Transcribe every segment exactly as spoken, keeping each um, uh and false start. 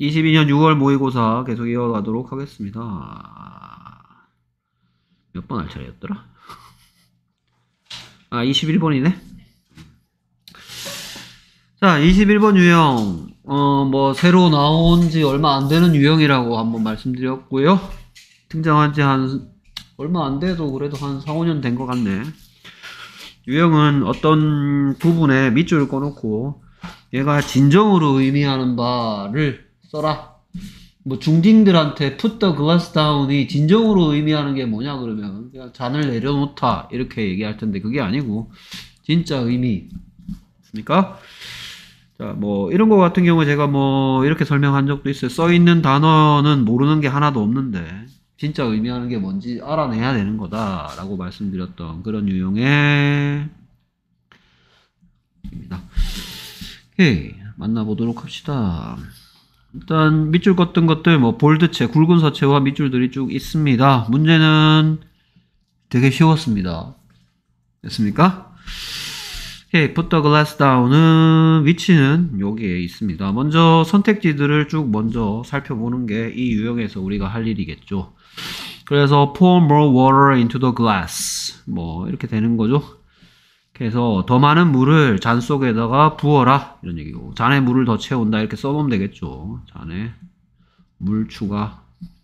이십이 년 유월 모의고사 계속 이어가도록 하겠습니다. 몇 번 할 차례였더라? 아, 이십일 번이네? 자, 이십일 번 유형. 어, 뭐, 새로 나온 지 얼마 안 되는 유형이라고 한번 말씀드렸고요. 등장한 지 한, 얼마 안 돼도 그래도 한 사, 오 년 된 것 같네. 유형은 어떤 부분에 밑줄을 꺼놓고, 얘가 진정으로 의미하는 바를 써라. 뭐, 중딩들한테 put the glass down이 진정으로 의미하는 게 뭐냐, 그러면. 그냥 잔을 내려놓다. 이렇게 얘기할 텐데, 그게 아니고, 진짜 의미. 있습니까? 자, 뭐, 이런 거 같은 경우에 제가 뭐, 이렇게 설명한 적도 있어요. 써있는 단어는 모르는 게 하나도 없는데, 진짜 의미하는 게 뭔지 알아내야 되는 거다. 라고 말씀드렸던 그런 유형의, 입니다. 오케이. 만나보도록 합시다. 일단, 밑줄 껐던 것들, 뭐, 볼드체, 굵은 서체와 밑줄들이 쭉 있습니다. 문제는 되게 쉬웠습니다. 됐습니까? 오케이, put the glass down은 위치는 여기에 있습니다. 먼저 선택지들을 쭉 먼저 살펴보는 게 이 유형에서 우리가 할 일이겠죠. 그래서 pour more water into the glass. 뭐 이렇게 되는 거죠. 그래서 더 많은 물을 잔 속에다가 부어라 이런 얘기고, 잔에 물을 더 채운다 이렇게 써놓으면 되겠죠. 잔에 물 추가.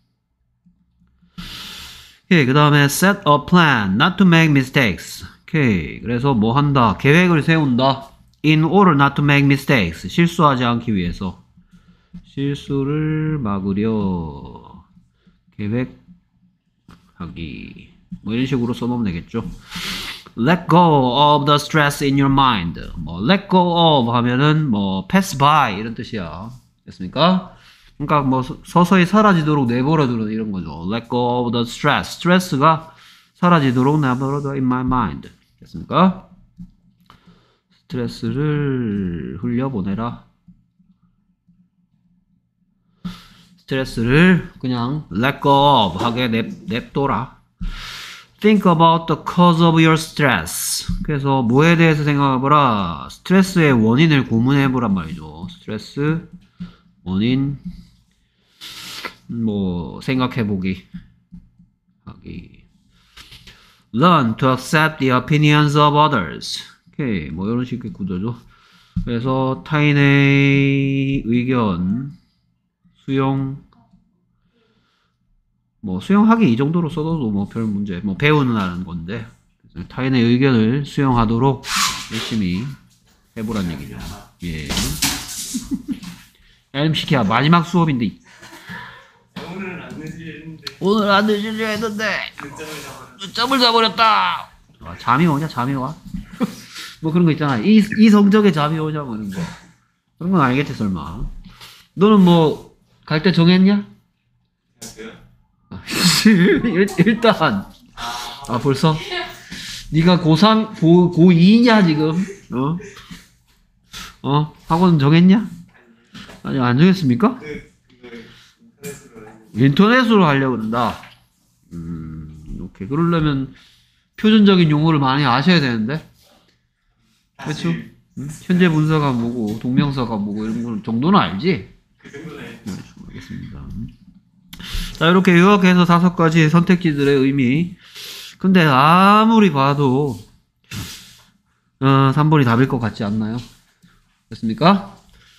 오케이, 그 다음에 set a plan not to make mistakes. 오케이, 그래서 뭐 한다? 계획을 세운다. In order not to make mistakes. 실수하지 않기 위해서. 실수를 막으려. 계획하기. 뭐 이런 식으로 써놓으면 되겠죠. Let go of the stress in your mind. 뭐 let go of 하면은 뭐 pass by 이런 뜻이야. 됐습니까? 그러니까 뭐 서서히 사라지도록 내버려두는 이런 거죠. Let go of the stress. 스트레스가 사라지도록 내버려둬 in my mind. 됐습니까? 스트레스를 흘려보내라. 스트레스를 그냥 let go of 하게 냅, 냅둬라. Think about the cause of your stress. 그래서 뭐에 대해서 생각해보라. 스트레스의 원인을 고민해보란 말이죠. 스트레스, 원인, 뭐 생각해보기 하기. Learn to accept the opinions of others. 오케이, 뭐 이런 식의 구조죠. 그래서 타인의 의견 수용, 뭐 수용하기 이 정도로 써도 뭐 별 문제, 뭐 배우는 건데 타인의 의견을 수용하도록 열심히 해보란 얘기죠. 예. 야, 시키야, 마지막 수업인데. 오늘은 안 늦으려 했는데. 오늘 안 늦으려 했는데. 늦잠을 자버렸다. 아, 잠이 오냐, 잠이 와? 뭐 그런 거 있잖아. 이, 이 성적에 잠이 오냐, 뭐 이런 거. 그런 건 알겠지, 설마. 너는 뭐, 갈 때 정했냐? 일단, 아, 벌써? 네가 고삼, 고, 고이냐, 지금? 어? 어? 학원 정했냐? 아니, 안 정했습니까? 인터넷으로 하려고 그런다. 음, 오케이. 그러려면 표준적인 용어를 많이 아셔야 되는데. 그렇죠? 응? 현재 분사가 뭐고, 동명사가 뭐고, 이런 거 정도는 알지? 그 정도는 알지. 네, 알겠습니다. 자, 이렇게 요약해서 다섯 가지 선택지들의 의미. 근데 아무리 봐도, 어, 삼 번이 답일 것 같지 않나요? 됐습니까?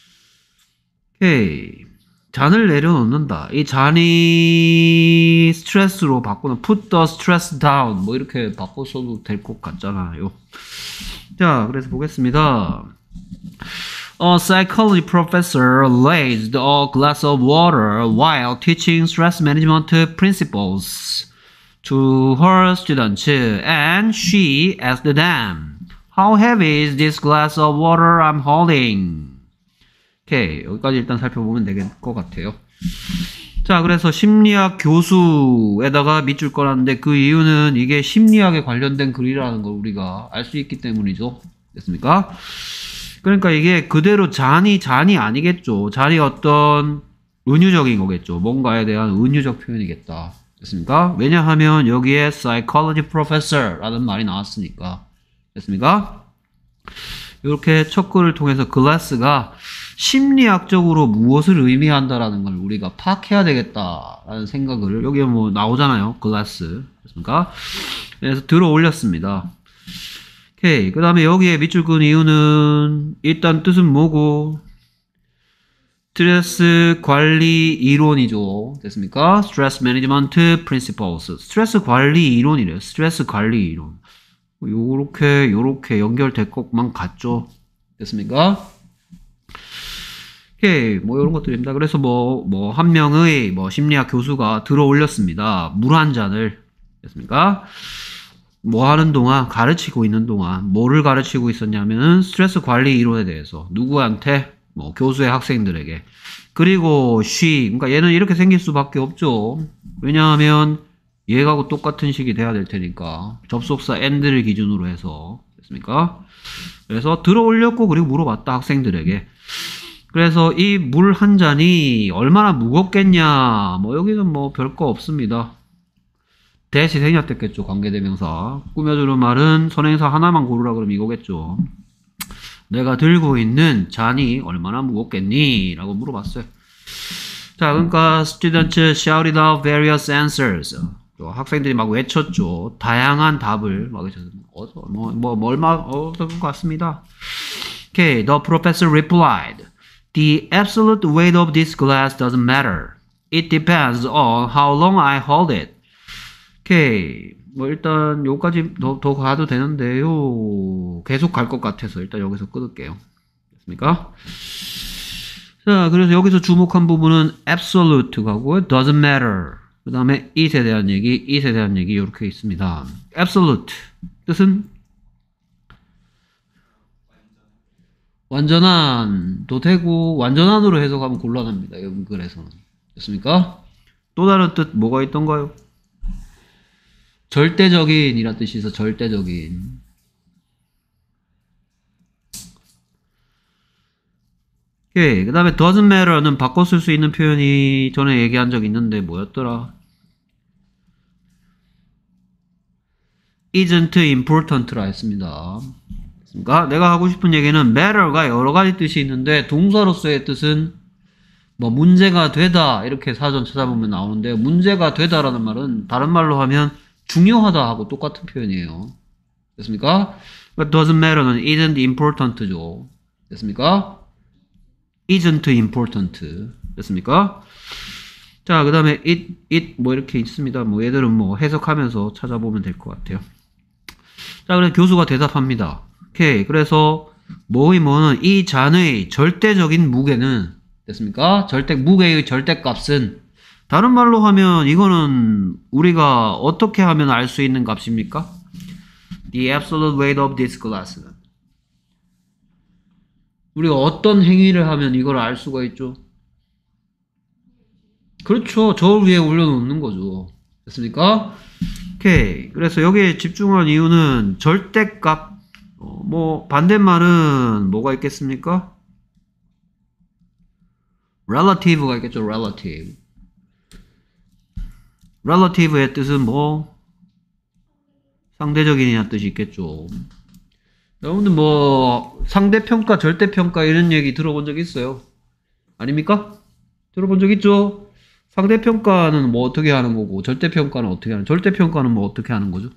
오케이. 잔을 내려놓는다. 이 잔이 스트레스로 바꾸는 put the stress down 뭐 이렇게 바꿔 써도 될 것 같잖아요. 자, 그래서 보겠습니다. A psychology professor raised a glass of water while teaching stress management principles to her students, and she asked them, "How heavy is this glass of water I'm holding?" 오케이, 여기까지 일단 살펴보면 될 것 같아요. 자, 그래서 심리학 교수에다가 밑줄 꺼놨는데 그 이유는 이게 심리학에 관련된 글이라는 걸 우리가 알 수 있기 때문이죠. 됐습니까? 그러니까 이게 그대로 잔이 잔이 아니겠죠. 잔이 어떤 은유적인 거겠죠. 뭔가에 대한 은유적 표현이겠다. 됐습니까? 왜냐하면 여기에 psychology professor라는 말이 나왔으니까. 됐습니까? 이렇게 첫 글을 통해서 glass가 심리학적으로 무엇을 의미한다라는 걸 우리가 파악해야 되겠다라는 생각을 여기 뭐 나오잖아요. glass. 그렇습니까? 그래서 들어 올렸습니다. 오케이. 그 다음에 여기에 밑줄 끈 이유는 일단 뜻은 뭐고? 스트레스 관리 이론이죠. 됐습니까? Stress Management Principles. 스트레스 관리 이론이래요. 스트레스 관리 이론. 요렇게 요렇게 연결될 것만 같죠. 됐습니까? 오케이. 뭐 이런 것들입니다. 그래서 뭐 뭐 한 명의 뭐 심리학 교수가 들어 올렸습니다. 물 한 잔을. 됐습니까? 뭐 하는 동안, 가르치고 있는 동안 뭐를 가르치고 있었냐면은 스트레스 관리 이론에 대해서 누구한테? 뭐 교수의 학생들에게. 그리고 she, 그러니까 얘는 이렇게 생길 수밖에 없죠. 왜냐하면 얘하고 똑같은 식이 돼야 될 테니까. 접속사 and를 기준으로 해서. 됐습니까? 그래서 들어 올렸고 그리고 물어봤다 학생들에게. 그래서 이 물 한 잔이 얼마나 무겁겠냐. 뭐 여기는 뭐 별거 없습니다. 대시 생략됐겠죠. 관계대명사. 꾸며주는 말은 선행사 하나만 고르라 그러면 이거겠죠. 내가 들고 있는 잔이 얼마나 무겁겠니? 라고 물어봤어요. 자, 그러니까 students shouted out various answers. 학생들이 막 외쳤죠. 다양한 답을 막 외쳤어요. 뭐, 뭐, 뭐, 얼마, 어, 그런 것 같습니다. Okay, the professor replied, the absolute weight of this glass doesn't matter. It depends on how long I hold it. 오케이. 뭐 일단 요까지 더, 더 가도 되는데요. 계속 갈 것 같아서 일단 여기서 끊을게요. 됐습니까? 자, 그래서 여기서 주목한 부분은 absolute 가고 doesn't matter. 그 다음에 it에 대한 얘기, it에 대한 얘기 이렇게 있습니다. absolute 뜻은 완전한도 되고 완전한으로 해석하면 곤란합니다. 여기 글에서는. 됐습니까? 또 다른 뜻 뭐가 있던가요? 절대적인 이란 뜻이 있어. 절대적인. 오케이. 그 다음에 doesn't matter는 바꿔 쓸 수 있는 표현이 전에 얘기한 적 있는데 뭐였더라? isn't important라 했습니다. 그러니까 내가 하고 싶은 얘기는 matter가 여러 가지 뜻이 있는데 동사로서의 뜻은 뭐 문제가 되다 이렇게 사전 찾아보면 나오는데 문제가 되다라는 말은 다른 말로 하면 중요하다 하고 똑같은 표현이에요. 됐습니까? But doesn't matter는 isn't important죠. 됐습니까? isn't important. 됐습니까? 자, 그 다음에 it, it 뭐 이렇게 있습니다. 뭐 얘들은 뭐 해석하면서 찾아보면 될 것 같아요. 자, 그래서 교수가 대답합니다. 오케이. 그래서 뭐의 뭐는 이 잔의 절대적인 무게는 됐습니까? 절대 무게의 절대값은 다른 말로 하면 이거는 우리가 어떻게 하면 알 수 있는 값입니까? The absolute weight of this glass. 우리가 어떤 행위를 하면 이걸 알 수가 있죠? 그렇죠. 저울 위에 올려놓는 거죠. 됐습니까? 오케이. 그래서 여기에 집중한 이유는 절대값. 어, 뭐 반대말은 뭐가 있겠습니까? relative가 있겠죠. relative. relative의 뜻은 뭐 상대적인이라는 뜻이 있겠죠. 여러분들 뭐 상대평가, 절대평가 이런 얘기 들어본 적 있어요? 아닙니까? 들어본 적 있죠? 상대평가는 뭐 어떻게 하는 거고 절대평가는 어떻게 하는 절대평가는 뭐 어떻게 하는 거죠?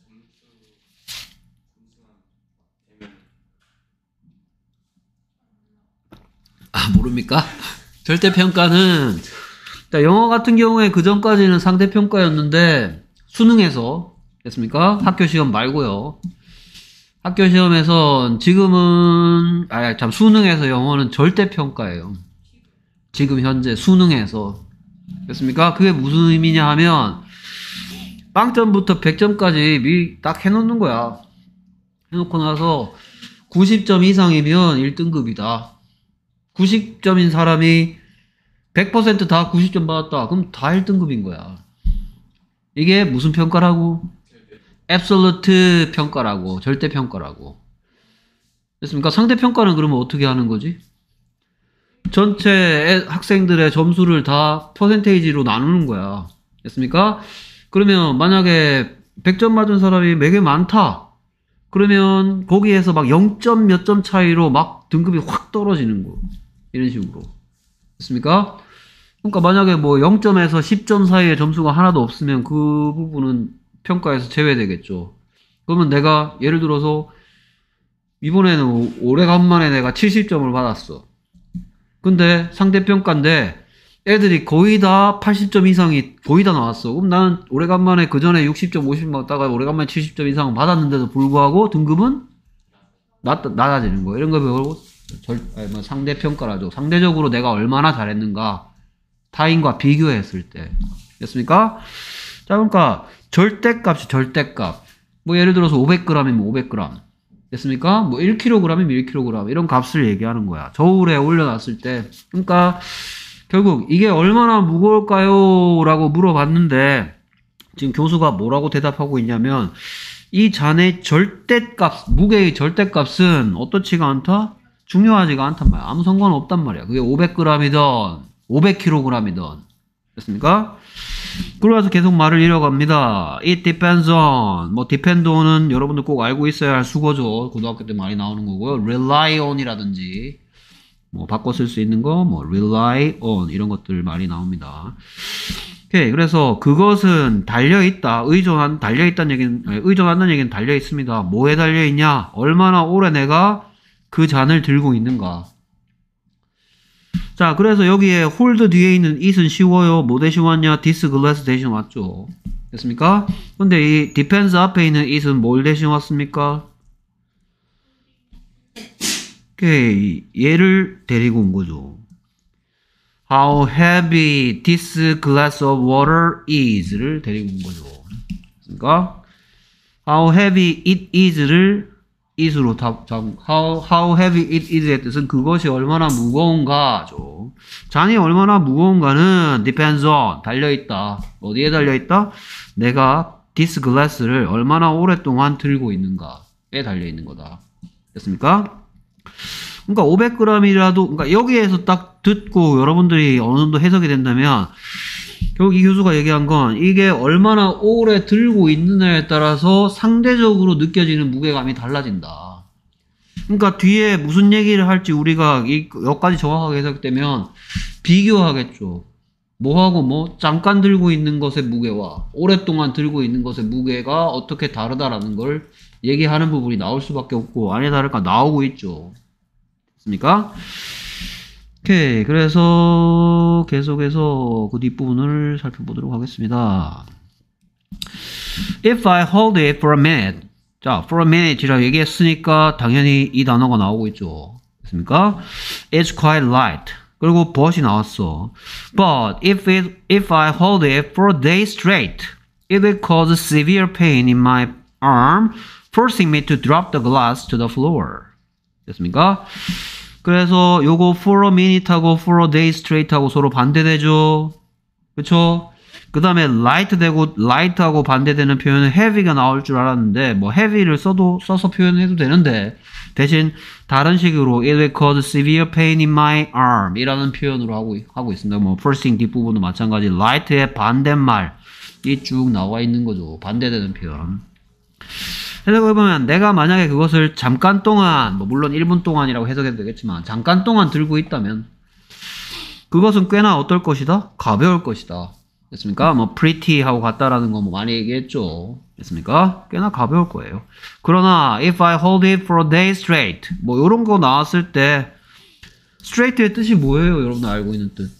아, 모릅니까? 절대평가는 자, 영어 같은 경우에 그 전까지는 상대평가였는데 수능에서 됐습니까? 학교 시험 말고요. 학교 시험에선 지금은 아 참 수능에서 영어는 절대평가예요. 지금 현재 수능에서 됐습니까? 그게 무슨 의미냐 하면 빵점부터 백 점까지 미리 딱 해놓는 거야. 해놓고 나서 구십 점 이상이면 일 등급이다. 구십 점인 사람이 백 퍼센트 다 구십 점 받았다. 그럼 다 일 등급인 거야. 이게 무슨 평가라고? absolute 평가라고. 절대 평가라고. 됐습니까? 상대 평가는 그러면 어떻게 하는 거지? 전체 학생들의 점수를 다 퍼센테이지로 나누는 거야. 됐습니까? 그러면 만약에 백 점 맞은 사람이 되게 많다. 그러면 거기에서 막 영 점 몇 점 차이로 막 등급이 확 떨어지는 거. 이런 식으로. 됐습니까? 그러니까 만약에 뭐 영 점에서 십 점 사이에 점수가 하나도 없으면 그 부분은 평가에서 제외되겠죠. 그러면 내가 예를 들어서 이번에는 오래간만에 내가 칠십 점을 받았어. 근데 상대평가인데 애들이 거의 다 팔십 점 이상이 거의 다 나왔어. 그럼 나는 오래간만에 그 전에 육십 점, 오십 점 받다가 오래간만에 칠십 점 이상 받았는데도 불구하고 등급은 낮, 낮아지는 거예요. 이런 거 배우고 절, 아니, 뭐 상대평가라죠. 상대적으로 내가 얼마나 잘했는가 타인과 비교했을 때. 됐습니까? 자, 그러니까 절대값이 절대값. 뭐 예를 들어서 오백 그램이면 오백 그램. 됐습니까? 뭐 일 킬로그램이면 일 킬로그램. 이런 값을 얘기하는 거야. 저울에 올려놨을 때. 그러니까 결국 이게 얼마나 무거울까요? 라고 물어봤는데 지금 교수가 뭐라고 대답하고 있냐면 이 잔의 절대값, 무게의 절대값은 어떻지가 않다? 중요하지가 않단 말이야. 아무 상관없단 말이야. 그게 오백 그램이든 오백 킬로그램이든. 됐습니까? 그러면서 계속 말을 이어갑니다. It depends on. 뭐 depend on은 여러분들 꼭 알고 있어야 할 수거죠. 고등학교 때 많이 나오는 거고요. rely on이라든지 뭐 바꿔 쓸 수 있는 거, 뭐 rely on 이런 것들 많이 나옵니다. 오케이. 그래서 그것은 달려 있다. 의존한 달려 있다는 얘기는 아니, 의존한다는 얘기는 달려 있습니다. 뭐에 달려 있냐? 얼마나 오래 내가 그 잔을 들고 있는가. 자, 그래서 여기에 hold 뒤에 있는 it은 쉬워요. 뭐 대신 왔냐? this glass 대신 왔죠. 됐습니까? 근데 이 depends 앞에 있는 it은 뭘 대신 왔습니까? 오케이. 얘를 데리고 온 거죠. How heavy this glass of water is를 데리고 온 거죠. 됐습니까? How heavy it is를 it으로 답, 답, how, how heavy it is의 뜻은 그것이 얼마나 무거운가죠. 잔이 얼마나 무거운가는 depends on, 달려있다. 어디에 달려있다? 내가 this glass를 얼마나 오랫동안 들고 있는가에 달려있는 거다. 됐습니까? 그러니까 오백 그램이라도, 그러니까 여기에서 딱 듣고 여러분들이 어느 정도 해석이 된다면 결국 이 교수가 얘기한 건 이게 얼마나 오래 들고 있느냐에 따라서 상대적으로 느껴지는 무게감이 달라진다. 그러니까 뒤에 무슨 얘기를 할지 우리가 이, 여기까지 정확하게 해석되면 비교하겠죠. 뭐하고 뭐 잠깐 들고 있는 것의 무게와 오랫동안 들고 있는 것의 무게가 어떻게 다르다라는 걸 얘기하는 부분이 나올 수밖에 없고 아니나 다를까 나오고 있죠. 됐습니까? 오케이. 그래서 계속해서 그 뒷부분을 살펴보도록 하겠습니다. If I hold it for a minute. 자, for a minute이라고 얘기했으니까 당연히 이 단어가 나오고 있죠. 됐습니까? It's quite light. 그리고 but이 나왔어. But if it, if I hold it for a day straight, it will cause severe pain in my arm, forcing me to drop the glass to the floor. 됐습니까? 그래서 요거 for a minute 하고 for a day straight 하고 서로 반대되죠. 그쵸? 그 다음에 light 되고 light 하고 반대되는 표현은 heavy가 나올 줄 알았는데 뭐 heavy를 써도 써서 표현해도 되는데 대신 다른 식으로 it will cause severe pain in my arm 이라는 표현으로 하고, 하고 있습니다. 뭐 forcing 뒷부분도 마찬가지 light의 반대말이 쭉 나와 있는 거죠. 반대되는 표현. 해석을 보면 내가 만약에 그것을 잠깐 동안 뭐 물론 일 분 동안이라고 해석해도 되겠지만 잠깐 동안 들고 있다면 그것은 꽤나 어떨 것이다? 가벼울 것이다. 됐습니까? 뭐 pretty 하고 같다라는 거 뭐 많이 얘기했죠. 됐습니까? 꽤나 가벼울 거예요. 그러나 if I hold it for a day straight 뭐 요런 거 나왔을 때 straight의 뜻이 뭐예요? 여러분 알고 있는 뜻.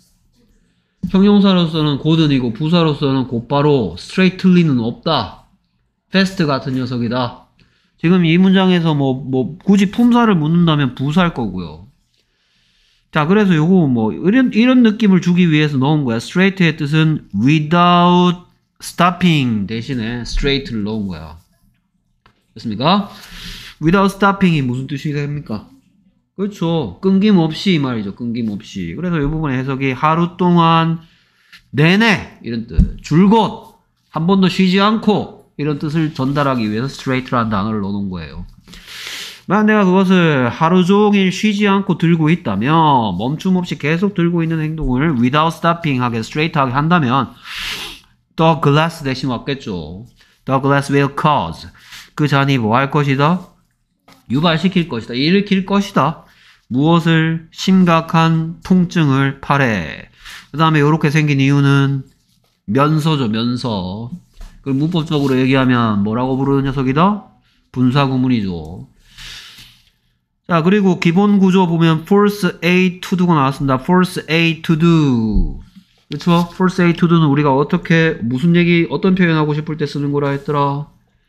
형용사로서는 고든이고 부사로서는 곧바로 straightly는 없다. fast 같은 녀석이다. 지금 이 문장에서 뭐, 뭐, 굳이 품사를 묻는다면 부사일 거고요. 자, 그래서 요거 뭐, 이런, 이런 느낌을 주기 위해서 넣은 거야. straight의 뜻은 without stopping 대신에 straight를 넣은 거야. 됐습니까? without stopping이 무슨 뜻이 됩니까? 그렇죠. 끊김없이 말이죠. 끊김없이. 그래서 이 부분의 해석이 하루 동안 내내 이런 뜻. 줄곧 한 번도 쉬지 않고 이런 뜻을 전달하기 위해서 straight라는 단어를 넣어놓은 거예요. 만약 내가 그것을 하루 종일 쉬지 않고 들고 있다면 멈춤 없이 계속 들고 있는 행동을 without stopping 하게 straight하게 한다면 the glass 대신 왔겠죠. The glass will cause 그 잔이 뭐 할 것이다? 유발시킬 것이다. 일으킬 것이다. 무엇을? 심각한 통증을 팔해. 그 다음에 이렇게 생긴 이유는 면서죠, 면서. 그 문법적으로 얘기하면 뭐라고 부르는 녀석이다? 분사구문이죠. 자, 그리고 기본 구조 보면 force A to do가 나왔습니다. force A to do. 그쵸? force A to do는 우리가 어떻게, 무슨 얘기, 어떤 표현하고 싶을 때 쓰는 거라 했더라?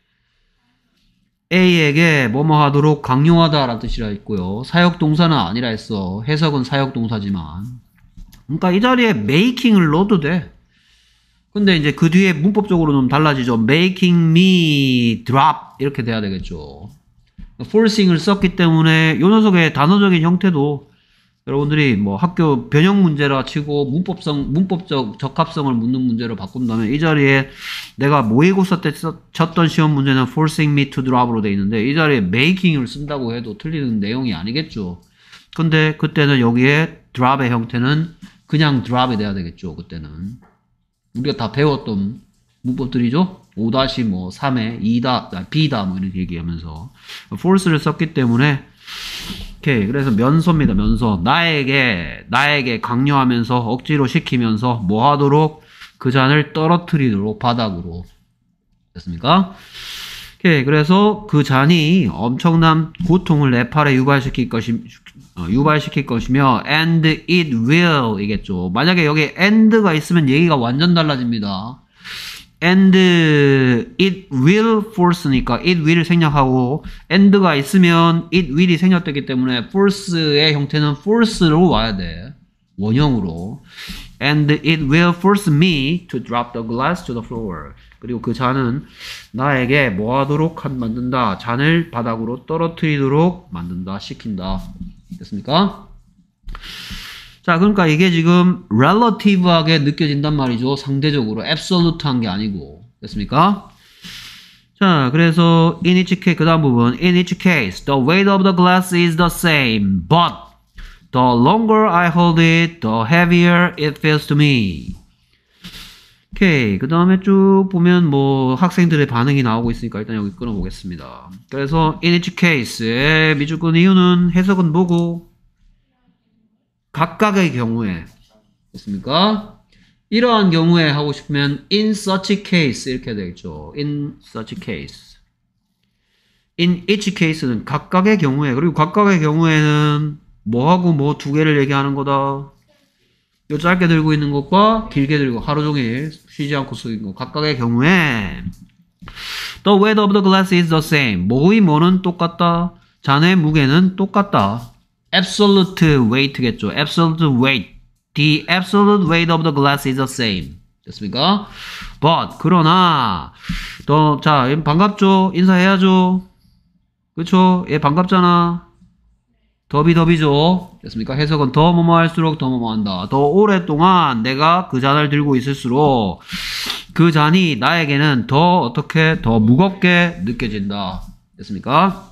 A에게 뭐뭐 하도록 강요하다 라는 뜻이라 했고요. 사역동사는 아니라 했어. 해석은 사역동사지만. 그러니까 이 자리에 making을 넣어도 돼. 근데 이제 그 뒤에 문법적으로 좀 달라지죠. making me drop 이렇게 돼야 되겠죠. forcing을 썼기 때문에 요 녀석의 단어적인 형태도 여러분들이 뭐 학교 변형 문제라 치고 문법성, 문법적 적합성을 묻는 문제로 바꾼다면 이 자리에 내가 모의고사 때 쳤던 시험 문제는 forcing me to drop으로 돼 있는데 이 자리에 making을 쓴다고 해도 틀리는 내용이 아니겠죠. 근데 그때는 여기에 drop의 형태는 그냥 drop이 돼야 되겠죠. 그때는 우리가 다 배웠던 문법들이죠. 오 뭐 삼에 이다, B다 뭐 이렇게 얘기하면서 force를 썼기 때문에 오케이. 그래서 면서입니다. 면서. 나에게, 나에게 강요하면서, 억지로 시키면서, 뭐 하도록? 그 잔을 떨어뜨리도록, 바닥으로. 됐습니까? 오케이. 그래서 그 잔이 엄청난 고통을 내 팔에 유발시킬 것이, 어, 유발시킬 것이며, and it will, 이겠죠. 만약에 여기 and가 있으면 얘기가 완전 달라집니다. and it will force니까 it will 생략하고 and가 있으면 it will이 생략되기 때문에 force의 형태는 force로 와야 돼. 원형으로. and it will force me to drop the glass to the floor. 그리고 그 잔은 나에게 뭐 하도록 만든다. 잔을 바닥으로 떨어뜨리도록 만든다. 시킨다. 됐습니까? 자, 그러니까 이게 지금 relative하게 느껴진단 말이죠. 상대적으로 absolute한 게 아니고. 됐습니까? 자, 그래서 in each case, 그 다음 부분 in each case, the weight of the glass is the same, but the longer I hold it, the heavier it feels to me. 오케이, 그 다음에 쭉 보면 뭐 학생들의 반응이 나오고 있으니까 일단 여기 끊어보겠습니다. 그래서 in each case의 미주권 이유는 해석은 뭐고? 각각의 경우에 됐습니까? 이러한 경우에 하고 싶으면 in such a case 이렇게 되겠죠. in such a case. in each case는 각각의 경우에 그리고 각각의 경우에는 뭐하고 뭐 두 개를 얘기하는 거다. 요 짧게 들고 있는 것과 길게 들고 하루 종일 쉬지 않고 쓰는 것 각각의 경우에 the weight of the glass is the same. 뭐의 뭐는 똑같다. 잔의 무게는 똑같다. absolute weight겠죠. absolute weight. The absolute weight of the glass is the same. 됐습니까? But 그러나 더, 자, 반갑죠? 인사해야죠? 그쵸? 얘 반갑잖아. 더비 더비죠? 됐습니까? 해석은 더 뭐뭐 할수록 더 뭐뭐 한다. 더 오랫동안 내가 그 잔을 들고 있을수록 그 잔이 나에게는 더 어떻게 더 무겁게 느껴진다. 됐습니까?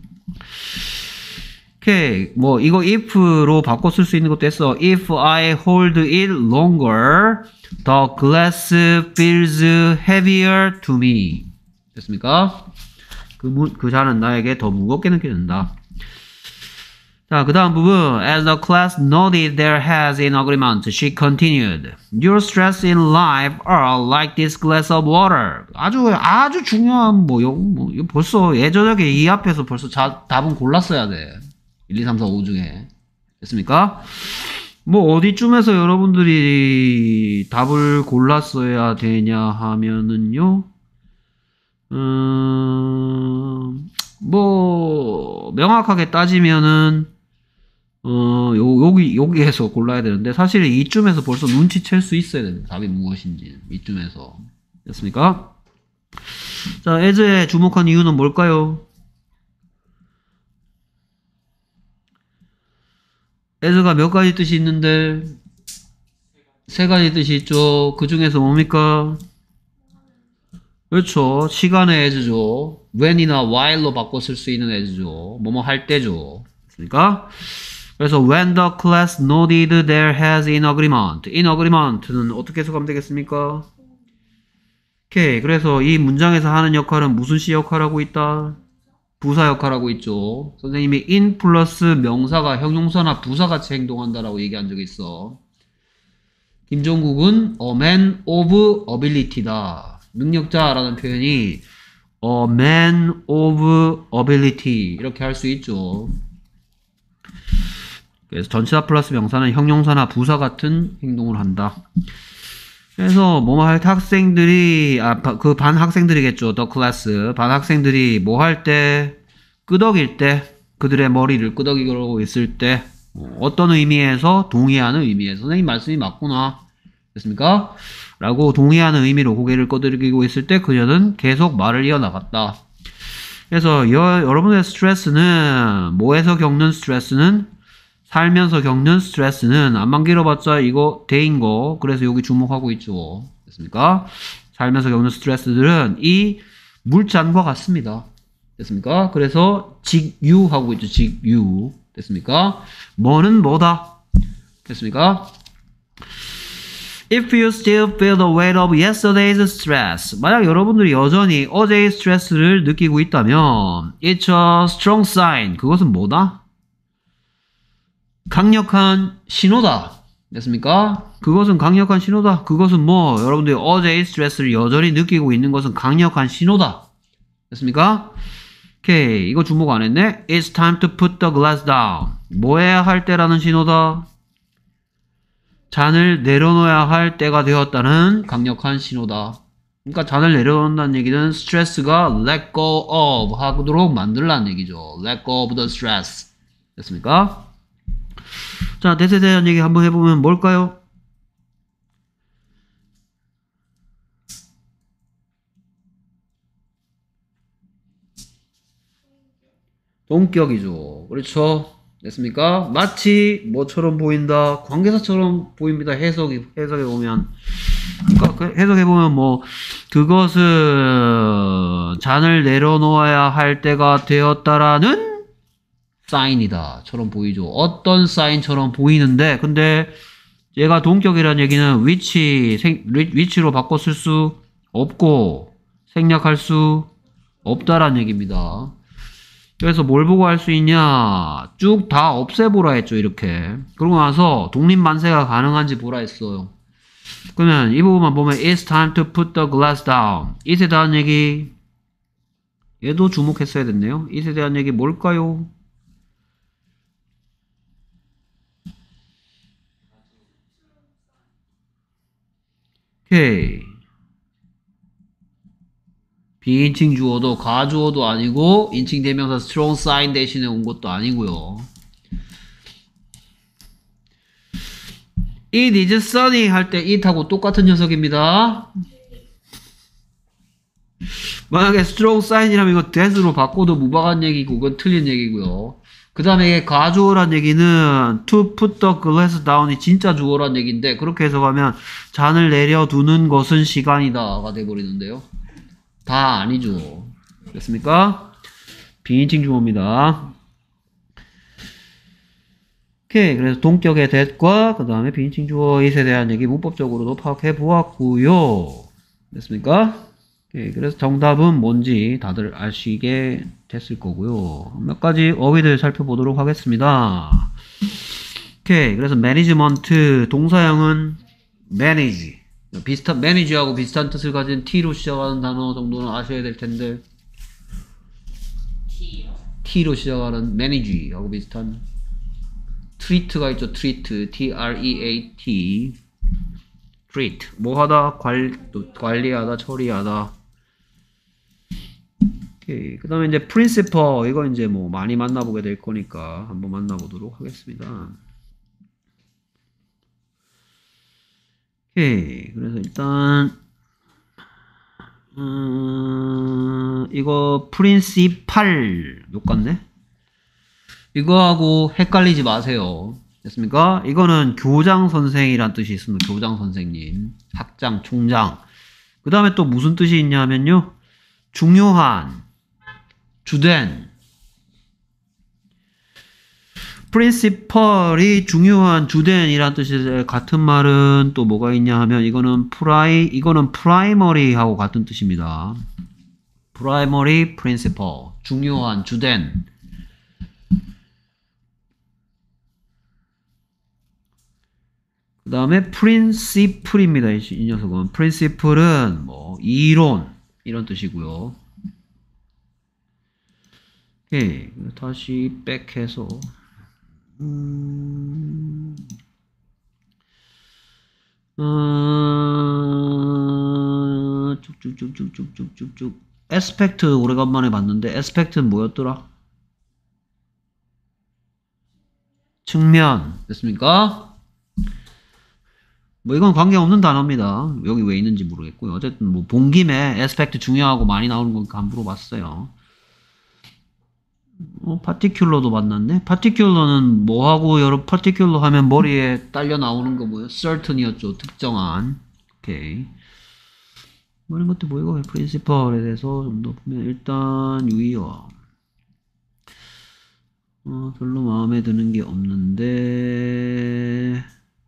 오케이. 뭐, 이거 if로 바꿔 쓸 수 있는 것도 했어. If I hold it longer, the glass feels heavier to me. 됐습니까? 그, 무, 그 잔은 나에게 더 무겁게 느껴진다. 자, 그 다음 부분. As the class nodded their heads in agreement, she continued. Your stress in life are like this glass of water. 아주, 아주 중요한, 뭐, 요, 뭐, 벌써 예전에 이 앞에서 벌써 자, 답은 골랐어야 돼. 일, 이, 삼, 사, 오 중에. 됐습니까? 뭐, 어디쯤에서 여러분들이 답을 골랐어야 되냐 하면은요, 음, 뭐, 명확하게 따지면은, 어, 요, 여기, 여기에서 골라야 되는데, 사실 이쯤에서 벌써 눈치챌 수 있어야 됩니다. 답이 무엇인지. 이쯤에서. 됐습니까? 자, as에 주목한 이유는 뭘까요? as가 몇 가지 뜻이 있는데 세 가지 뜻이 있죠. 그 중에서 뭡니까? 그렇죠. 시간의 as죠. when이나 while로 바꿔 쓸 수 있는 as죠. 뭐뭐 할 때죠. 그러니까 그래서 when the class nodded their heads in agreement. in agreement는 어떻게 해석하면 되겠습니까? 오케이. 그래서 이 문장에서 하는 역할은 무슨 시 역할을 하고 있다? 부사 역할하고 있죠. 선생님이 in 플러스 명사가 형용사나 부사같이 행동한다라고 얘기한 적이 있어. 김종국은 a man of ability다. 능력자라는 표현이 a man of ability 이렇게 할 수 있죠. 그래서 전치사 플러스 명사는 형용사나 부사 같은 행동을 한다. 그래서 뭐 할 때 학생들이 아 그 반 학생들이겠죠. the class 반 학생들이 뭐 할 때 끄덕일 때 그들의 머리를 끄덕이고 있을 때 어떤 의미에서 동의하는 의미에서 선생님 말씀이 맞구나 됐습니까? 라고 동의하는 의미로 고개를 끄덕이고 있을 때 그녀는 계속 말을 이어나갔다. 그래서 여, 여러분의 스트레스는 뭐에서 겪는 스트레스는 살면서 겪는 스트레스는 안만 길어봤자 이거 대인 거 그래서 여기 주목하고 있죠. 됐습니까? 살면서 겪는 스트레스들은 이 물잔과 같습니다. 됐습니까? 그래서 직유 하고 있죠. 직유 됐습니까? 뭐는 뭐다. 됐습니까? If you still feel the weight of yesterday's stress 만약 여러분들이 여전히 어제의 스트레스를 느끼고 있다면 It's a strong sign 그것은 뭐다? 강력한 신호다. 됐습니까? 그것은 강력한 신호다. 그것은 뭐 여러분들이 어제의 스트레스를 여전히 느끼고 있는 것은 강력한 신호다. 됐습니까? 오케이. 이거 주목 안 했네. It's time to put the glass down. 뭐 해야 할 때라는 신호다. 잔을 내려놓아야 할 때가 되었다는 강력한 신호다. 그러니까 잔을 내려놓는다는 얘기는 스트레스가 let go of 하도록 만들라는 얘기죠. let go of the stress. 됐습니까? 자, 대세에 대한 얘기 한번 해보면 뭘까요? 동격이죠. 그렇죠? 됐습니까? 마치 뭐처럼 보인다. 관계사처럼 보입니다. 해석이, 해석해보면. 그러니까 해석해보면 뭐, 그것은 잔을 내려놓아야 할 때가 되었다라는 사인이다. 처럼 보이죠. 어떤 사인처럼 보이는데, 근데 얘가 동격이라는 얘기는 위치, 생, 위치로 바꿔 쓸 수 없고, 생략할 수 없다라는 얘기입니다. 그래서 뭘 보고 할 수 있냐? 쭉 다 없애보라 했죠, 이렇게. 그러고 나서 독립만세가 가능한지 보라 했어요. 그러면 이 부분만 보면 It's time to put the glass down. it에 대한 얘기, 얘도 주목했어야 됐네요. it에 대한 얘기 뭘까요? 오케이. 비인칭 주어도 가주어도 아니고 인칭 대명사 strong sign 대신에 온 것도 아니고요. It is sunny 할 때 it하고 똑같은 녀석입니다. 만약에 strong sign이라면 이거 that으로 바꿔도 무방한 얘기고 그건 틀린 얘기고요. 그 다음에 가주어란 얘기는 to put the glass down이 진짜 주어란 얘기인데 그렇게 해석하면 잔을 내려두는 것은 시간이다가 돼버리는데요. 다 아니죠. 됐습니까? 비인칭 주어입니다. 오케이. 그래서 동격의 that과 그 다음에 비인칭 주어 it에 대한 얘기 문법적으로도 파악해 보았고요. 됐습니까? 오케이. 그래서 정답은 뭔지 다들 아시게 됐을 거고요. 몇 가지 어휘들 살펴보도록 하겠습니다. 오케이. 그래서 매니지먼트 동사형은 manage 비슷한 manage하고 비슷한 뜻을 가진 t로 시작하는 단어 정도는 아셔야 될 텐데 t로 시작하는 manage하고 비슷한 treat가 있죠. treat t r e a t treat 뭐하다 관, 관리하다 처리하다. 오케이. 그 다음에 이제 principal 이거 이제 뭐 많이 만나보게 될 거니까 한번 만나보도록 하겠습니다. 오케이. 그래서 일단 음, 이거 principal 욕 같네. 이거하고 헷갈리지 마세요. 됐습니까? 이거는 교장 선생이란 뜻이 있습니다. 교장 선생님, 학장, 총장. 그 다음에 또 무슨 뜻이 있냐면요. 중요한, 주된. principal이 중요한, 주된이란 뜻이 같은 말은 또 뭐가 있냐 하면 이거는 프라이, 이거는 primary하고 같은 뜻입니다. primary principle. 중요한, 주된. 그 다음에 principle입니다. 이, 이 녀석은. principle은 뭐 이론 이런 뜻이고요. 오케이. 다시 백해서 음... 어... 쭉쭉쭉쭉쭉쭉쭉 aspect 오래간만에 봤는데 aspect는 뭐였더라? 측면 됐습니까? 뭐 이건 관계없는 단어입니다. 여기 왜 있는지 모르겠고요. 어쨌든 뭐 본 김에 aspect 중요하고 많이 나오는 거니까 안 물어봤어요. 어, particular도 만났네. particular는 뭐하고 여러 particular 하면 머리에 딸려 나오는 거 뭐예요? certain이었죠. 특정한. 오케이. 뭐 이런 것도 뭐이고 principle에 대해서 좀 더 보면 일단 유의어. 어, 별로 마음에 드는 게 없는데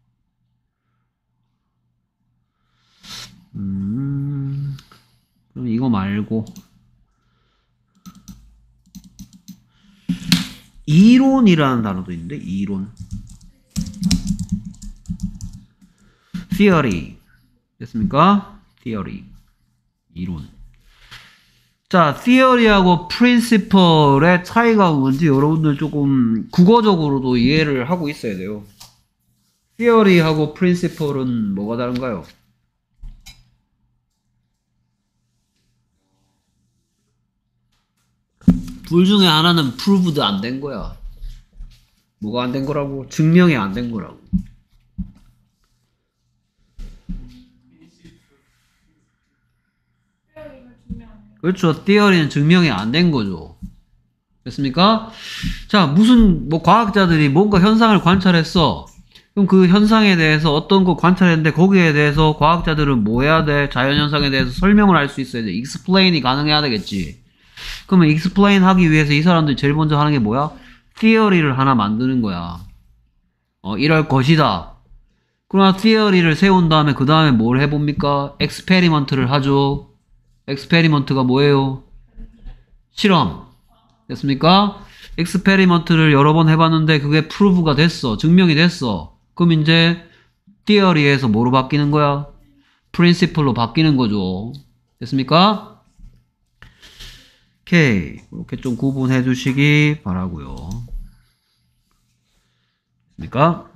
음, 그럼 이거 말고 이론이라는 단어도 있는데 이론 theory 됐습니까? theory 이론. 자, theory하고 principle의 차이가 뭔지 여러분들 조금 국어적으로도 이해를 하고 있어야 돼요. theory하고 principle은 뭐가 다른가요? 둘 중에 하나는 proved 안 된 거야. 뭐가 안 된 거라고? 증명이 안 된 거라고. 그렇죠. theory는 증명이 안 된 거죠. 됐습니까? 자, 무슨 뭐 과학자들이 뭔가 현상을 관찰했어. 그럼 그 현상에 대해서 어떤 거 관찰했는데 거기에 대해서 과학자들은 뭐 해야 돼? 자연현상에 대해서 설명을 할 수 있어야 돼. explain이 가능해야 되겠지. 그러면 explain 하기 위해서 이 사람들이 제일 먼저 하는 게 뭐야? theory를 하나 만드는 거야. 어, 이럴 것이다. 그러나 theory를 세운 다음에 그 다음에 뭘 해봅니까? experiment를 하죠. experiment가 뭐예요? 실험. 됐습니까? experiment를 여러 번 해봤는데 그게 prove가 됐어. 증명이 됐어. 그럼 이제 theory에서 뭐로 바뀌는 거야? principle로 바뀌는 거죠. 됐습니까? 오케이. 이렇게 좀 구분해 주시기 바라고요. 됐습니까?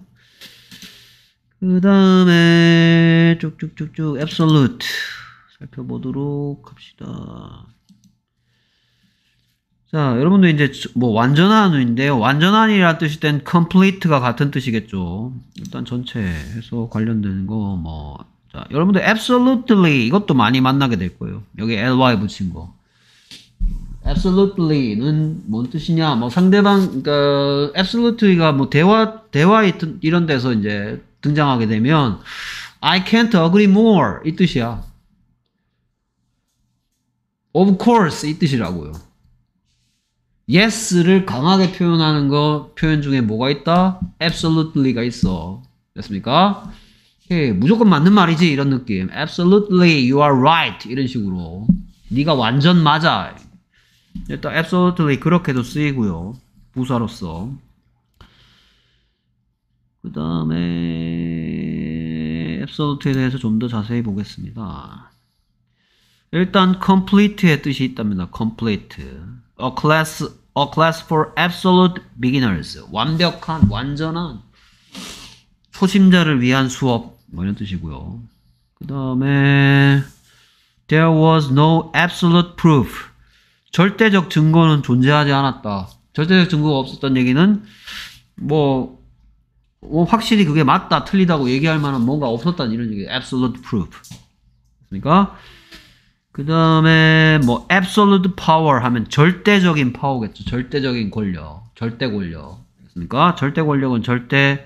그 다음에 쭉쭉쭉쭉 absolute 살펴보도록 합시다. 자, 여러분들 이제 뭐 완전한인데요. 완전한이라는 뜻이 땐 complete가 같은 뜻이겠죠. 일단 전체 해서 관련되는 거 뭐. 자, 여러분들 absolutely 이것도 많이 만나게 될 거예요. 여기 ly 붙인 거. absolutely는 뭔 뜻이냐? 뭐 상대방 그러니까 absolutely가 뭐 대화 대화 이런 데서 이제 등장하게 되면 I can't agree more 이 뜻이야. Of course 이 뜻이라고요. Yes를 강하게 표현하는 거 표현 중에 뭐가 있다? Absolutely가 있어. 됐습니까? 오케이, 무조건 맞는 말이지 이런 느낌. Absolutely you are right 이런 식으로. 네가 완전 맞아. 일단 absolutely 그렇게도 쓰이고요. 부사로서. 그 다음에 absolute에 대해서 좀 더 자세히 보겠습니다. 일단 complete의 뜻이 있답니다. complete. A class, a class for absolute beginners. 완벽한, 완전한 초심자를 위한 수업 뭐 이런 뜻이고요. 그 다음에 there was no absolute proof. 절대적 증거는 존재하지 않았다. 절대적 증거가 없었던 얘기는 뭐, 뭐 확실히 그게 맞다, 틀리다고 얘기할 만한 뭔가 없었다는 이런 얘기. absolute proof. 그러니까 그 다음에 뭐 absolute power 하면 절대적인 파워겠죠. 절대적인 권력, 절대 권력. 그러니까 절대 권력은 절대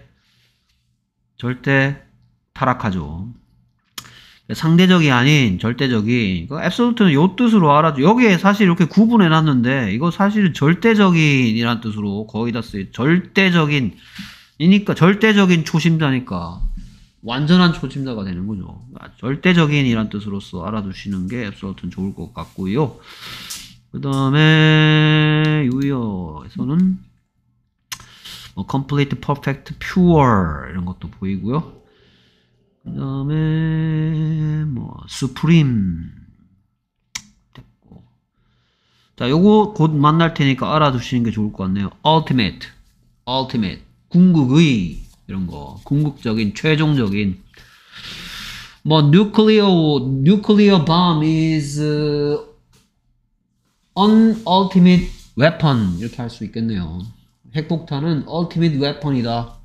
절대 타락하죠. 상대적이 아닌 절대적인. 그 absolute는 요 뜻으로 알아줘. 여기에 사실 이렇게 구분해 놨는데 이거 사실은 절대적인이란 뜻으로 거의 다 쓰여. 절대적인 이니까 절대적인 초심자니까 완전한 초침자가 되는 거죠. 절대적인이란 뜻으로서 알아두시는 게 absolute는 좋을 것 같고요. 그 다음에 유의어에서는 뭐 complete, perfect, pure 이런 것도 보이고요. 그 다음에 뭐 supreme 됐고, 자 요거 곧 만날 테니까 알아두시는 게 좋을 것 같네요. ultimate, ultimate 궁극의 이런 거, 궁극적인, 최종적인. 뭐 nuclear nuclear bomb is uh, an ultimate weapon 이렇게 할 수 있겠네요. 핵폭탄은 ultimate weapon이다.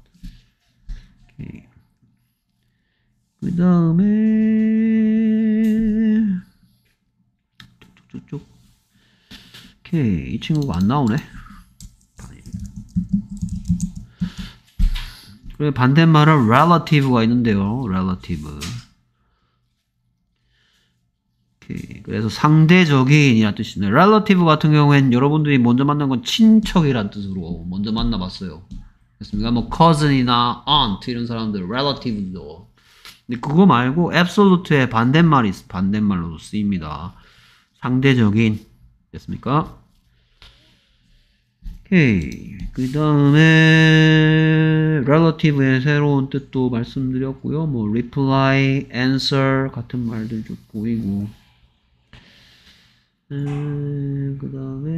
그 다음에 쭉쭉쭉. 오케이, 이 친구가 안 나오네. 그리고 반대말은 relative가 있는데요. relative. 오케이. 그래서 상대적인이라는 뜻이네. relative 같은 경우에는 여러분들이 먼저 만난 건 친척이란 뜻으로 먼저 만나봤어요. 됐습니까? 뭐 cousin이나 aunt 이런 사람들 relative죠. 근데 그거 말고 absolute의 반대말이 반대말로도 쓰입니다. 상대적인. 됐습니까? 오케이. 그 다음에 relative의 새로운 뜻도 말씀드렸고요. 뭐 reply, answer 같은 말들 좀 보이고, 음, 그 다음에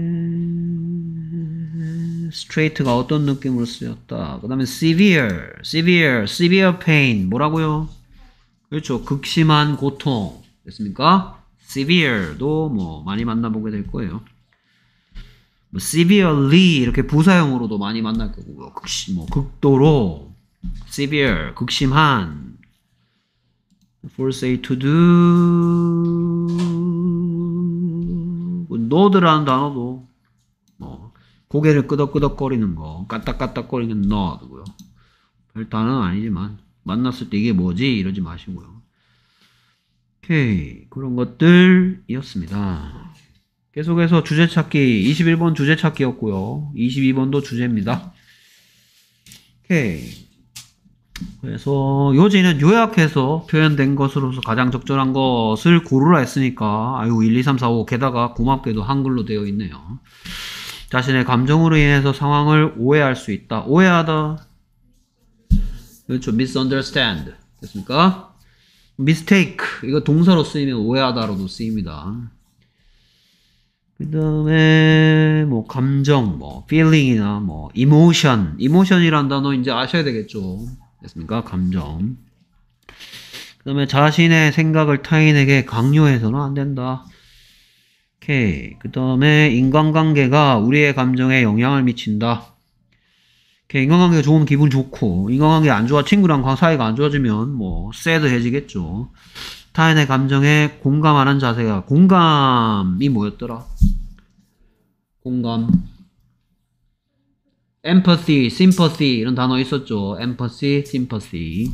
straight가 어떤 느낌으로 쓰였다. 그 다음에 severe, severe, severe pain 뭐라고요? 그렇죠. 극심한 고통. 됐습니까? severe도 뭐 많이 만나보게 될 거예요. 뭐 severely 이렇게 부사형으로도 많이 만날 거고요. 극심, 뭐 극도로, severe, 극심한, force to do, 뭐 nod라는 단어도 뭐 고개를 끄덕끄덕거리는 거, 까딱까딱거리는 nod고요. 별 단어는 아니지만 만났을 때 이게 뭐지? 이러지 마시고요. 오케이, 그런 것들이었습니다. 계속해서 주제 찾기, 이십일 번 주제 찾기였고요. 이십이 번도 주제입니다. 오케이. 그래서 요지는 요약해서 표현된 것으로서 가장 적절한 것을 고르라 했으니까, 아유, 일, 이, 삼, 사, 오, 게다가 고맙게도 한글로 되어 있네요. 자신의 감정으로 인해서 상황을 오해할 수 있다. 오해하다. 그렇죠. misunderstand. 됐습니까? mistake. 이거 동사로 쓰이면 오해하다로도 쓰입니다. 그 다음에 뭐 감정, 뭐 feeling이나 뭐 emotion, emotion이란 단어 이제 아셔야 되겠죠. 됐습니까? 감정. 그 다음에 자신의 생각을 타인에게 강요해서는 안 된다. 오케이. 그 다음에 인간관계가 우리의 감정에 영향을 미친다. 오케이. 인간관계가 좋으면 기분 좋고, 인간관계 안 좋아, 친구랑 사이가 안 좋아지면 뭐 새드해지겠죠. 타인의 감정에 공감하는 자세가, 공감이 뭐였더라? 공감. empathy, sympathy 이런 단어 있었죠. empathy, sympathy.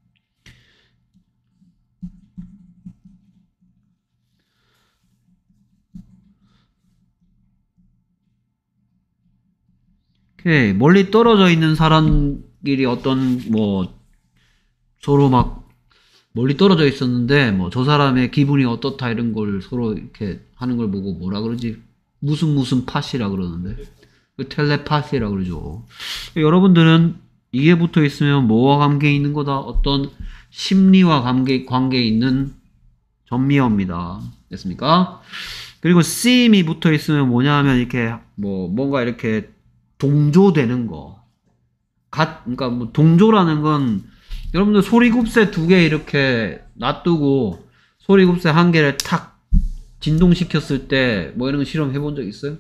오케이. 멀리 떨어져 있는 사람끼리 어떤 뭐 서로 막 멀리 떨어져 있었는데 뭐 저 사람의 기분이 어떻다 이런 걸 서로 이렇게 하는 걸 보고 뭐라 그러지? 무슨 무슨 팟이라 그러는데 텔레파시라 그러죠. 여러분들은 이게 붙어 있으면 뭐와 관계 있는 거다? 어떤 심리와 관계 관계 있는 전미어입니다. 됐습니까? 그리고 seem이 붙어 있으면 뭐냐 하면 이렇게 뭐 뭔가 이렇게 동조되는 거. 갓 그러니까 뭐 동조라는 건 여러분들 소리곱새 두 개 이렇게 놔두고 소리곱새 한 개를 탁 진동시켰을 때 뭐 이런 거 실험 해본 적 있어요?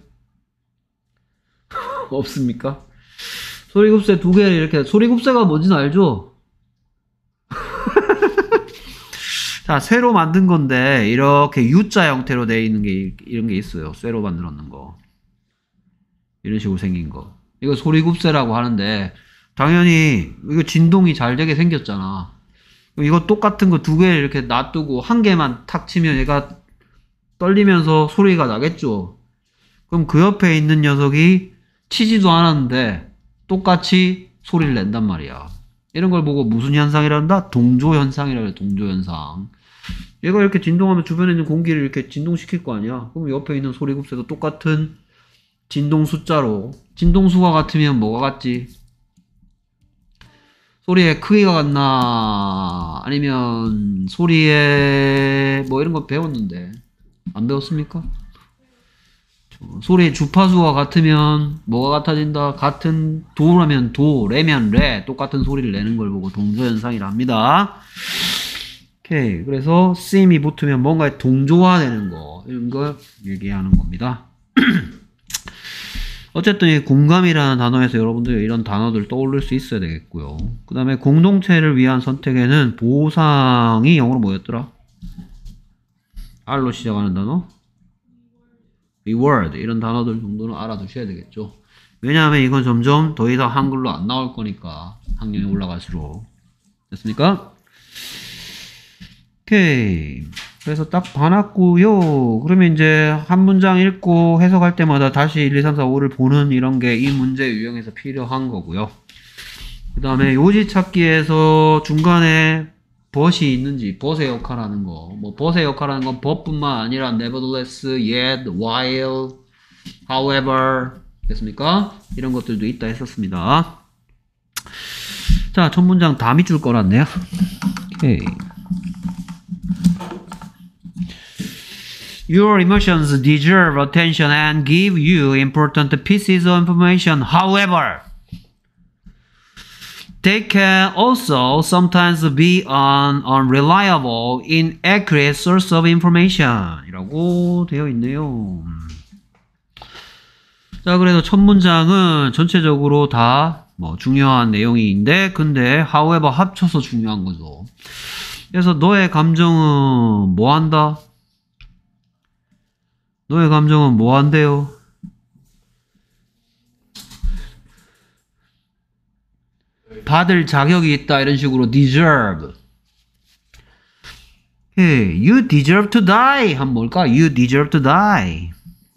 없습니까? 소리곱새 두 개를 이렇게, 소리곱새가 뭔지는 알죠? 자, 쇠로 만든 건데 이렇게 U자 형태로 되어 있는 게 이런 게 있어요. 쇠로 만들었는 거. 이런 식으로 생긴 거. 이거 소리곱새라고 하는데 당연히 이거 진동이 잘 되게 생겼잖아. 이거 똑같은 거 두 개를 이렇게 놔두고 한 개만 탁 치면 얘가 떨리면서 소리가 나겠죠. 그럼 그 옆에 있는 녀석이 치지도 않았는데 똑같이 소리를 낸단 말이야. 이런 걸 보고 무슨 현상이란다? 동조현상이라 해요. 동조현상. 얘가 이렇게 진동하면 주변에 있는 공기를 이렇게 진동시킬 거 아니야. 그럼 옆에 있는 소리급세도 똑같은 진동 숫자로, 진동수가 같으면 뭐가 같지? 소리의 크기가 같나? 아니면 소리의 뭐 이런 거 배웠는데 안 배웠습니까? 소리의 주파수가 같으면 뭐가 같아진다? 같은 도라면 도, 레면 레, 똑같은 소리를 내는 걸 보고 동조현상이라 합니다. 오케이. 그래서 씀이 붙으면 뭔가에 동조화되는 거, 이런 걸 얘기하는 겁니다. 어쨌든 이 공감이라는 단어에서 여러분들이 이런 단어들 떠올릴 수 있어야 되겠고요. 그 다음에 공동체를 위한 선택에는 보상이 영어로 뭐였더라? R로 시작하는 단어? reward, 이런 단어들 정도는 알아두셔야 되겠죠. 왜냐하면 이건 점점 더 이상 한글로 안 나올 거니까, 학년이 올라갈수록. 됐습니까? 오케이. 그래서 딱 봐놨고요. 그러면 이제 한 문장 읽고 해석할 때마다 다시 일, 이, 삼, 사, 오를 보는 이런 게 이 문제 유형에서 필요한 거고요. 그 다음에 요지 찾기에서 중간에 but이 있는지, but의 역할하는 거. 뭐 but의 역할하는 건 but뿐만 아니라 nevertheless, yet, while, however, 됐습니까? 이런 것들도 있다 했었습니다. 자, 첫 문장 다 밑줄 거놨네요. 오케이. Your emotions deserve attention and give you important pieces of information. However, they can also sometimes be an unreliable, inaccurate source of information. 이라고 되어 있네요. 자, 그래서 첫 문장은 전체적으로 다 뭐 중요한 내용인데, 근데 however 합쳐서 중요한 거죠. 그래서 너의 감정은 뭐 한다? 너의 감정은 뭐 한대요? 받을 자격이 있다, 이런 식으로 deserve. Hey, you deserve to die. 하면 뭘까? You deserve to die.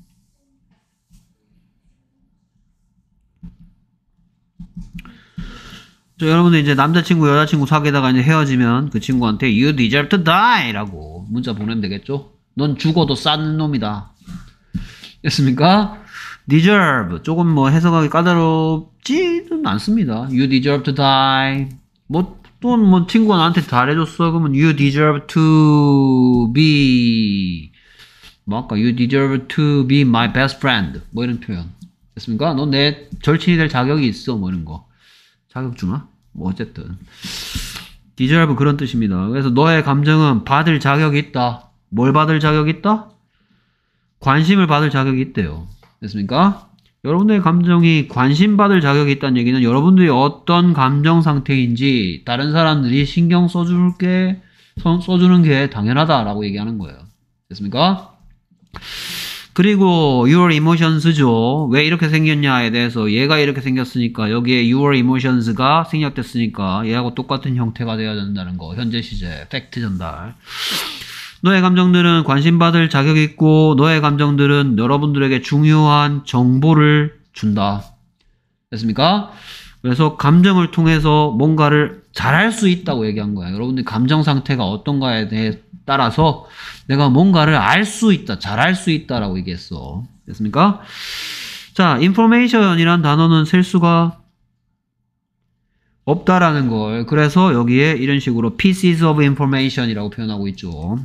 저 여러분들 이제 남자친구, 여자친구 사귀다가 이제 헤어지면 그 친구한테 you deserve to die 라고 문자 보내면 되겠죠? 넌 죽어도 싼 놈이다. 됐습니까? deserve. 조금 뭐 해석하기 까다롭지는 않습니다. You deserve to die. 뭐, 또 뭐 친구가 나한테 잘해줬어. 그러면 you deserve to be. 뭐 아까 you deserve to be my best friend. 뭐 이런 표현. 됐습니까? 너 내 절친이 될 자격이 있어. 뭐 이런 거. 자격 주나? 뭐 어쨌든. deserve 그런 뜻입니다. 그래서 너의 감정은 받을 자격이 있다. 뭘 받을 자격이 있다? 관심을 받을 자격이 있대요. 됐습니까? 여러분들의 감정이 관심받을 자격이 있다는 얘기는 여러분들이 어떤 감정 상태인지 다른 사람들이 신경 써줄 게, 써주는 게 당연하다라고 얘기하는 거예요. 됐습니까? 그리고 your emotions죠. 왜 이렇게 생겼냐에 대해서 얘가 이렇게 생겼으니까 여기에 your emotions가 생략됐으니까 얘하고 똑같은 형태가 되어야 된다는 거. 현재 시제, 팩트 전달. 너의 감정들은 관심받을 자격이 있고 너의 감정들은 여러분들에게 중요한 정보를 준다. 됐습니까? 그래서 감정을 통해서 뭔가를 잘할 수 있다고 얘기한 거야. 여러분들 감정 상태가 어떤가에 대해 따라서 내가 뭔가를 알 수 있다, 잘할 수 있다라고 얘기했어. 됐습니까? 자, information이란 단어는 셀 수가 없다라는 걸, 그래서 여기에 이런 식으로 pieces of information이라고 표현하고 있죠.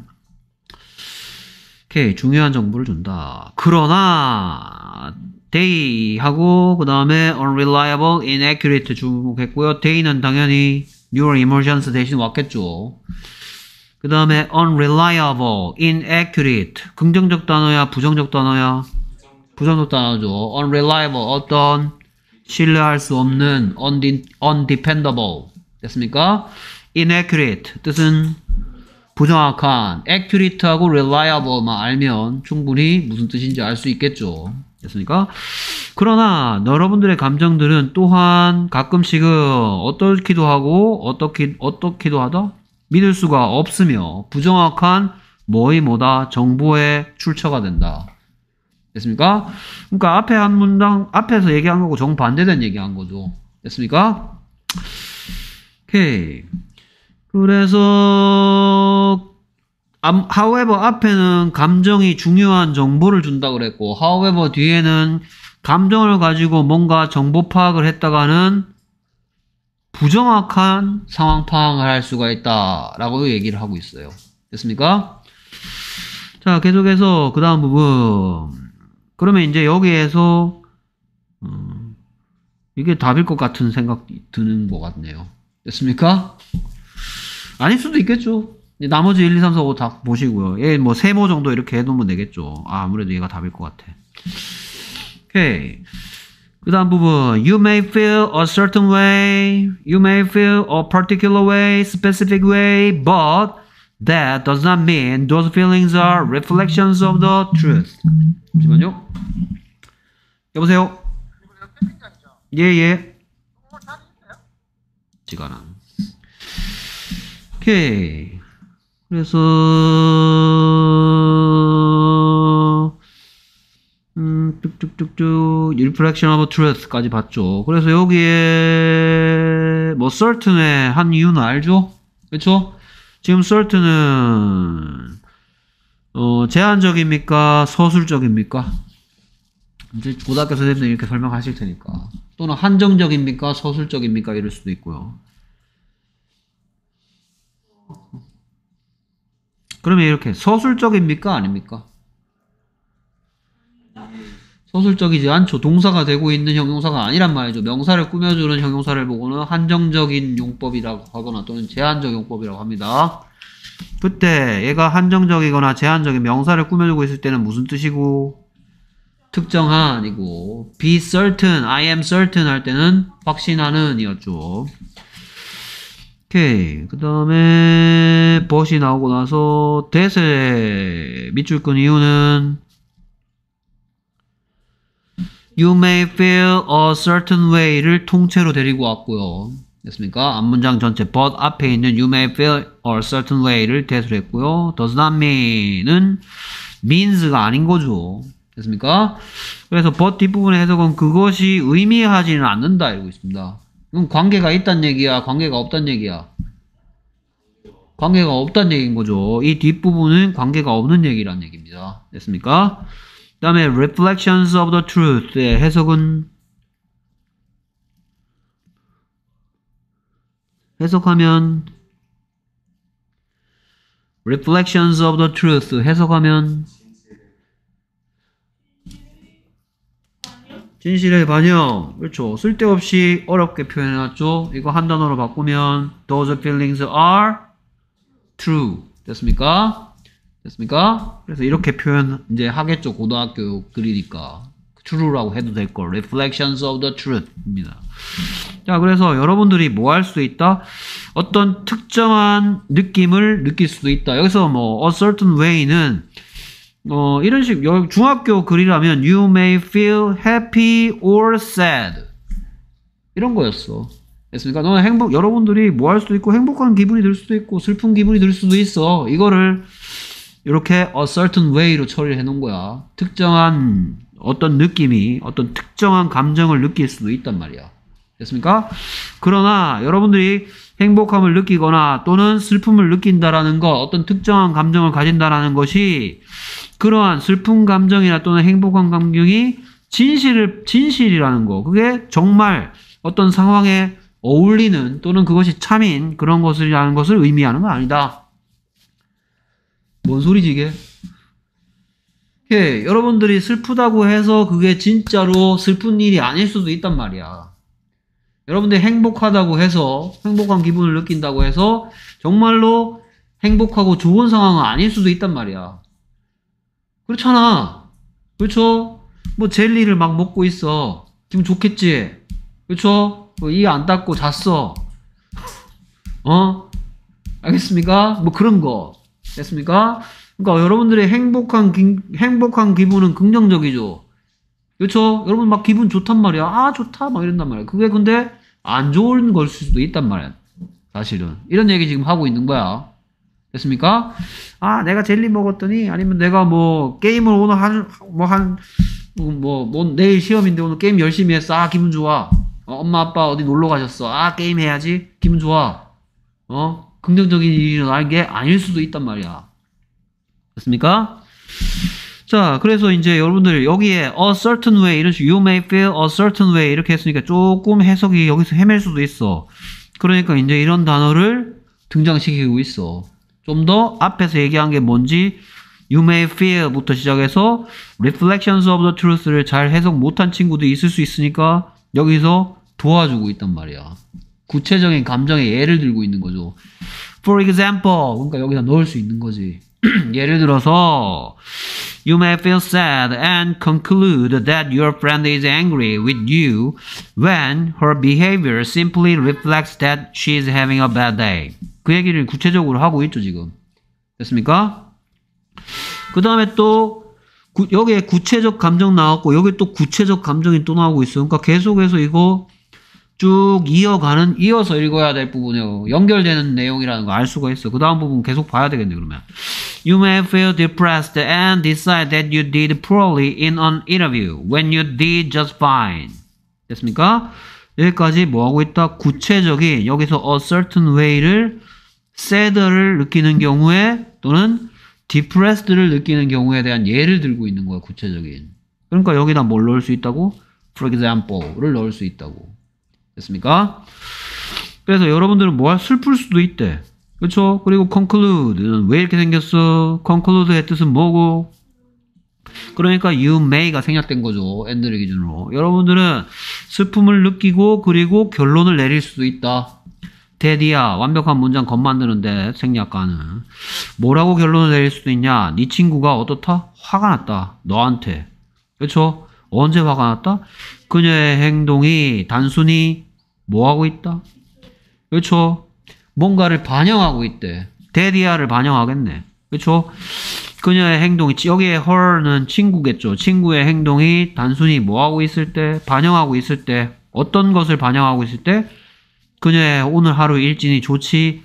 오케이, 중요한 정보를 준다. 그러나 they 하고 그 다음에 unreliable, inaccurate 주목했고요. they는 당연히 your emotions 대신 왔겠죠. 그 다음에 unreliable, inaccurate, 긍정적 단어야, 부정적 단어야? 부정적 단어죠. unreliable, 어떤 신뢰할 수 없는, undependable. 됐습니까? inaccurate, 뜻은 부정확한. accurate하고 reliable만 알면 충분히 무슨 뜻인지 알 수 있겠죠. 됐습니까? 그러나 여러분들의 감정들은 또한 가끔씩은 어떻기도 하고 어떻기, 어떻기도 하다? 믿을 수가 없으며 부정확한 뭐의 뭐다 정보의 출처가 된다. 됐습니까? 그러니까 앞에 한 문장 앞에서 얘기한 거고 정반대된 얘기한 거죠. 됐습니까? 오케이. 그래서 암- however 앞에는 감정이 중요한 정보를 준다고 그랬고 however 뒤에는 감정을 가지고 뭔가 정보 파악을 했다가는 부정확한 상황 파악을 할 수가 있다 라고 얘기를 하고 있어요. 됐습니까? 자, 계속해서 그 다음 부분. 그러면 이제 여기에서 음, 이게 답일 것 같은 생각이 드는 것 같네요. 됐습니까? 아닐 수도 있겠죠. 나머지 일, 이, 삼, 사, 오 다 보시고요. 얘 뭐 세모 정도 이렇게 해놓으면 되겠죠. 아, 아무래도 얘가 답일 것 같아. 오케이. 그 다음 부분. You may feel a certain way. You may feel a particular way, specific way, but that does not mean those feelings are reflections of the truth. 잠시만요. 여보세요? 예, 예. 지가나. 오케이. 그래서 음, 쭉쭉쭉쭉 reflection of truth까지 봤죠. 그래서 여기에 뭐 certain의 한 이유는 알죠? 그렇죠? 지금 certain은 어, 제한적입니까? 서술적입니까? 이제 고등학교 선생님들 이렇게 설명하실 테니까. 또는 한정적입니까? 서술적입니까? 이럴 수도 있고요. 그러면 이렇게 서술적입니까? 아닙니까? 서술적이지 않죠. 동사가 되고 있는 형용사가 아니란 말이죠. 명사를 꾸며주는 형용사를 보고는 한정적인 용법이라고 하거나 또는 제한적 용법이라고 합니다. 그때 얘가 한정적이거나 제한적인 명사를 꾸며주고 있을 때는 무슨 뜻이고? 특정한이고 be certain, I am certain 할 때는 확신하는 이었죠. 오케이. 그 다음에 but이 나오고 나서 that의 밑줄 끈 이유는 You may feel a certain way를 통째로 데리고 왔고요. 됐습니까? 앞문장 전체 but 앞에 있는 You may feel a certain way를 대수로 했고요. does not mean은 means가 아닌 거죠. 됐습니까? 그래서 but 뒷부분의 해석은 그것이 의미하지는 않는다 이러고 있습니다. 그럼 관계가 있단 얘기야? 관계가 없단 얘기야? 관계가 없단 얘기인 거죠. 이 뒷부분은 관계가 없는 얘기란 얘기입니다. 됐습니까? 그 다음에 reflections of the truth의 해석은 해석하면 reflections of the truth 해석하면 진실의 반영. 그렇죠. 쓸데없이 어렵게 표현해놨죠. 이거 한 단어로 바꾸면 those feelings are true. 됐습니까? 됐습니까? 그래서 이렇게 표현 이제 하겠죠. 고등학교 글이니까 true라고 해도 될 걸. reflections of the truth입니다. 자, 그래서 여러분들이 뭐 할 수도 있다? 어떤 특정한 느낌을 느낄 수도 있다. 여기서 뭐 a certain way는 어, 이런 식, 중학교 글이라면 you may feel happy or sad 이런 거였어. 됐습니까? 너는 행복, 여러분들이 뭐 할 수도 있고 행복한 기분이 들 수도 있고 슬픈 기분이 들 수도 있어. 이거를 이렇게 a certain way로 처리를 해 놓은 거야. 특정한 어떤 느낌이 어떤 특정한 감정을 느낄 수도 있단 말이야. 됐습니까? 그러나 여러분들이 행복함을 느끼거나 또는 슬픔을 느낀다라는 것, 어떤 특정한 감정을 가진다라는 것이 그러한 슬픈 감정이나 또는 행복한 감정이 진실을, 진실이라는 거. 그게 정말 어떤 상황에 어울리는 또는 그것이 참인 그런 것이라는 것을 의미하는 건 아니다. 뭔 소리지 이게? 오케이. 여러분들이 슬프다고 해서 그게 진짜로 슬픈 일이 아닐 수도 있단 말이야. 여러분들이 행복하다고 해서 행복한 기분을 느낀다고 해서 정말로 행복하고 좋은 상황은 아닐 수도 있단 말이야. 그렇잖아. 그렇죠? 뭐 젤리를 막 먹고 있어. 기분 좋겠지? 그렇죠? 뭐 이 안 닦고 잤어. 어? 알겠습니까? 뭐 그런 거. 됐습니까? 그러니까 여러분들의 행복한 기, 행복한 기분은 긍정적이죠. 그렇죠? 여러분 막 기분 좋단 말이야. 아 좋다 막 이런단 말이야. 그게 근데 안 좋은 걸 수도 있단 말이야. 사실은 이런 얘기 지금 하고 있는 거야. 됐습니까? 아 내가 젤리 먹었더니 아니면 내가 뭐 게임을 오늘 한 뭐 한 뭐 뭐 내일 시험인데 오늘 게임 열심히 했어. 아 기분 좋아. 어, 엄마 아빠 어디 놀러 가셨어. 아 게임 해야지. 기분 좋아. 어 긍정적인 일이 일어날 게 아닐 수도 있단 말이야. 됐습니까? 자, 그래서 이제 여러분들 여기에 a certain way 이런 식으로 you may feel a certain way 이렇게 했으니까 조금 해석이 여기서 헤맬 수도 있어. 그러니까 이제 이런 단어를 등장시키고 있어. 좀 더 앞에서 얘기한 게 뭔지 you may feel부터 시작해서 reflections of the truth를 잘 해석 못한 친구도 있을 수 있으니까 여기서 도와주고 있단 말이야. 구체적인 감정의 예를 들고 있는 거죠. For example, 그러니까 여기다 넣을 수 있는 거지. 예를 들어서 You may feel sad and conclude that your friend is angry with you when her behavior simply reflects that she is having a bad day. 그 얘기를 구체적으로 하고 있죠, 지금. 됐습니까? 그 다음에 또 구, 여기에 구체적 감정 나왔고 여기 또 구체적 감정이 또 나오고 있어요. 그러니까 계속해서 이거 쭉 이어가는, 이어서 읽어야 될 부분이에요. 연결되는 내용이라는 거 알 수가 있어. 그 다음 부분 계속 봐야 되겠네, 그러면. You may feel depressed and decide that you did poorly in an interview when you did just fine. 됐습니까? 여기까지 뭐 하고 있다? 구체적인, 여기서 a certain way를 sad를 느끼는 경우에 또는 depressed를 느끼는 경우에 대한 예를 들고 있는 거야, 구체적인. 그러니까 여기다 뭘 넣을 수 있다고? For example를 넣을 수 있다고. 됐습니까? 그래서 여러분들은 뭐 슬플 수도 있대. 그렇죠? 그리고 conclude는 왜 이렇게 생겼어? conclude의 뜻은 뭐고? 그러니까 you may가 생략된 거죠. end를 기준으로. 여러분들은 슬픔을 느끼고 그리고 결론을 내릴 수도 있다. 데디야, 완벽한 문장 겉 만드는데 생략가는 뭐라고 결론을 내릴 수도 있냐? 네 친구가 어떻다? 화가 났다. 너한테. 그렇죠? 언제 화가 났다? 그녀의 행동이 단순히 뭐 하고 있다? 그렇죠? 뭔가를 반영하고 있대. 데디아를 반영하겠네. 그렇죠? 그녀의 행동이, 여기에 her는 친구겠죠. 친구의 행동이 단순히 뭐 하고 있을 때? 반영하고 있을 때. 어떤 것을 반영하고 있을 때? 그녀의 오늘 하루 일진이 좋지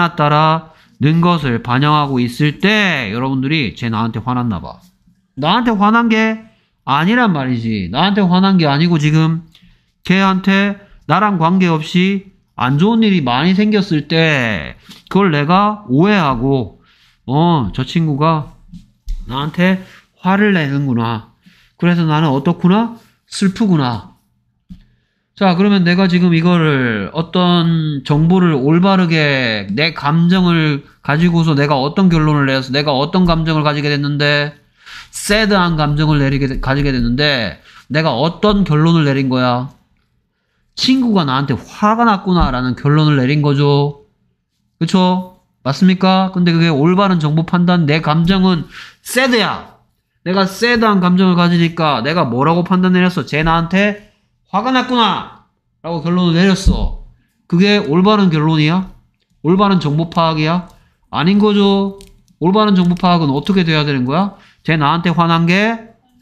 않았다라는 것을 반영하고 있을 때 여러분들이 쟤 나한테 화났나 봐. 나한테 화난 게 아니란 말이지. 나한테 화난 게 아니고 지금 걔한테 나랑 관계없이 안 좋은 일이 많이 생겼을 때 그걸 내가 오해하고 어, 저 친구가 나한테 화를 내는구나. 그래서 나는 어떻구나? 슬프구나. 자, 그러면 내가 지금 이거를 어떤 정보를 올바르게 내 감정을 가지고서 내가 어떤 결론을 내서 내가 어떤 감정을 가지게 됐는데 새드한 감정을 내리게, 가지게 됐는데 내가 어떤 결론을 내린 거야? 친구가 나한테 화가 났구나라는 결론을 내린 거죠. 그쵸? 맞습니까? 근데 그게 올바른 정보 판단, 내 감정은 새드야. 내가 새드한 감정을 가지니까 내가 뭐라고 판단 내렸어? 쟤 나한테 화가 났구나 라고 결론을 내렸어. 그게 올바른 결론이야? 올바른 정보 파악이야? 아닌 거죠. 올바른 정보 파악은 어떻게 돼야 되는 거야? 쟤 나한테 화난 게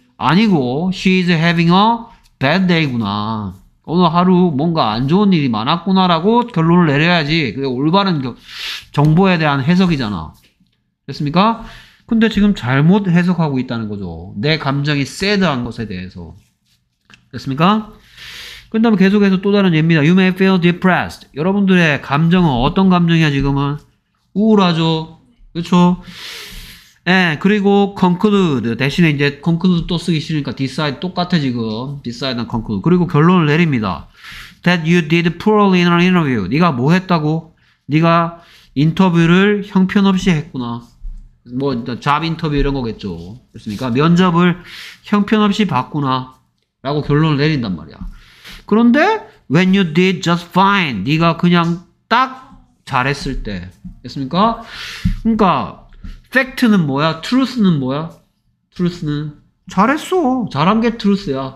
아니고 she is having a bad day구나. 오늘 하루 뭔가 안 좋은 일이 많았구나라고 결론을 내려야지. 그게 올바른 겨, 정보에 대한 해석이잖아. 됐습니까? 근데 지금 잘못 해석하고 있다는 거죠. 내 감정이 sad한 것에 대해서. 됐습니까? 그 다음에 계속해서 또 다른 예입니다. You may feel depressed. 여러분들의 감정은 어떤 감정이야 지금은? 우울하죠. 그렇죠? 예, 그리고 conclude 대신에 이제 conclude 또 쓰기 싫으니까 decide 똑같아 지금. decide and conclude. 그리고 결론을 내립니다. That you did poorly in an interview. 네가 뭐 했다고? 네가 인터뷰를 형편없이 했구나. 뭐 잡 인터뷰 이런 거겠죠. 그렇습니까? 면접을 형편없이 봤구나. 라고 결론을 내린단 말이야. 그런데 when you did just fine. 네가 그냥 딱 잘했을 때. 됐습니까? 그러니까 팩트는 뭐야? truth는 뭐야? truth는 잘했어. 잘한 게 truth야.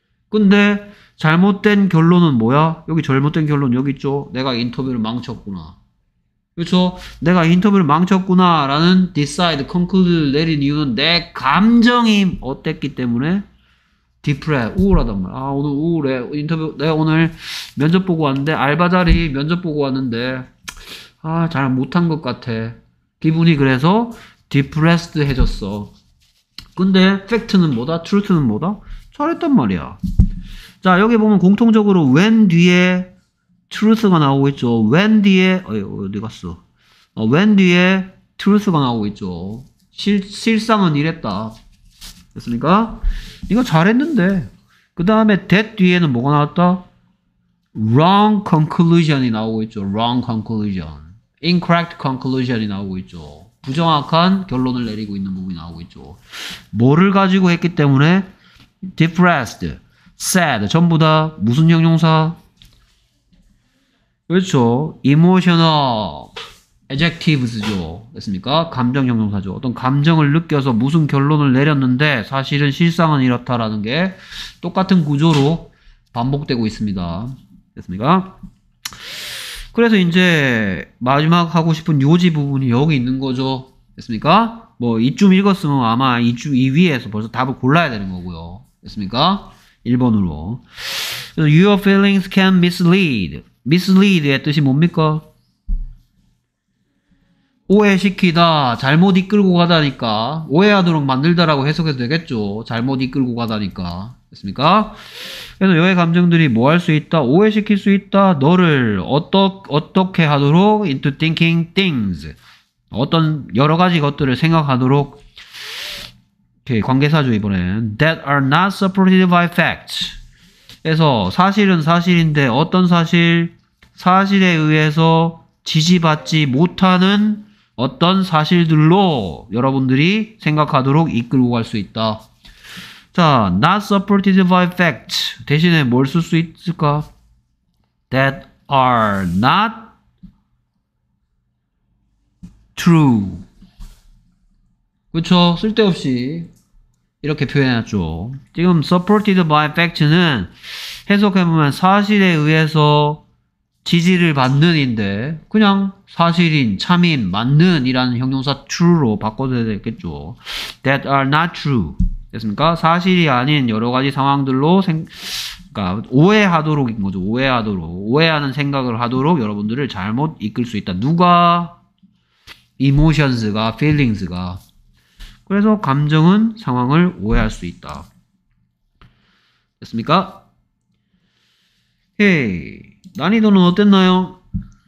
근데 잘못된 결론은 뭐야? 여기 잘못된 결론 여기 있죠? 내가 인터뷰를 망쳤구나. 그렇죠? 내가 인터뷰를 망쳤구나 라는 decide, conclude를 내린 이유는 내 감정이 어땠기 때문에 depressed, 우울하단 말이야. 아 오늘 우울해. 인터뷰 내가 오늘 면접 보고 왔는데 알바 자리 면접 보고 왔는데 아 잘 못한 것 같아. 기분이 그래서 depressed 해졌어. 근데 팩트는 뭐다? truth는 뭐다? 잘했단 말이야. 자, 여기 보면 공통적으로 when 뒤에 truth가 나오고 있죠. when 뒤에, 어, 어디 갔어? 어, when 뒤에 truth가 나오고 있죠. 실, 실상은 이랬다. 됐습니까? 이거 잘했는데. 그 다음에 that 뒤에는 뭐가 나왔다? wrong conclusion이 나오고 있죠. wrong conclusion. incorrect conclusion이 나오고 있죠. 부정확한 결론을 내리고 있는 부분이 나오고 있죠. 뭐를 가지고 했기 때문에 depressed, sad 전부 다 무슨 형용사? 그렇죠. emotional adjectives죠. 됐습니까? 감정 형용사죠. 어떤 감정을 느껴서 무슨 결론을 내렸는데 사실은 실상은 이렇다라는 게 똑같은 구조로 반복되고 있습니다. 됐습니까? 그래서 이제 마지막 하고 싶은 요지 부분이 여기 있는 거죠. 됐습니까? 뭐 이쯤 읽었으면 아마 이쯤 이 위에서 벌써 답을 골라야 되는 거고요. 됐습니까? 일 번으로. Your feelings can mislead. mislead의 뜻이 뭡니까? 오해시키다, 잘못 이끌고 가다니까 오해하도록 만들다라고 해석해도 되겠죠. 잘못 이끌고 가다니까. 됐습니까? 그래서 여의 감정들이 뭐 할 수 있다? 오해시킬 수 있다. 너를 어떠, 어떻게 하도록 into thinking things. 어떤 여러 가지 것들을 생각하도록 오케이, 관계사죠 이번엔. that are not supported by facts. 그래서 사실은 사실인데 어떤 사실? 사실에 의해서 지지받지 못하는 어떤 사실들로 여러분들이 생각하도록 이끌고 갈 수 있다. 자, not supported by facts. 대신에 뭘 쓸 수 있을까? that are not true. 그쵸? 쓸데없이 이렇게 표현해놨죠. 지금 supported by facts는 해석해보면 사실에 의해서 지지를 받는인데 그냥 사실인, 참인, 맞는 이라는 형용사 true로 바꿔줘야 되겠죠. that are not true. 됐습니까? 사실이 아닌 여러 가지 상황들로 생, 그러니까 오해하도록인 거죠. 오해하도록. 오해하는 생각을 하도록 여러분들을 잘못 이끌 수 있다. 누가? emotions가, feelings가. 그래서 감정은 상황을 오해할 수 있다. 됐습니까? 헤이. 난이도는 어땠나요?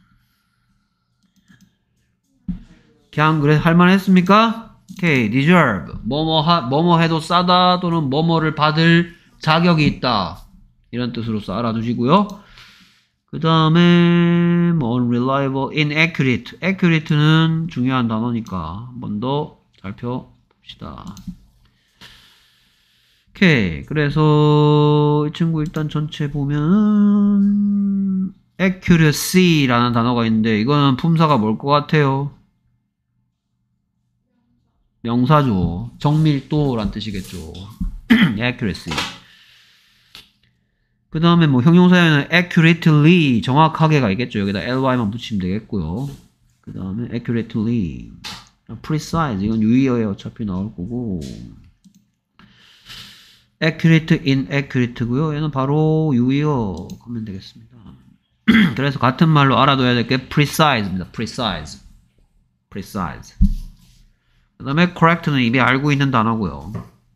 그냥 그래 할만했습니까? 오케이, deserve. 뭐뭐 하, 뭐뭐 해도 싸다 또는 뭐뭐를 받을 자격이 있다. 이런 뜻으로서 알아두시고요. 그 다음에 뭐 unreliable, inaccurate. accurate는 중요한 단어니까 한 번 더 살펴봅시다. 오케이. 그래서 이 친구 일단 전체 보면 accuracy라는 단어가 있는데 이거는 품사가 뭘 것 같아요? 명사죠. 정밀도란 뜻이겠죠. accuracy. 그 다음에 뭐 형용사에는 accurately 정확하게가 있겠죠. 여기다 ly만 붙이면 되겠고요. 그 다음에 accurately, precise 이건 유의어에 어차피 나올 거고. accurate, inaccurat고요. 얘는 바로 유의어 하면 되겠습니다. 그래서 같은 말로 알아둬야 될 게 precise입니다. precise, precise. 그 다음에 correct는 이미 알고 있는 단어고요.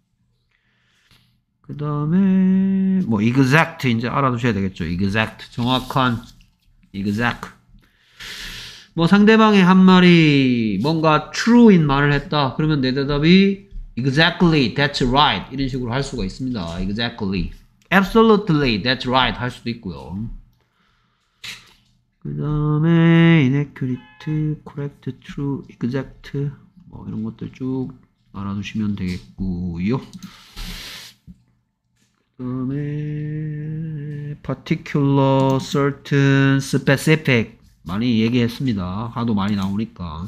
그 다음에 뭐 exact 이제 알아두셔야 되겠죠. exact 정확한, exact. 뭐 상대방의 한 말이 뭔가 true인 말을 했다. 그러면 내 대답이 exactly, that's right 이런 식으로 할 수가 있습니다. exactly, absolutely, that's right 할 수도 있고요. 그 다음에 inaccurate, correct, true, exact 뭐 이런 것들 쭉 알아두시면 되겠고요. 그 다음에 particular, certain, specific 많이 얘기했습니다. 하도 많이 나오니까.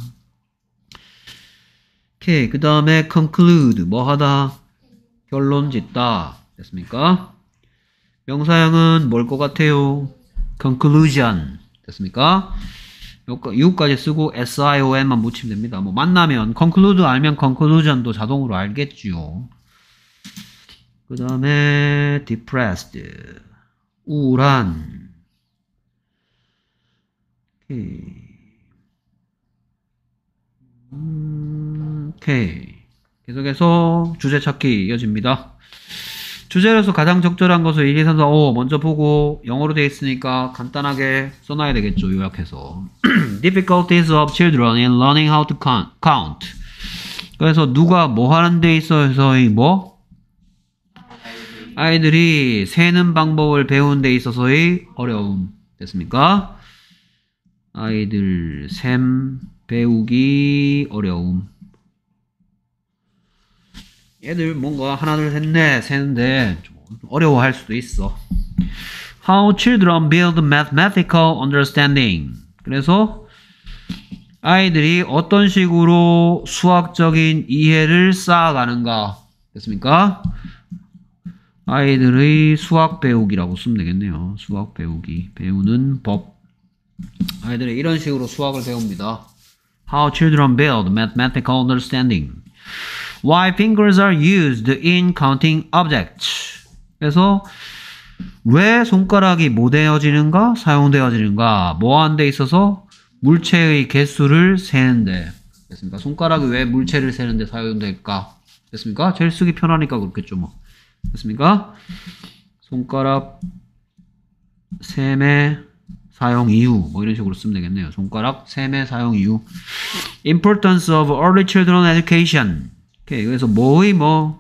오케이. 그 다음에 conclude 뭐 하다? 결론 짓다. 됐습니까? 명사형은 뭘 것 같아요? conclusion. 됐습니까? 이거까지 쓰고 sion만 붙이면 됩니다. 뭐 만나면 conclude 알면 conclusion도 자동으로 알겠죠. 그 다음에 depressed 우울한. 오케이. 음, 오케이. 계속해서 주제 찾기 이어집니다. 주제로서 가장 적절한 것을 일, 이, 삼, 사, 오 먼저 보고 영어로 되어 있으니까 간단하게 써놔야 되겠죠. 요약해서. Difficulties of children in learning how to count. 그래서 누가 뭐 하는 데 있어서의 뭐? 아이들이 세는 방법을 배우는 데 있어서의 어려움. 됐습니까? 아이들 셈 배우기 어려움. 얘들 뭔가 하나 둘 셋 넷 세는데 좀 어려워할 수도 있어. How children build mathematical understanding. 그래서 아이들이 어떤 식으로 수학적인 이해를 쌓아가는가. 됐습니까? 아이들의 수학 배우기라고 쓰면 되겠네요. 수학 배우기. 배우는 법. 아이들이 이런 식으로 수학을 배웁니다. How children build mathematical understanding. Why fingers are used in counting objects. 그래서 왜 손가락이 모되어지는가? 사용되어지는가? 뭐하는 데 있어서 물체의 개수를 세는데. 됐습니까? 손가락이 왜 물체를 세는데 사용될까? 됐습니까? 제일 쓰기 편하니까 그렇겠죠 뭐. 됐습니까? 손가락 셈의 사용 이유 뭐 이런 식으로 쓰면 되겠네요. 손가락 셈의 사용 이유. Importance of early children education. 오케이, 그래서 뭐의 뭐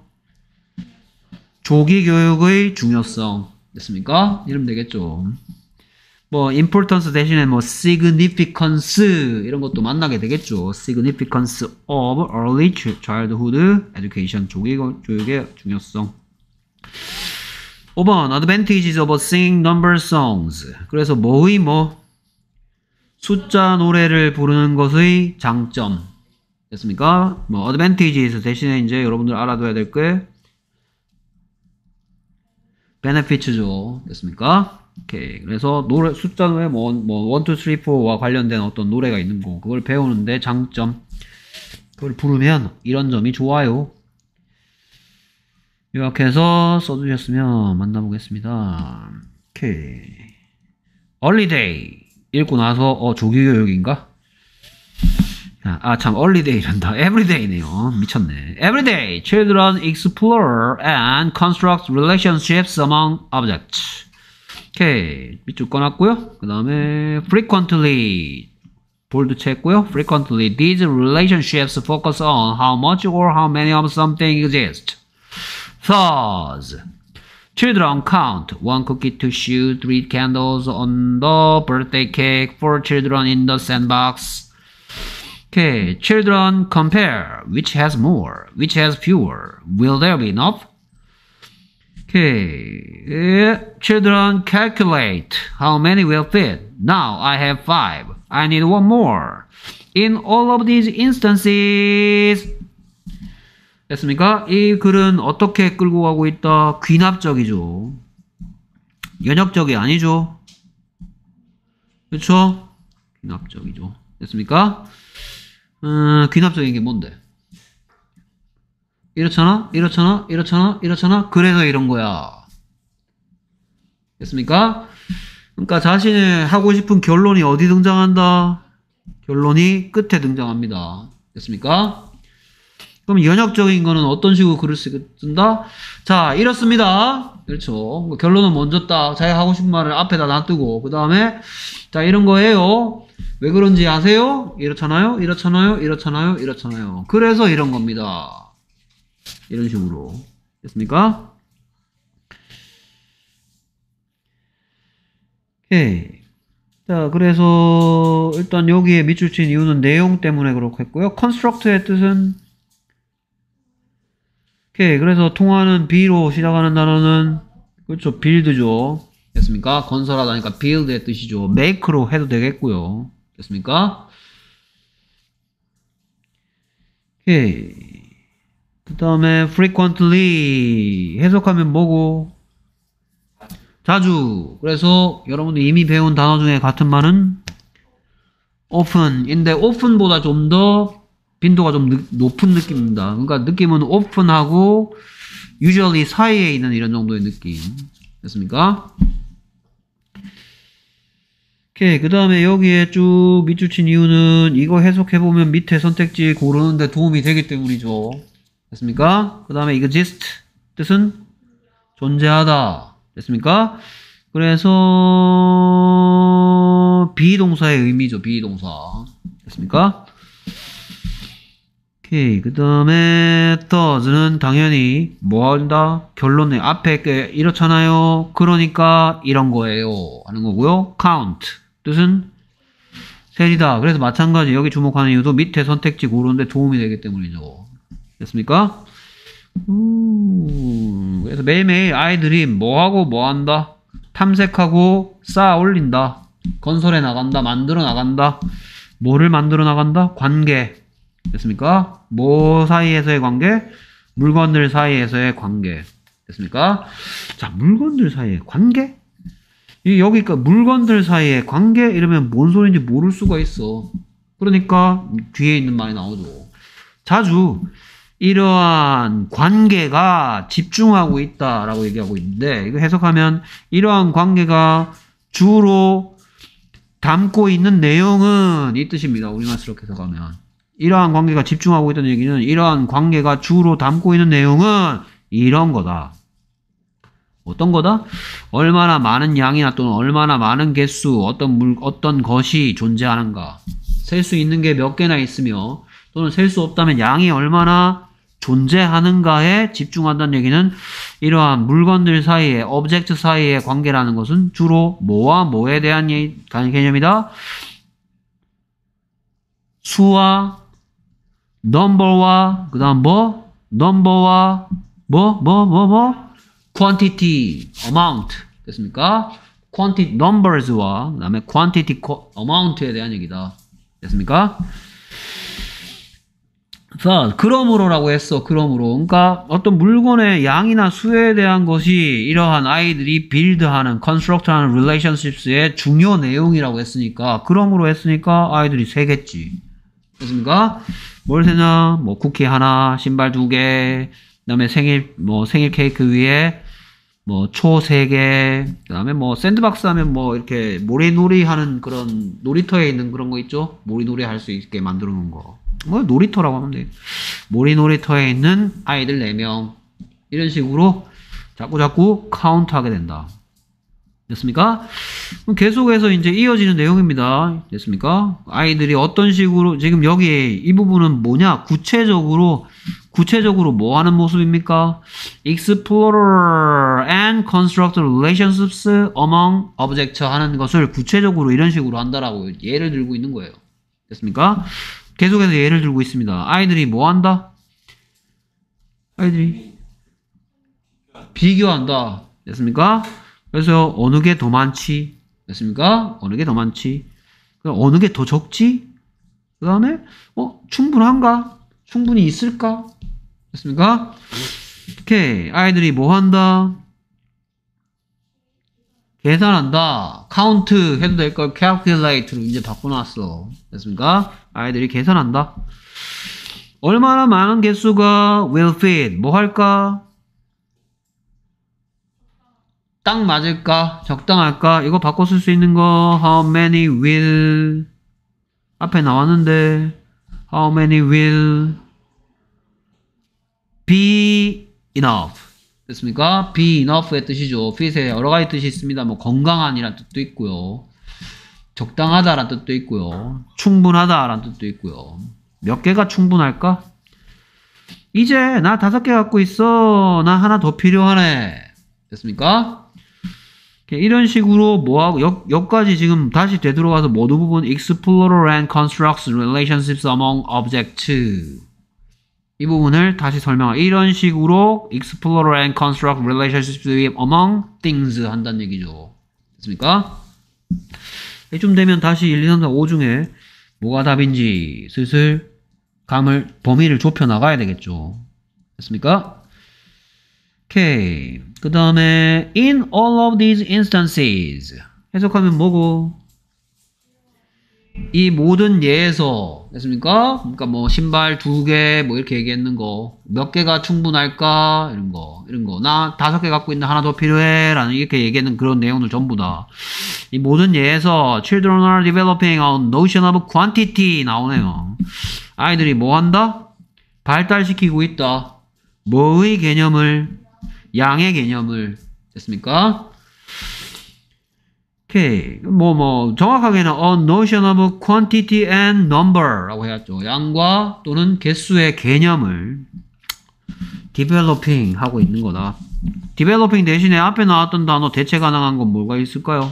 조기 교육의 중요성. 됐습니까? 이러면 되겠죠. 뭐 importance 대신에 뭐 significance 이런 것도 만나게 되겠죠. Significance of early childhood education. 조기 교육의 중요성. 오 번 Advantages of singing number songs. 그래서 뭐의 뭐 숫자 노래를 부르는 것의 장점. 됐습니까? 뭐 advantages 대신에 이제 여러분들 알아둬야 될 게 benefits죠. 됐습니까? 오케이. 그래서 노래 숫자 노래 뭐, 뭐 일, 이, 삼, 사와 관련된 어떤 노래가 있는 거 그걸 배우는데 장점. 그걸 부르면 이런 점이 좋아요. 요약해서 써주셨으면 만나보겠습니다. 오케이. early day 읽고 나서 어 조기교육인가? 아 참 early day란다. every day네요. 미쳤네. every day children explore and construct relationships among objects. 오케이. 밑줄 꺼놨고요. 그 다음에 frequently 볼드 쳤고요. frequently these relationships focus on how much or how many of something exist. Thus, children count one cookie to shoot, three candles on the birthday cake, four children in the sandbox. Okay, children compare which has more, which has fewer. Will there be enough? Okay, children calculate how many will fit. Now I have five. I need one more. In all of these instances, 됐습니까? 이 글은 어떻게 끌고 가고 있다? 귀납적이죠. 연역적이 아니죠. 그렇죠? 귀납적이죠. 됐습니까? 음, 귀납적인 게 뭔데? 이렇잖아? 이렇잖아? 이렇잖아? 이렇잖아? 그래서 이런 거야. 됐습니까? 그러니까 자신의 하고 싶은 결론이 어디 등장한다? 결론이 끝에 등장합니다. 됐습니까? 그럼 연역적인 거는 어떤 식으로 글을 쓴다? 자, 이렇습니다. 그렇죠. 결론은 먼저 딱 자기가 하고 싶은 말을 앞에다 놔두고 그 다음에 자, 이런 거예요. 왜 그런지 아세요? 이렇잖아요. 이렇잖아요. 이렇잖아요. 이렇잖아요. 그래서 이런 겁니다. 이런 식으로. 됐습니까? 오케이. 자, 그래서 일단 여기에 밑줄 친 이유는 내용 때문에 그렇고 했고요. construct의 뜻은 오케이. 그래서 통하는 B로 시작하는 단어는 그렇죠. build죠. 됐습니까? 건설하다니까 build의 뜻이죠. make로 해도 되겠고요. 됐습니까? 오케이. 그 다음에 frequently 해석하면 뭐고? 자주. 그래서 여러분들 이미 배운 단어 중에 같은 말은 often인데 often보다 좀 더 빈도가 좀 느, 높은 느낌입니다. 그러니까 느낌은 often하고 usually 사이에 있는 이런 정도의 느낌. 됐습니까? 오케이. 그 다음에 여기에 쭉 밑줄 친 이유는 이거 해석해보면 밑에 선택지 고르는데 도움이 되기 때문이죠. 됐습니까? 그 다음에 exist 뜻은 존재하다. 됐습니까? 그래서 비동사의 의미죠. 비동사. 됐습니까? 오케이. 그 다음에 does는 당연히 뭐 한다? 결론에 앞에 게 이렇잖아요. 그러니까 이런 거예요. 하는 거고요. count 뜻은 셀이다. 그래서 마찬가지 여기 주목하는 이유도 밑에 선택지 고르는데 도움이 되기 때문이죠. 됐습니까? 음, 그래서 매일매일 아이들이 뭐하고 뭐한다? 탐색하고 쌓아 올린다. 건설해 나간다. 만들어 나간다. 뭐를 만들어 나간다? 관계. 됐습니까? 뭐 사이에서의 관계? 물건들 사이에서의 관계. 됐습니까? 자, 물건들 사이의 관계? 이 여기가 물건들 사이의 관계? 이러면 뭔 소리인지 모를 수가 있어. 그러니까 뒤에 있는 말이 나오죠. 자주 이러한 관계가 집중하고 있다라고 얘기하고 있는데, 이거 해석하면 이러한 관계가 주로 담고 있는 내용은 이 뜻입니다. 우리말스럽게 해석하면 이러한 관계가 집중하고 있다는 얘기는 이러한 관계가 주로 담고 있는 내용은 이런 거다. 어떤 거다? 얼마나 많은 양이나 또는 얼마나 많은 개수, 어떤 물, 어떤 것이 존재하는가. 셀 수 있는 게 몇 개나 있으며 또는 셀 수 없다면 양이 얼마나 존재하는가에 집중한다는 얘기는 이러한 물건들 사이에, 오브젝트 사이의 관계라는 것은 주로 뭐와 뭐에 대한 개념이다? 수와 number와 그 다음 뭐? number와 뭐? 뭐? 뭐? 뭐? quantity, amount 됐습니까? quantity, numbers와 그 다음에 quantity, amount에 대한 얘기다. 됐습니까? 자, 그러므로라고 했어. 그러므로. 그러니까 어떤 물건의 양이나 수에 대한 것이 이러한 아이들이 빌드하는, construct하는 relationships의 중요 내용이라고 했으니까, 그러므로 했으니까 아이들이 세겠지. 됐습니까? 뭘 세냐? 뭐 쿠키 하나, 신발 두 개, 그 다음에 생일, 뭐 생일 케이크 위에 뭐 초 세 개, 그 다음에 뭐 샌드박스 하면 뭐 이렇게 모래놀이 하는 그런 놀이터에 있는 그런 거 있죠? 모래놀이 할 수 있게 만들어 놓은 거. 뭐 놀이터라고 하면 돼. 모리 놀이터에 있는 아이들 네 명 이런 식으로 자꾸 자꾸 카운트하게 된다. 됐습니까? 그럼 계속해서 이제 이어지는 내용입니다. 됐습니까? 아이들이 어떤 식으로 지금 여기 이 부분은 뭐냐? 구체적으로 구체적으로 뭐 하는 모습입니까? Explore and construct relationships among objects 하는 것을 구체적으로 이런 식으로 한다라고 예를 들고 있는 거예요. 됐습니까? 계속해서 예를 들고 있습니다. 아이들이 뭐 한다? 아이들이 비교한다. 됐습니까? 그래서 어느 게 더 많지? 됐습니까? 어느 게 더 많지? 어느 게 더 적지? 그 다음에 어 충분한가? 충분히 있을까? 됐습니까? 오케이. 아이들이 뭐 한다? 계산한다. 카운트 해도 될 걸 calculate로 이제 바꿔놨어. 됐습니까? 아이들이 계산한다. 얼마나 많은 개수가 will fit 뭐 할까? 딱 맞을까? 적당할까? 이거 바꿔 쓸 수 있는 거 how many will 앞에 나왔는데 how many will be enough 됐습니까? be enough의 뜻이죠. fit에 여러 가지 뜻이 있습니다. 뭐 건강한이란 뜻도 있고요. 적당하다란 뜻도 있고요. 충분하다란 뜻도 있고요. 몇 개가 충분할까? 이제 나 다섯 개 갖고 있어. 나 하나 더 필요하네. 됐습니까? 이런 식으로 뭐하고 여, 여기까지 지금 다시 되돌아가서 모두 부분 explore and constructs relationships among objects 이 부분을 다시 설명하 이런 식으로 explore and construct relationships among things 한다는 얘기죠. 됐습니까? 이쯤 되면 다시 일, 이, 삼, 사, 오 중에 뭐가 답인지 슬슬 감을 범위를 좁혀 나가야 되겠죠. 됐습니까? 오케이. 그 다음에 in all of these instances 해석하면 뭐고? 이 모든 예에서 됐습니까? 그러니까 뭐 신발 두 개 뭐 이렇게 얘기했는 거 몇 개가 충분할까? 이런 거 이런 거 나 다섯 개 갖고 있는데 하나 더 필요해 라는 이렇게 얘기하는 그런 내용들 전부 다 이 모든 예에서 children are developing a notion of quantity 나오네요. 아이들이 뭐 한다? 발달시키고 있다. 뭐의 개념을? 양의 개념을. 됐습니까? 오케이. 뭐, 뭐, 정확하게는 a notion of quantity and number 라고 해야죠. 양과 또는 개수의 개념을 developing 하고 있는 거다. developing 대신에 앞에 나왔던 단어 대체 가능한 건 뭐가 있을까요?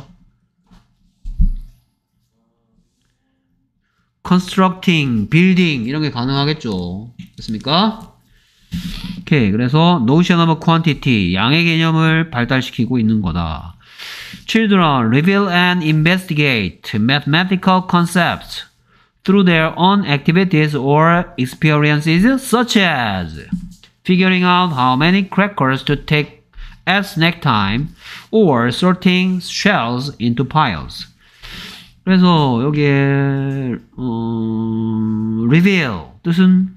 constructing, building 이런 게 가능하겠죠. 됐습니까? 오케이. 그래서 notion of quantity 양의 개념을 발달시키고 있는 거다. Children reveal and investigate mathematical concepts through their own activities or experiences, such as figuring out how many crackers to take at snack time or sorting shells into piles. 그래서 여기에 어, reveal 뜻은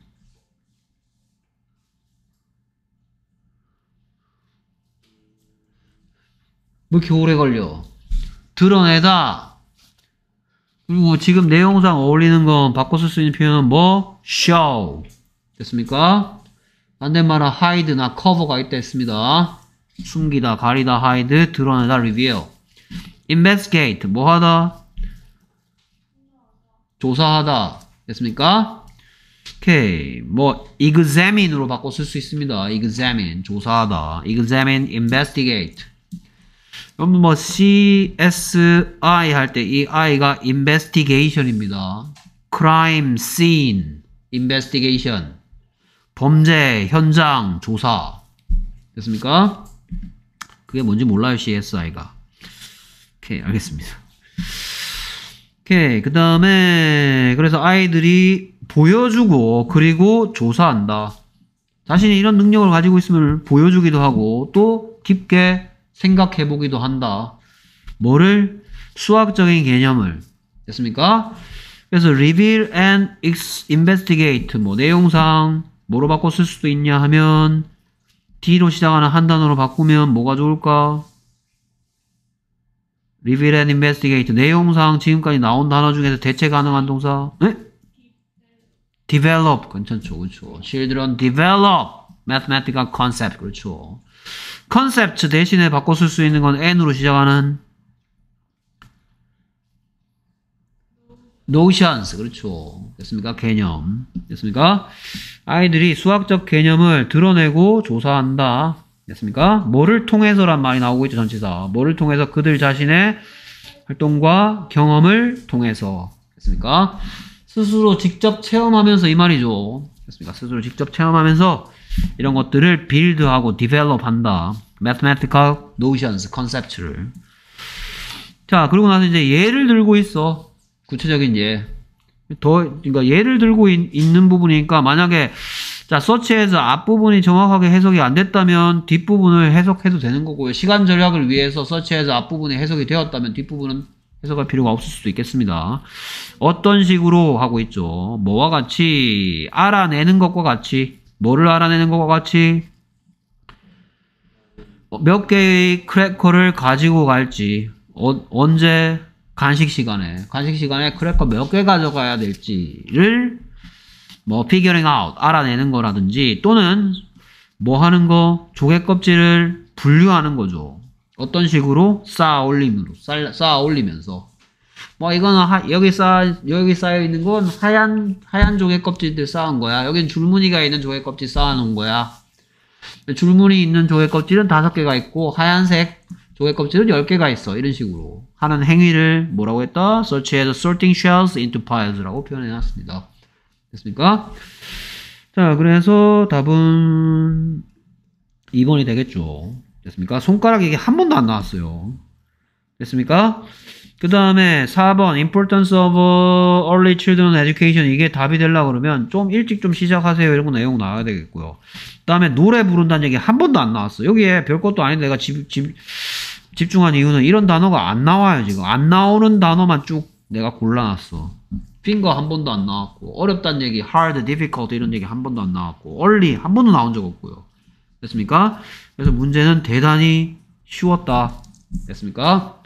왜 이렇게 오래 걸려? 드러내다. 그리고 지금 내용상 어울리는 건 바꿔 쓸 수 있는 표현은 뭐? show. 됐습니까? 반대말은 hide나 cover가 있다 했습니다. 숨기다, 가리다, hide, 드러내다, reveal. investigate, 뭐 하다? 조사하다. 됐습니까? 오케이. 뭐, examine으로 바꿔 쓸 수 있습니다. examine, 조사하다. examine, investigate. 여러분 뭐 씨 에스 아이 할 때 이 I가 investigation입니다. crime scene investigation 범죄 현장 조사. 됐습니까? 그게 뭔지 몰라요. 씨 에스 아이가. 오케이, 알겠습니다. 오케이, 그 다음에 그래서 아이들이 보여주고 그리고 조사한다. 자신이 이런 능력을 가지고 있음을 보여주기도 하고 또 깊게 생각해보기도 한다. 뭐를? 수학적인 개념을. 됐습니까? 그래서 reveal and investigate 뭐 내용상 뭐로 바꿔 쓸 수도 있냐 하면 D로 시작하는 한 단어로 바꾸면 뭐가 좋을까? reveal and investigate 내용상 지금까지 나온 단어 중에서 대체 가능한 동사 네? develop 괜찮죠. 그렇죠. Children develop mathematical concept 그렇죠. 컨셉트 대신에 바꿔 쓸 수 있는 건 N으로 시작하는 notions. 그렇죠. 됐습니까? 개념. 됐습니까? 아이들이 수학적 개념을 드러내고 조사한다. 됐습니까? 뭐를 통해서란 말이 나오고 있죠. 전치사. 뭐를 통해서 그들 자신의 활동과 경험을 통해서. 됐습니까? 스스로 직접 체험하면서 이 말이죠. 됐습니까? 스스로 직접 체험하면서 이런 것들을 빌드하고 디벨롭한다. mathematical notions, 컨셉트를. 자, 그러고 나서 이제 예를 들고 있어. 구체적인 예. 더, 그러니까 예를 들고 있, 있는 부분이니까 만약에 자, 서치에서 앞부분이 정확하게 해석이 안 됐다면 뒷부분을 해석해도 되는 거고요. 시간 절약을 위해서 서치에서 앞부분이 해석이 되었다면 뒷부분은 해석할 필요가 없을 수도 있겠습니다. 어떤 식으로 하고 있죠? 뭐와 같이 알아내는 것과 같이 뭐를 알아내는 것과 같이 몇 개의 크래커를 가지고 갈지 어, 언제 간식 시간에 간식 시간에 크래커 몇 개 가져가야 될지를 뭐 figuring out 알아내는 거라든지 또는 뭐 하는 거 조개 껍질을 분류하는 거죠. 어떤 식으로 쌓아 올림으로 쌓아 올리면서 뭐 이거는 하, 여기 쌓 여기 쌓여 있는 건 하얀 하얀 조개 껍질들 쌓은 거야. 여긴 줄무늬가 있는 조개 껍질 쌓아 놓은 거야. 줄무늬 있는 조개 껍질은 다섯 개가 있고 하얀색 조개 껍질은 열 개가 있어. 이런 식으로 하는 행위를 뭐라고 했다? such as sorting shells into piles라고 표현해 놨습니다. 됐습니까? 자, 그래서 답은 이 번이 되겠죠. 됐습니까? 손가락 이게 한 번도 안 나왔어요. 됐습니까? 그 다음에 사 번 importance of early children education 이게 답이 되려고 그러면 좀 일찍 좀 시작하세요 이런 거 내용 나와야 되겠고요. 그 다음에 노래 부른다는 얘기 한 번도 안 나왔어. 여기에 별것도 아닌데 내가 집, 집, 집중한 이유는 이런 단어가 안 나와요. 지금 안 나오는 단어만 쭉 내가 골라놨어. finger 한 번도 안 나왔고 어렵다는 얘기 hard, difficult 이런 얘기 한 번도 안 나왔고 early 한 번도 나온 적 없고요. 됐습니까? 그래서 문제는 대단히 쉬웠다. 됐습니까?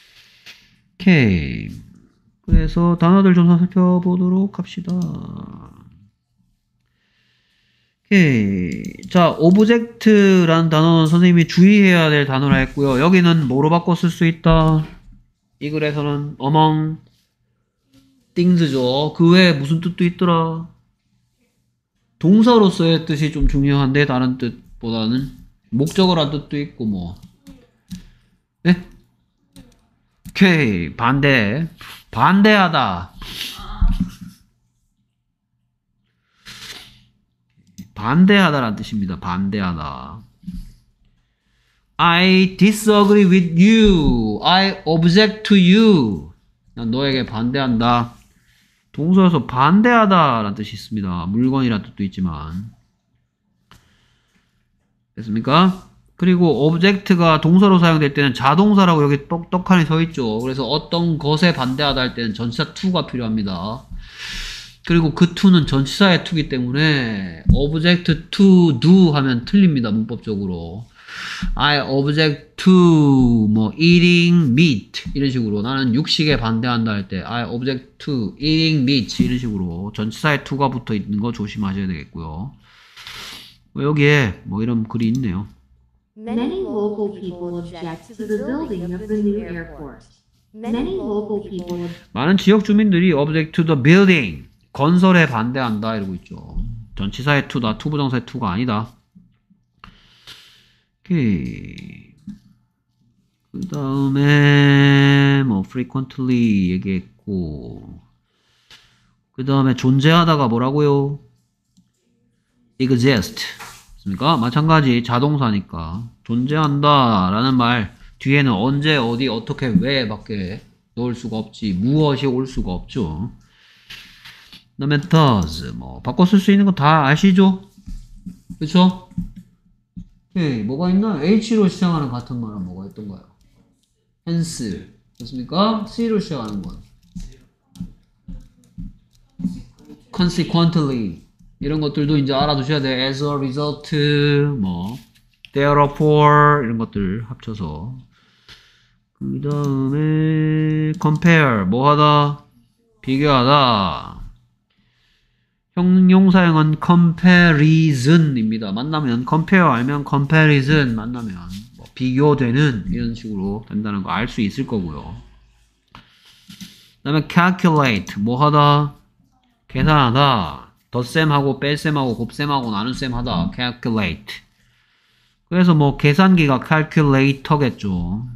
오케이. 그래서 단어들 좀 살펴보도록 합시다. 오케이. 오케이. 자, 오브젝트라는 단어는 선생님이 주의해야 될 단어라 했고요. 여기는 뭐로 바꿔 쓸 수 있다? 이 글에서는 among things죠. 그 외에 무슨 뜻도 있더라? 동사로서의 뜻이 좀 중요한데 다른 뜻보다는 목적어란 뜻도 있고 뭐. 네? 오케이. 반대. 반대하다. 반대하다라는 뜻입니다. 반대하다. I disagree with you. I object to you. 난 너에게 반대한다. 동사에서 반대하다라는 뜻이 있습니다. 물건이라는 뜻도 있지만. 됐습니까? 그리고 object가 동사로 사용될 때는 자동사라고 여기 똑똑하니 서 있죠. 그래서 어떤 것에 반대하다 할 때는 전치사 to가 필요합니다. 그리고 그 to는 전치사의 to이기 때문에 object to do 하면 틀립니다. 문법적으로. I object to 뭐 eating meat 이런 식으로 나는 육식에 반대한다 할 때 I object to eating meat 이런 식으로 전치사의 to가 붙어 있는 거 조심하셔야 되겠고요. 여기에 뭐 이런 글이 있네요. Many local people object to the building of the new airport. Many local people 많은 지역 주민들이 object to the building 건설에 반대한다 이러고 있죠. 전치사의 to다. 투부정사의 to가 아니다. 오케이. 그 다음에 뭐 frequently 얘기했고 그 다음에 존재하다가 뭐라고요? exist 맞습니까? 마찬가지 자동사니까 존재한다 라는 말 뒤에는 언제 어디 어떻게 왜 밖에 넣을 수가 없지 무엇이 올 수가 없죠. 그 다음에 does 뭐 바꿔 쓸 수 있는 거 다 아시죠? 그쵸? 오케이, 뭐가 있나? H로 시작하는 같은 말은 뭐가 있던가요? hence 됐습니까? C로 시작하는 건 consequently 이런 것들도 이제 알아두셔야 돼. as a result 뭐 therefore 이런 것들 합쳐서 그 다음에 compare 뭐 하다? 비교하다. 형용사형은 comparison입니다. 만나면 compare 알면 comparison 만나면 뭐 비교되는 이런 식으로 된다는 거 알 수 있을 거고요. 그 다음에 calculate 뭐 하다? 계산하다. 덧셈하고 뺄셈하고 곱셈하고 나눗셈하다. calculate. 그래서 뭐 계산기가 calculator겠죠.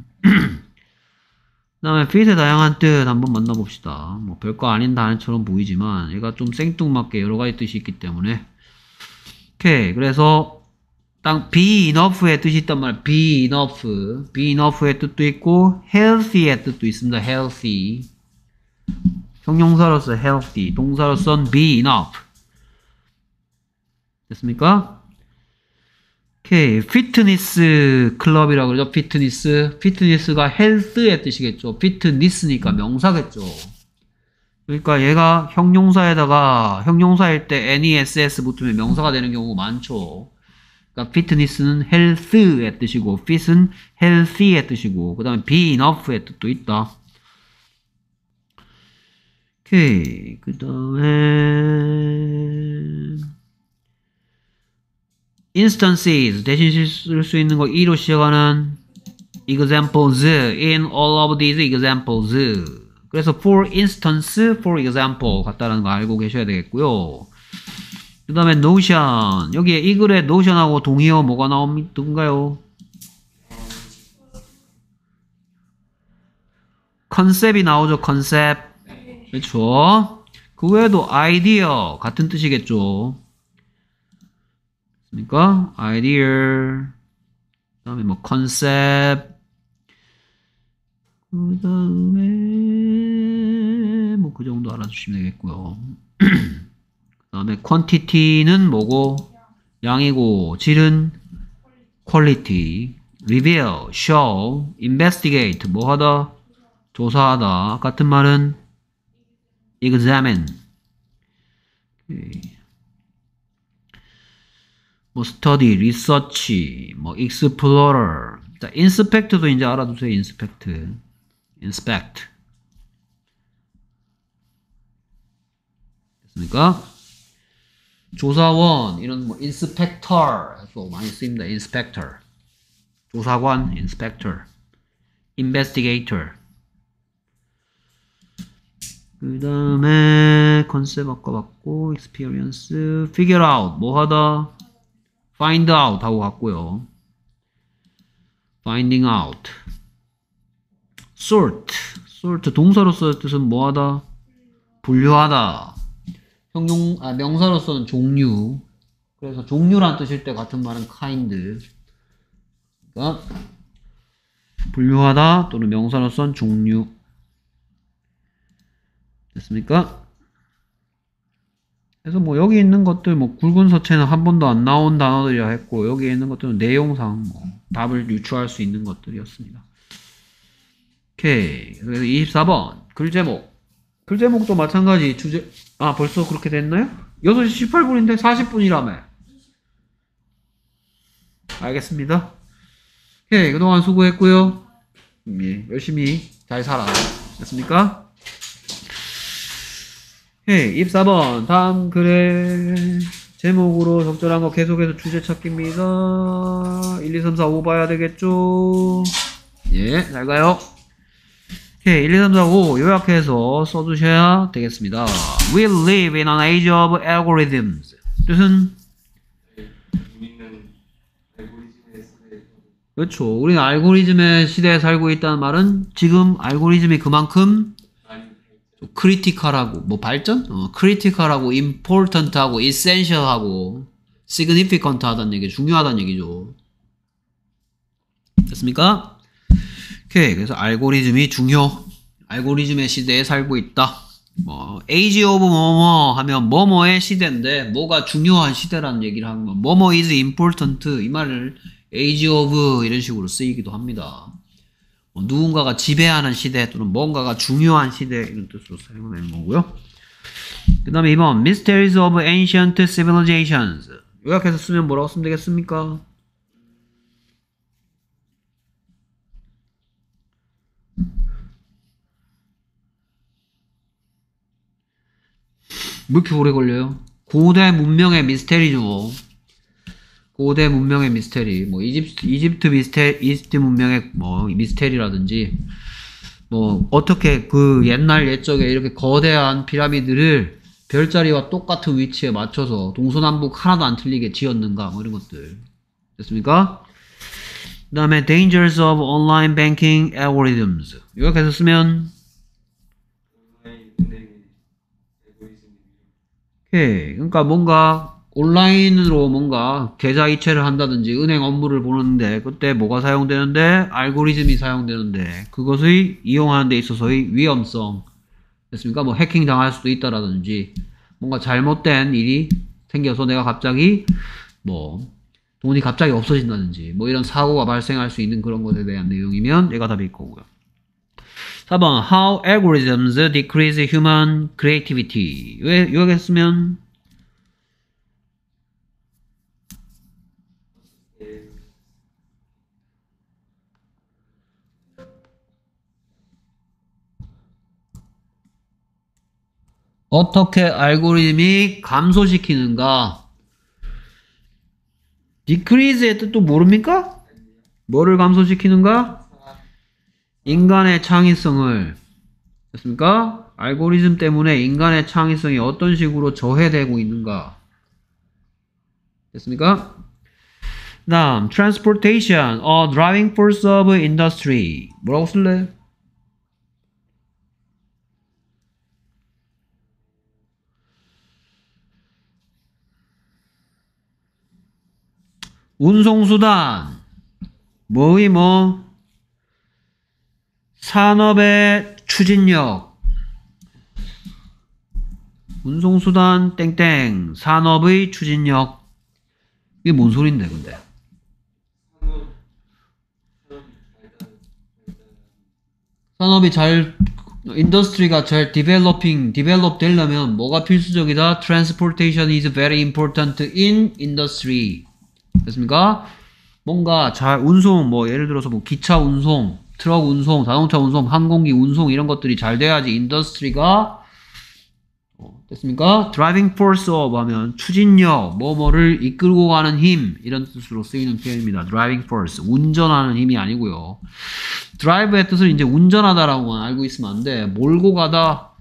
그 다음에 fit의 다양한 뜻 한번 만나봅시다. 뭐 별거 아닌 단어처럼 보이지만 얘가 좀 생뚱맞게 여러가지 뜻이 있기 때문에 오케이. 그래서 딱 be enough의 뜻이 있단 말이야. be enough. be enough의 뜻도 있고 healthy의 뜻도 있습니다. healthy. 형용사로서 healthy. 동사로서는 be enough. 됐습니까? 오케이. 피트니스 클럽이라고 그러죠. 피트니스. 피트니스가 헬스의 뜻이겠죠. 피트니스니까 명사겠죠. 그러니까 얘가 형용사에다가 형용사일 때 nes 붙으면 명사가 되는 경우가 많죠. 그러니까 피트니스는 헬스의 뜻이고 fit은 healthy의 뜻이고 그 다음에 be enough의 뜻도 있다. 오케이. 그 다음에 instances 대신 쓸 수 있는 거 e로 시작하는 examples in all of these examples. 그래서 for instance, for example 같다라는 거 알고 계셔야 되겠고요. 그 다음에 notion 여기에 이 글에 notion하고 동의어 뭐가 나옵니까요? 컨셉이 나오죠. 컨셉. 그렇죠. 그 외에도 idea 같은 뜻이겠죠. 그러니까 idea 그 다음에 뭐 concept 그 다음에 뭐 그 정도 알아주시면 되겠고요. 그 다음에 quantity는 뭐고 양이고 질은 quality reveal, show, investigate 뭐 하다 조사하다 같은 말은 examine 뭐 study, research, 뭐 explorer. 자, inspect도 이제 알아두세요. inspect, inspect. 됐습니까? 조사원 이런 뭐 인스펙터도 많이 쓰입니다. 인스펙터 조사관 인스펙터 investigator 그 다음에 컨셉 아까 봤고 experience figure out 뭐 하다 find out 하고 갔고요. finding out sort sort 동사로서의 뜻은 뭐 하다 분류하다 형용 아 명사로서는 종류 그래서 종류란 뜻일 때 같은 말은 kind 그러니까 분류하다 또는 명사로서는 종류 됐습니까? 그래서 뭐 여기 있는 것들 뭐 굵은 서체는 한 번도 안 나온 단어들이라 했고 여기 있는 것들은 내용상 뭐 답을 유추할 수 있는 것들이었습니다. 오케이. 그래서 이십사 번 글 제목 글 제목도 마찬가지 주제 아 벌써 그렇게 됐나요? 여섯 시 십팔 분인데 사십 분이라며 알겠습니다. 오케이. 그동안 수고했고요. 예, 열심히 잘 살아 됐습니까? 오케이. 이십사 번 다음 글의 제목으로 적절한 거 계속해서 주제 찾기입니다. 일, 이, 삼, 사, 오 봐야 되겠죠? 예, 잘 가요. 오케이, 일, 이, 삼, 사, 오 요약해서 써주셔야 되겠습니다. We live in an age of algorithms. 뜻은? 우리는 알고리즘의 시대에 그렇죠. 우리는 알고리즘의 시대에 살고 있다는 말은 지금 알고리즘이 그만큼 많이 크리티컬하고 뭐 발전? 어, 크리티컬하고 important하고 essential하고 significant 하다는 얘기, 중요하다는 얘기죠. 됐습니까? 오케이. 그래서 알고리즘이 중요. 알고리즘의 시대에 살고 있다. 뭐 age of 뭐뭐 하면 뭐뭐의 시대인데 뭐가 중요한 시대라는 얘기를 하는 거. 뭐뭐 is important 이 말을 age of 이런 식으로 쓰이기도 합니다. 뭐 누군가가 지배하는 시대 또는 뭔가가 중요한 시대 이런 뜻으로 사용하는 거고요. 그 다음에 이 번 Mysteries of Ancient Civilizations 요약해서 쓰면 뭐라고 쓰면 되겠습니까? 왜 이렇게 오래 걸려요? 고대 문명의 미스테리죠. 고대 문명의 미스테리, 뭐 이집트, 이집트 미스테, 이집트 문명의 뭐 미스테리라든지, 뭐 어떻게 그 옛날 옛적에 이렇게 거대한 피라미드를 별자리와 똑같은 위치에 맞춰서 동서남북 하나도 안 틀리게 지었는가, 뭐 이런 것들 됐습니까? 그 다음에 Dangers of Online Banking Algorithms 요약해서 쓰면 온라인 은행의 알고리즘이 오케이. 그러니까 뭔가 온라인으로 뭔가 계좌 이체를 한다든지 은행 업무를 보는데 그때 뭐가 사용되는데 알고리즘이 사용되는데 그것을 이용하는 데 있어서의 위험성 됐습니까? 뭐 해킹 당할 수도 있다라든지 뭔가 잘못된 일이 생겨서 내가 갑자기 뭐 돈이 갑자기 없어진다든지 뭐 이런 사고가 발생할 수 있는 그런 것에 대한 내용이면 얘가 답일 거고요. 사 번 How algorithms decrease human creativity 왜 요약했으면 어떻게 알고리즘이 감소시키는가? decrease의 뜻도 모릅니까? 뭐를 감소시키는가? 인간의 창의성을 됐습니까? 알고리즘 때문에 인간의 창의성이 어떤 식으로 저해되고 있는가? 됐습니까? 그 다음 transportation, a driving force of industry 뭐라고 쓸래? 운송수단 뭐의 뭐 산업의 추진력 운송수단 땡땡 산업의 추진력 이게 뭔 소린데 근데 산업 산업이 잘 인더스트리가 잘 디벨로핑 디벨롭 되려면 뭐가 필수적이다? Transportation is very important in industry 됐습니까? 뭔가 잘 운송 뭐 예를 들어서 뭐 기차 운송 트럭 운송 자동차 운송 항공기 운송 이런 것들이 잘 돼야지 인더스트리가 됐습니까? driving force of 하면 추진력, 뭐뭐를 이끌고 가는 힘 이런 뜻으로 쓰이는 표현입니다. driving force, 운전하는 힘이 아니고요. drive의 뜻을 이제 운전하다라고만 알고 있으면 안 돼. 몰고 가다.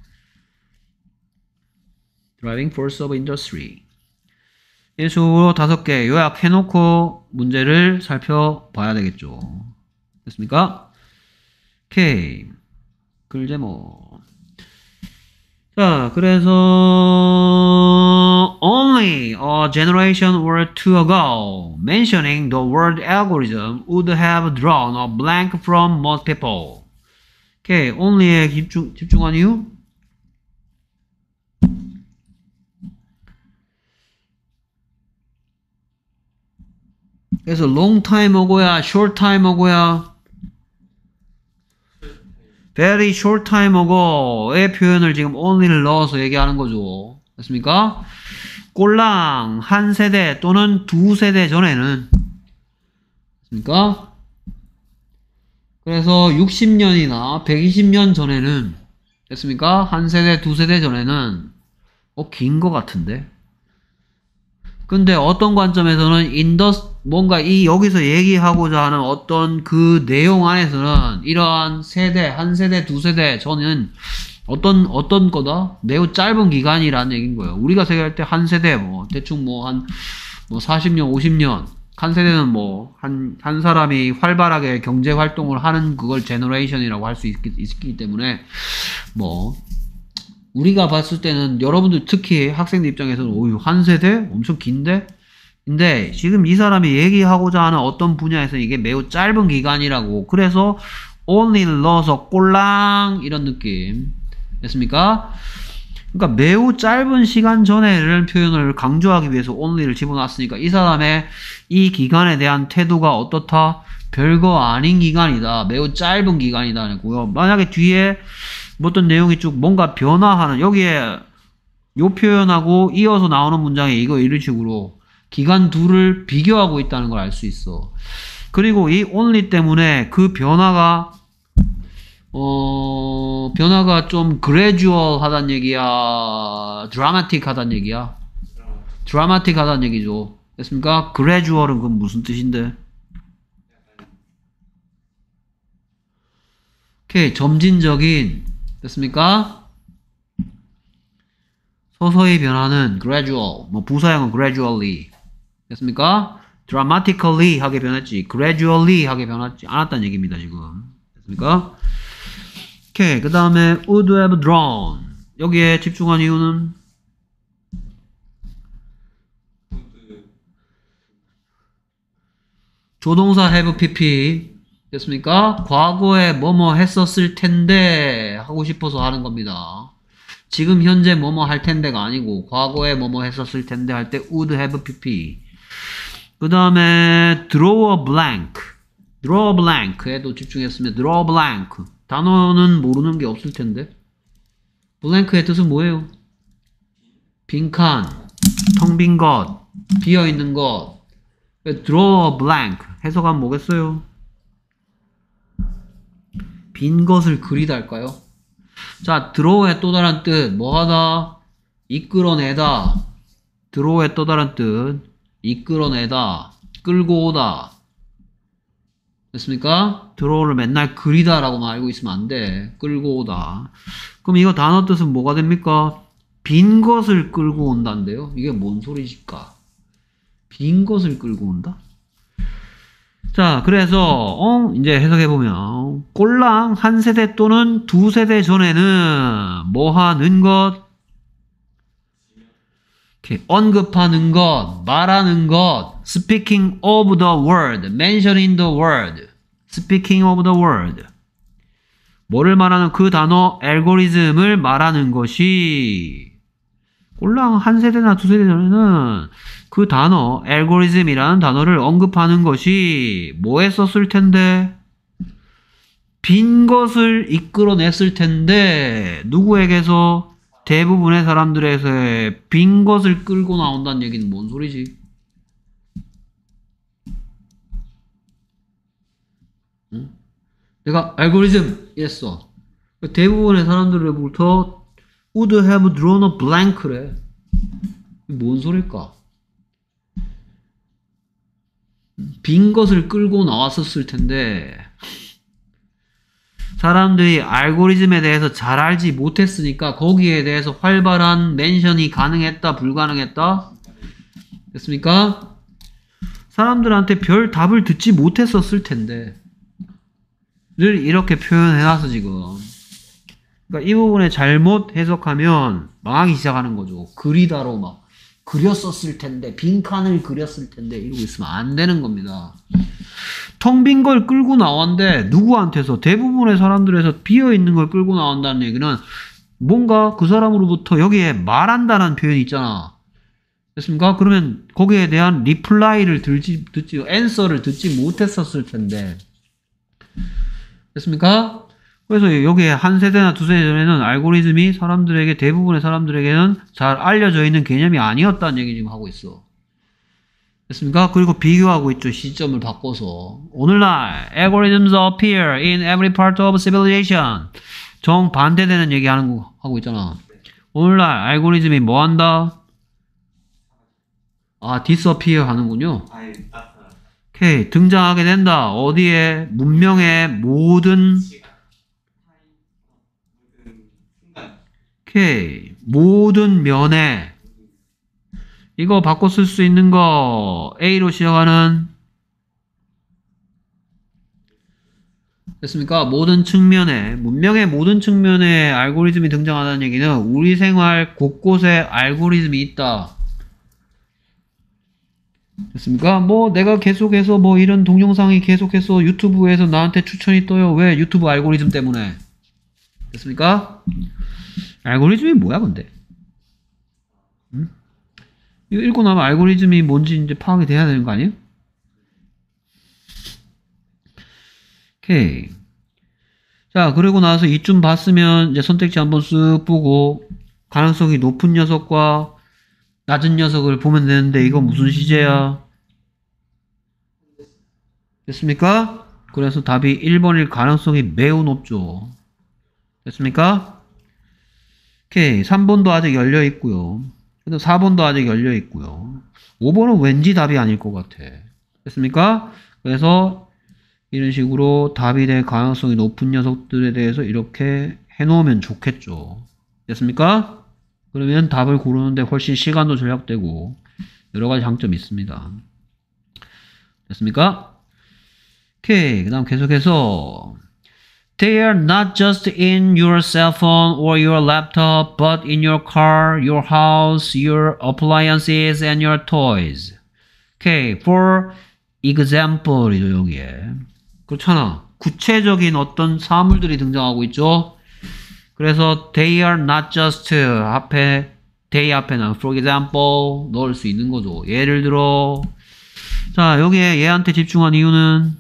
driving force of industry. 이런 식으로 다섯 개 요약해놓고 문제를 살펴봐야 되겠죠. 됐습니까? 오케이. 글 제목. 자, 그래서 only a generation or two ago, mentioning the word algorithm would have drawn a blank from most people. 오케이, only에 집중, 집중한 이유? 그래서 long time ago야, short time ago야, very short time ago의 표현을 지금 only를 넣어서 얘기하는 거죠. 됐습니까? 꼴랑 한 세대 또는 두 세대 전에는 됐습니까? 그래서 육십 년이나 백이십 년 전에는 됐습니까? 한 세대 두 세대 전에는 어, 긴 거 같은데. 근데 어떤 관점에서는 인더스 뭔가 이 여기서 얘기하고자 하는 어떤 그 내용 안에서는 이러한 세대, 한 세대, 두 세대 저는 어떤 어떤 거다? 매우 짧은 기간이라는 얘기인 거예요. 우리가 생각할 때 한 세대 뭐 대충 뭐 한 뭐 사십 년, 오십 년. 한 세대는 뭐 한 한 사람이 활발하게 경제 활동을 하는 그걸 제너레이션이라고 할 수 있기, 있기 때문에 뭐 우리가 봤을 때는 여러분들 특히 학생들 입장에서는 오유 한 세대? 엄청 긴데? 근데 지금 이 사람이 얘기하고자 하는 어떤 분야에서 이게 매우 짧은 기간이라고 그래서 only를 넣어서 꼴랑 이런 느낌 됐습니까? 그러니까 매우 짧은 시간 전에라는 표현을 강조하기 위해서 only를 집어넣었으니까 이 사람의 이 기간에 대한 태도가 어떻다? 별거 아닌 기간이다. 매우 짧은 기간이다고요. 만약에 뒤에 어떤 내용이 쭉 뭔가 변화하는 여기에 요 표현하고 이어서 나오는 문장에 이거 이런 식으로 기간 둘을 비교하고 있다는 걸 알 수 있어. 그리고 이 only 때문에 그 변화가 어 변화가 좀 gradual 하단 얘기야, dramatic 하단 얘기야. dramatic 하단 얘기죠. 됐습니까? gradual은 그건 무슨 뜻인데? 오케이, 점진적인 됐습니까? 서서히 변하는 gradual, 뭐 부사형은 gradually 됐습니까? dramatically 하게 변했지 gradually 하게 변하지 않았다는 얘기입니다. 지금 됐습니까? 오케이, 그 다음에 would have drawn 여기에 집중한 이유는 조동사 have pp 됐습니까? 과거에 뭐뭐 했었을 텐데 하고 싶어서 하는 겁니다. 지금 현재 뭐뭐 할 텐데가 아니고 과거에 뭐뭐 했었을 텐데 할 때 would have pp. 그 다음에 draw a blank draw a blank에도 집중했으면 draw a blank 단어는 모르는 게 없을 텐데 blank의 뜻은 뭐예요? 빈칸, 텅 빈 것, 비어있는 것. draw a blank 해석하면 뭐겠어요? 빈 것을 그리다 할까요? 자, draw의 또 다른 뜻, 뭐 하다? 이끌어내다. draw의 또 다른 뜻, 이끌어내다, 끌고 오다. 됐습니까? draw를 맨날 그리다 라고만 알고 있으면 안 돼. 끌고 오다. 그럼 이거 단어 뜻은 뭐가 됩니까? 빈 것을 끌고 온다는데요? 이게 뭔 소리일까? 빈 것을 끌고 온다? 자, 그래서 어, 이제 해석해보면 꼴랑 한 세대 또는 두 세대 전에는 뭐 하는 것? 이렇게 언급하는 것, 말하는 것, speaking of the word, mentioning the word, speaking of the word. 뭐를 말하는 그 단어, 알고리즘을 말하는 것이 꼴랑 한 세대나 두 세대 전에는 그 단어, 알고리즘이라는 단어를 언급하는 것이 뭐 했었을 텐데? 빈 것을 이끌어냈을 텐데 누구에게서? 대부분의 사람들에서 빈 것을 끌고 나온다는 얘기는 뭔 소리지? 응? 내가 알고리즘 이랬어. 대부분의 사람들로부터 would have drawn a blank래. 뭔 소릴까? 빈 것을 끌고 나왔었을 텐데 사람들이 알고리즘에 대해서 잘 알지 못했으니까 거기에 대해서 활발한 멘션이 가능했다, 불가능했다? 됐습니까? 사람들한테 별 답을 듣지 못했었을 텐데 를 이렇게 표현해놔서 지금 그러니까 이 부분에 잘못 해석하면 망하기 시작하는 거죠. 그리다로 막 그렸었을 텐데 빈칸을 그렸을 텐데 이러고 있으면 안 되는 겁니다. 텅 빈 걸 끌고 나왔는데 누구한테서 대부분의 사람들에서 비어있는 걸 끌고 나온다는 얘기는 뭔가 그 사람으로부터 여기에 말한다는 표현이 있잖아. 됐습니까? 그러면 거기에 대한 리플라이를 듣지, 듣지, 앤서를 듣지 못했었을 텐데. 됐습니까? 그래서 여기에 한 세대나 두 세대 전에는 알고리즘이 사람들에게, 대부분의 사람들에게는 잘 알려져 있는 개념이 아니었다는 얘기 지금 하고 있어. 됐습니까? 그리고 비교하고 있죠. 시점을 바꿔서. 오늘날 algorithms appear in every part of civilization. 정반대되는 얘기 하는 거 하고 있잖아. 오늘날 알고리즘이 뭐 한다? 아, disappear 하는군요. 아예 나타나. 오케이. 등장하게 된다. 어디에? 문명의 모든 시간, 타임, 모든 순간. 오케이. 모든 면에 이거 바꿔 쓸 수 있는 거 A로 시작하는 됐습니까? 모든 측면에 문명의 모든 측면에 알고리즘이 등장하다는 얘기는 우리 생활 곳곳에 알고리즘이 있다. 됐습니까? 뭐 내가 계속해서 뭐 이런 동영상이 계속해서 유튜브에서 나한테 추천이 떠요. 왜? 유튜브 알고리즘 때문에. 됐습니까? 알고리즘이 뭐야 근데? 응? 이거 읽고 나면 알고리즘이 뭔지 이제 파악이 돼야 되는 거 아니에요? 오케이. 자, 그리고 나서 이쯤 봤으면 이제 선택지 한번 쓱 보고 가능성이 높은 녀석과 낮은 녀석을 보면 되는데 이거 무슨 시제야? 됐습니까? 그래서 답이 일 번일 가능성이 매우 높죠. 됐습니까? 오케이. 삼 번도 아직 열려 있고요. 사 번도 아직 열려 있고요. 오 번은 왠지 답이 아닐 것 같아. 됐습니까? 그래서 이런 식으로 답이 될 가능성이 높은 녀석들에 대해서 이렇게 해놓으면 좋겠죠. 됐습니까? 그러면 답을 고르는데 훨씬 시간도 절약되고 여러가지 장점이 있습니다. 됐습니까? 오케이. 그 다음 계속해서 They are not just in your cell phone or your laptop, but in your car, your house, your appliances, and your toys. Okay, for example이죠, 여기에. 그렇잖아. 구체적인 어떤 사물들이 등장하고 있죠. 그래서 they are not just 앞에, they 앞에는 for example 넣을 수 있는 거죠. 예를 들어, 자, 여기에 얘한테 집중한 이유는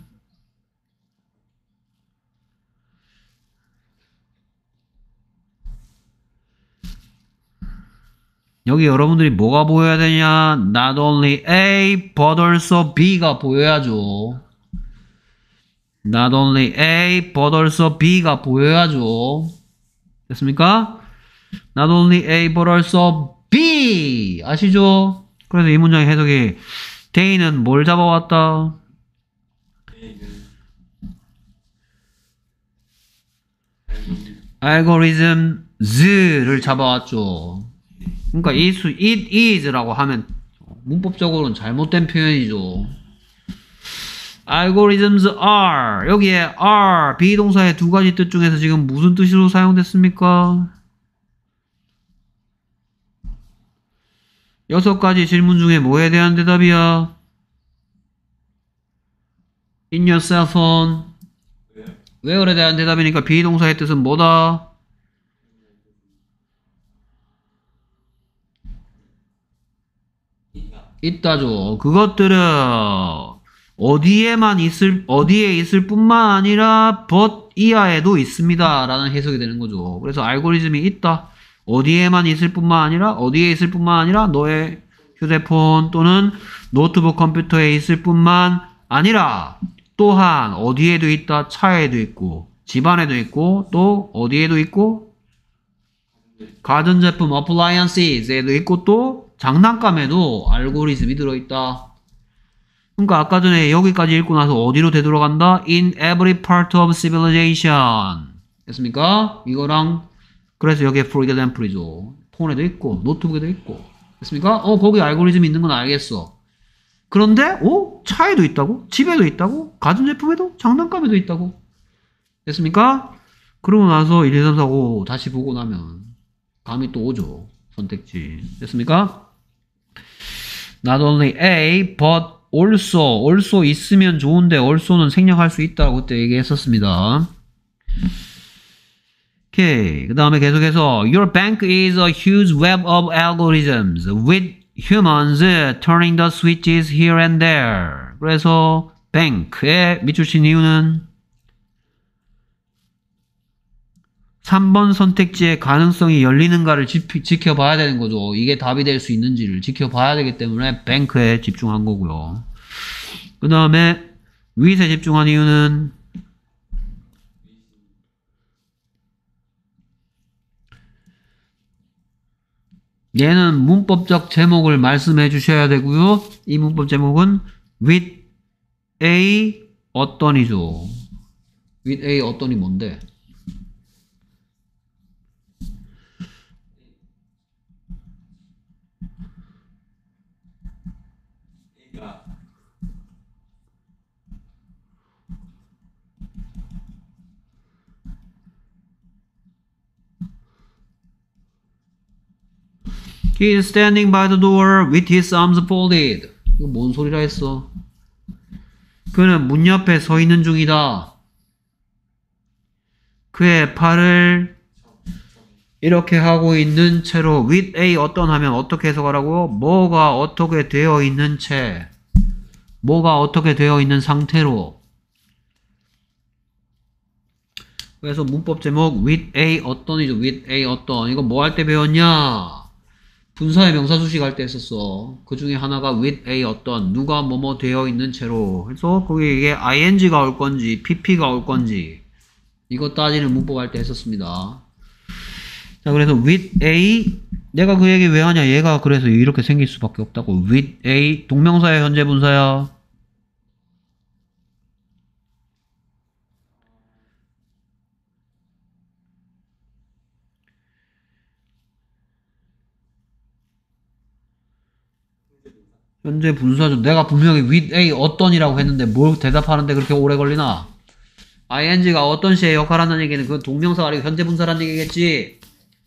여기 여러분들이 뭐가 보여야 되냐? Not only A, but also B가 보여야죠. Not only A, but also B가 보여야죠. 됐습니까? Not only A, but also B! 아시죠? 그래서 이 문장의 해석이 they는 뭘 잡아왔다? algorithms를 잡아왔죠. 그러니까 이 수, it is라고 하면 문법적으로는 잘못된 표현이죠. algorithms are 여기에 are 비동사의 두 가지 뜻 중에서 지금 무슨 뜻으로 사용됐습니까? 여섯 가지 질문 중에 뭐에 대한 대답이야? in your cell phone where에 대한 대답이니까 비동사의 뜻은 뭐다? 있다죠. 그것들은 어디에만 있을, 어디에 있을 뿐만 아니라 but 이하에도 있습니다. 라는 해석이 되는 거죠. 그래서 알고리즘이 있다. 어디에만 있을 뿐만 아니라, 어디에 있을 뿐만 아니라 너의 휴대폰 또는 노트북 컴퓨터에 있을 뿐만 아니라 또한 어디에도 있다. 차에도 있고, 집안에도 있고, 또 어디에도 있고, 가전제품 appliances에도 있고 또 장난감에도 알고리즘이 들어있다. 그러니까 아까 전에 여기까지 읽고 나서 어디로 되돌아간다? In every part of civilization. 됐습니까? 이거랑 그래서 여기에 for example이죠. 폰에도 있고 노트북에도 있고. 됐습니까? 어 거기 알고리즘이 있는 건 알겠어. 그런데 어? 차에도 있다고? 집에도 있다고? 가전제품에도? 장난감에도 있다고? 됐습니까? 그러고 나서 일, 이, 삼, 사, 오 다시 보고 나면 감이 또 오죠. 선택지. 됐습니까? Not only A, but also. also 있으면 좋은데 also는 생략할 수 있다고 그때 얘기했었습니다. 오케이. 그 다음에 계속해서 Your bank is a huge web of algorithms with humans turning the switches here and there. 그래서 bank에 밑줄 친 이유는 삼 번 선택지의 가능성이 열리는가를 지, 지켜봐야 되는 거죠. 이게 답이 될 수 있는지를 지켜봐야 되기 때문에 뱅크에 집중한 거고요. 그 다음에 with에 집중한 이유는 얘는 문법적 제목을 말씀해 주셔야 되고요. 이 문법 제목은 with a 어떤이죠. with a 어떤이 뭔데? A가 He is standing by the door with his arms folded. 이거 뭔 소리라 했어? 그는 문 옆에 서 있는 중이다. 그의 팔을 이렇게 하고 있는 채로 with a 어떤 하면 어떻게 해석하라고요? 뭐가 어떻게 되어 있는 채, 뭐가 어떻게 되어 있는 상태로. 그래서 문법 제목 with a 어떤이죠. with a 어떤. 이거 뭐 할 때 배웠냐? 분사의 명사수식 할 때 했었어. 그 중에 하나가 with a 어떤, 누가 뭐뭐 되어 있는 채로. 그래서 거기에 이게 ing가 올 건지 pp가 올 건지 이거 따지는 문법 할 때 했었습니다. 자, 그래서 with a, 내가 그 얘기 왜 하냐? 얘가 그래서 이렇게 생길 수밖에 없다고. with a 동명사의 현재 분사야. 현재 분사죠. 내가 분명히 with a 어떤이라고 했는데 뭘 대답하는데 그렇게 오래 걸리나? ing가 어떤 시에 역할한다는 얘기는 그 동명사가 아니고 현재 분사라는 얘기겠지.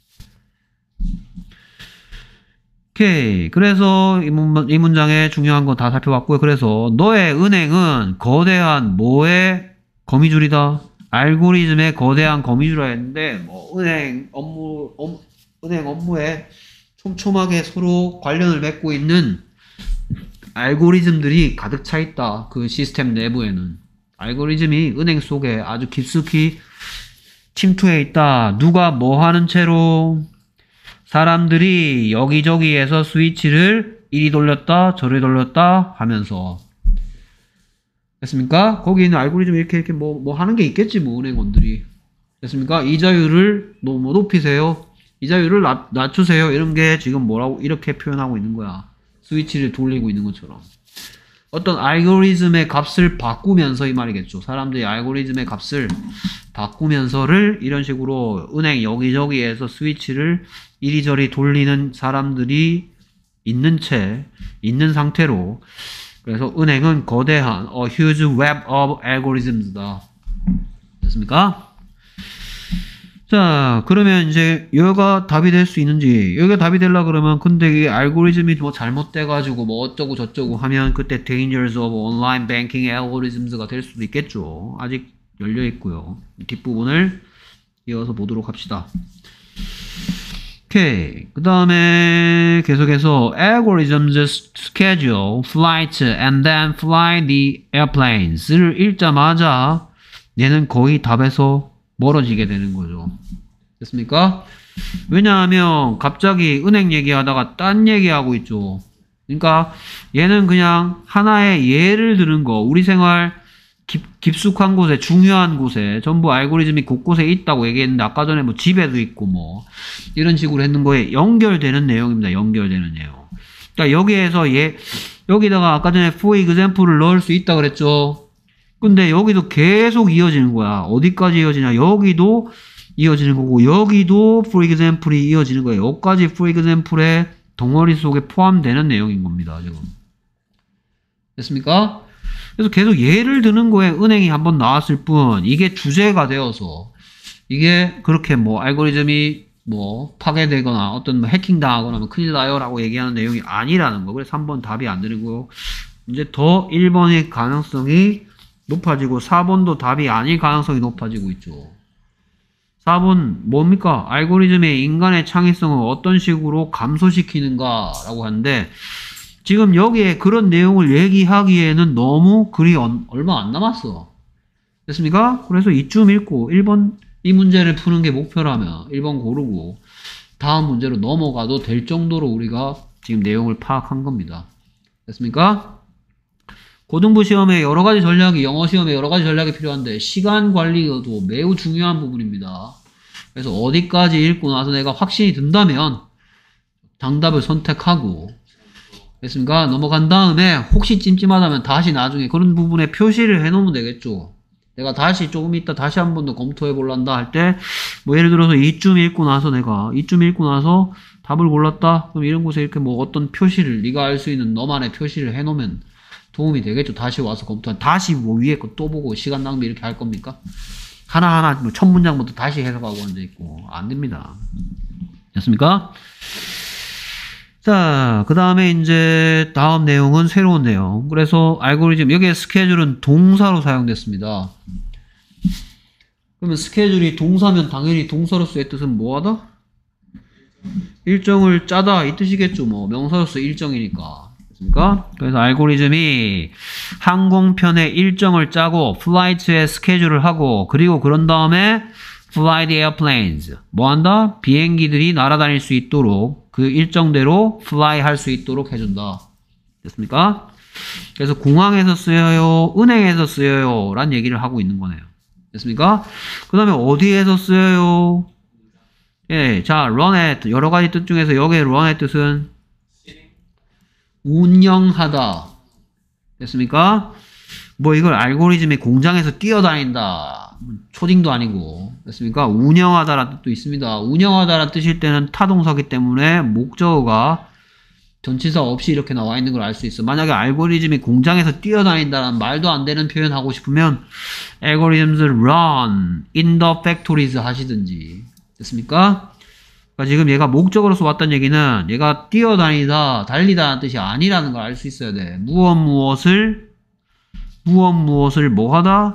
오케이. 그래서 이, 문, 이 문장에 중요한 거 다 살펴봤고요. 그래서 너의 은행은 거대한 뭐의 거미줄이다. 알고리즘의 거대한 거미줄이라 했는데 뭐 은행 업무 업, 은행 업무에 촘촘하게 서로 관련을 맺고 있는 알고리즘들이 가득 차 있다. 그 시스템 내부에는 알고리즘이 은행 속에 아주 깊숙이 침투해 있다. 누가 뭐 하는 채로? 사람들이 여기저기에서 스위치를 이리 돌렸다 저리 돌렸다 하면서. 됐습니까? 거기 있는 알고리즘 이렇게 이렇게 뭐, 뭐 하는 게 있겠지 뭐 은행원들이. 됐습니까? 이자율을 너무 높이세요. 이자율을 낮, 낮추세요. 이런 게 지금 뭐라고 이렇게 표현하고 있는 거야. 스위치를 돌리고 있는 것처럼. 어떤 알고리즘의 값을 바꾸면서 이 말이겠죠. 사람들이 알고리즘의 값을 바꾸면서를 이런 식으로 은행 여기저기에서 스위치를 이리저리 돌리는 사람들이 있는 채, 있는 상태로. 그래서 은행은 거대한 a huge web of algorithms다. 됐습니까? 자, 그러면 이제 여기가 답이 될 수 있는지, 여기가 답이 되려 그러면 근데 이 알고리즘이 뭐 잘못돼가지고 뭐 어쩌고 저쩌고 하면 그때 dangers of online banking algorithms가 될 수도 있겠죠. 아직 열려 있고요. 뒷부분을 이어서 보도록 합시다. 오케이. 그 다음에 계속해서 algorithms schedule flights and then fly the airplanes를 읽자마자 얘는 거의 답에서 멀어지게 되는 거죠. 됐습니까? 왜냐하면 갑자기 은행 얘기하다가 딴 얘기하고 있죠. 그러니까 얘는 그냥 하나의 예를 드는 거, 우리 생활 깊, 깊숙한 곳에, 중요한 곳에, 전부 알고리즘이 곳곳에 있다고 얘기했는데, 아까 전에 뭐 집에도 있고 뭐, 이런 식으로 했는 거에 연결되는 내용입니다. 연결되는 내용. 그러니까 여기에서 얘, 여기다가 아까 전에 for example을 넣을 수 있다 그랬죠? 근데 여기도 계속 이어지는 거야. 어디까지 이어지냐? 여기도 이어지는 거고, 여기도 for example이 이어지는 거예요. 여기까지 for example의 덩어리 속에 포함되는 내용인 겁니다. 지금. 됐습니까? 그래서 계속 예를 드는 거에 은행이 한번 나왔을 뿐, 이게 주제가 되어서, 이게 그렇게 뭐 알고리즘이 뭐 파괴되거나 어떤 뭐 해킹 당하거나 뭐 큰일 나요 라고 얘기하는 내용이 아니라는 거. 그래서 삼 번 답이 안 되는 거고, 이제 더 일 번의 가능성이 높아지고 사 번도 답이 아닐 가능성이 높아지고 있죠. 사 번 뭡니까? 알고리즘의 인간의 창의성을 어떤 식으로 감소시키는가 라고 하는데, 지금 여기에 그런 내용을 얘기하기에는 너무 글이 얼- 얼마 안 남았어. 됐습니까? 그래서 이쯤 읽고 일 번 이 문제를 푸는 게 목표라면 일 번 고르고 다음 문제로 넘어가도 될 정도로 우리가 지금 내용을 파악한 겁니다. 됐습니까? 고등부 시험에 여러 가지 전략이, 영어 시험에 여러 가지 전략이 필요한데 시간 관리도 매우 중요한 부분입니다. 그래서 어디까지 읽고 나서 내가 확신이 든다면 정답을 선택하고, 됐습니까? 넘어간 다음에 혹시 찜찜하다면 다시 나중에 그런 부분에 표시를 해놓으면 되겠죠. 내가 다시 조금 있다 다시 한 번 더 검토해 볼란다 할 때, 뭐 예를 들어서 이쯤 읽고 나서 내가 이쯤 읽고 나서 답을 골랐다. 그럼 이런 곳에 이렇게 뭐 어떤 표시를, 네가 알 수 있는 너만의 표시를 해놓으면 도움이 되겠죠. 다시 와서 검토한, 다시 뭐 위에 거 또 보고 시간 낭비 이렇게 할 겁니까? 하나하나 뭐 첫 문장부터 다시 해석하고 앉아있고 안 됩니다. 됐습니까? 자, 그 다음에 이제 다음 내용은 새로운 내용. 그래서 알고리즘, 여기에 스케줄은 동사로 사용됐습니다. 그러면 스케줄이 동사면 당연히 동사로서의 뜻은 뭐하다? 일정을 짜다 이 뜻이겠죠. 뭐 명사로서 일정이니까. 됐습니까? 그래서 알고리즘이 항공편의 일정을 짜고 플라이트의 스케줄을 하고, 그리고 그런 다음에 fly the airplanes, 뭐 한다? 비행기들이 날아다닐 수 있도록 그 일정대로 fly 할 수 있도록 해준다. 됐습니까? 그래서 공항에서 쓰여요, 은행에서 쓰여요 란 얘기를 하고 있는 거네요. 됐습니까? 그 다음에 어디에서 쓰여요? 예, 자, run at, 여러 가지 뜻 중에서 여기에 run의 뜻은 운영하다. 됐습니까? 뭐 이걸 알고리즘이 공장에서 뛰어다닌다, 초딩도 아니고. 됐습니까? 운영하다라는 뜻도 있습니다. 운영하다라는 뜻일 때는 타동사기 때문에 목적어가 전치사 없이 이렇게 나와 있는 걸 알 수 있어. 만약에 알고리즘이 공장에서 뛰어다닌다라는 말도 안 되는 표현 하고 싶으면 algorithms run in the factories 하시든지. 됐습니까? 그러니까 지금 얘가 목적어로서 왔다는 얘기는 얘가 뛰어다니다, 달리다라는 뜻이 아니라는 걸 알 수 있어야 돼. 무엇 무엇을 무엇 무엇을 뭐 하다?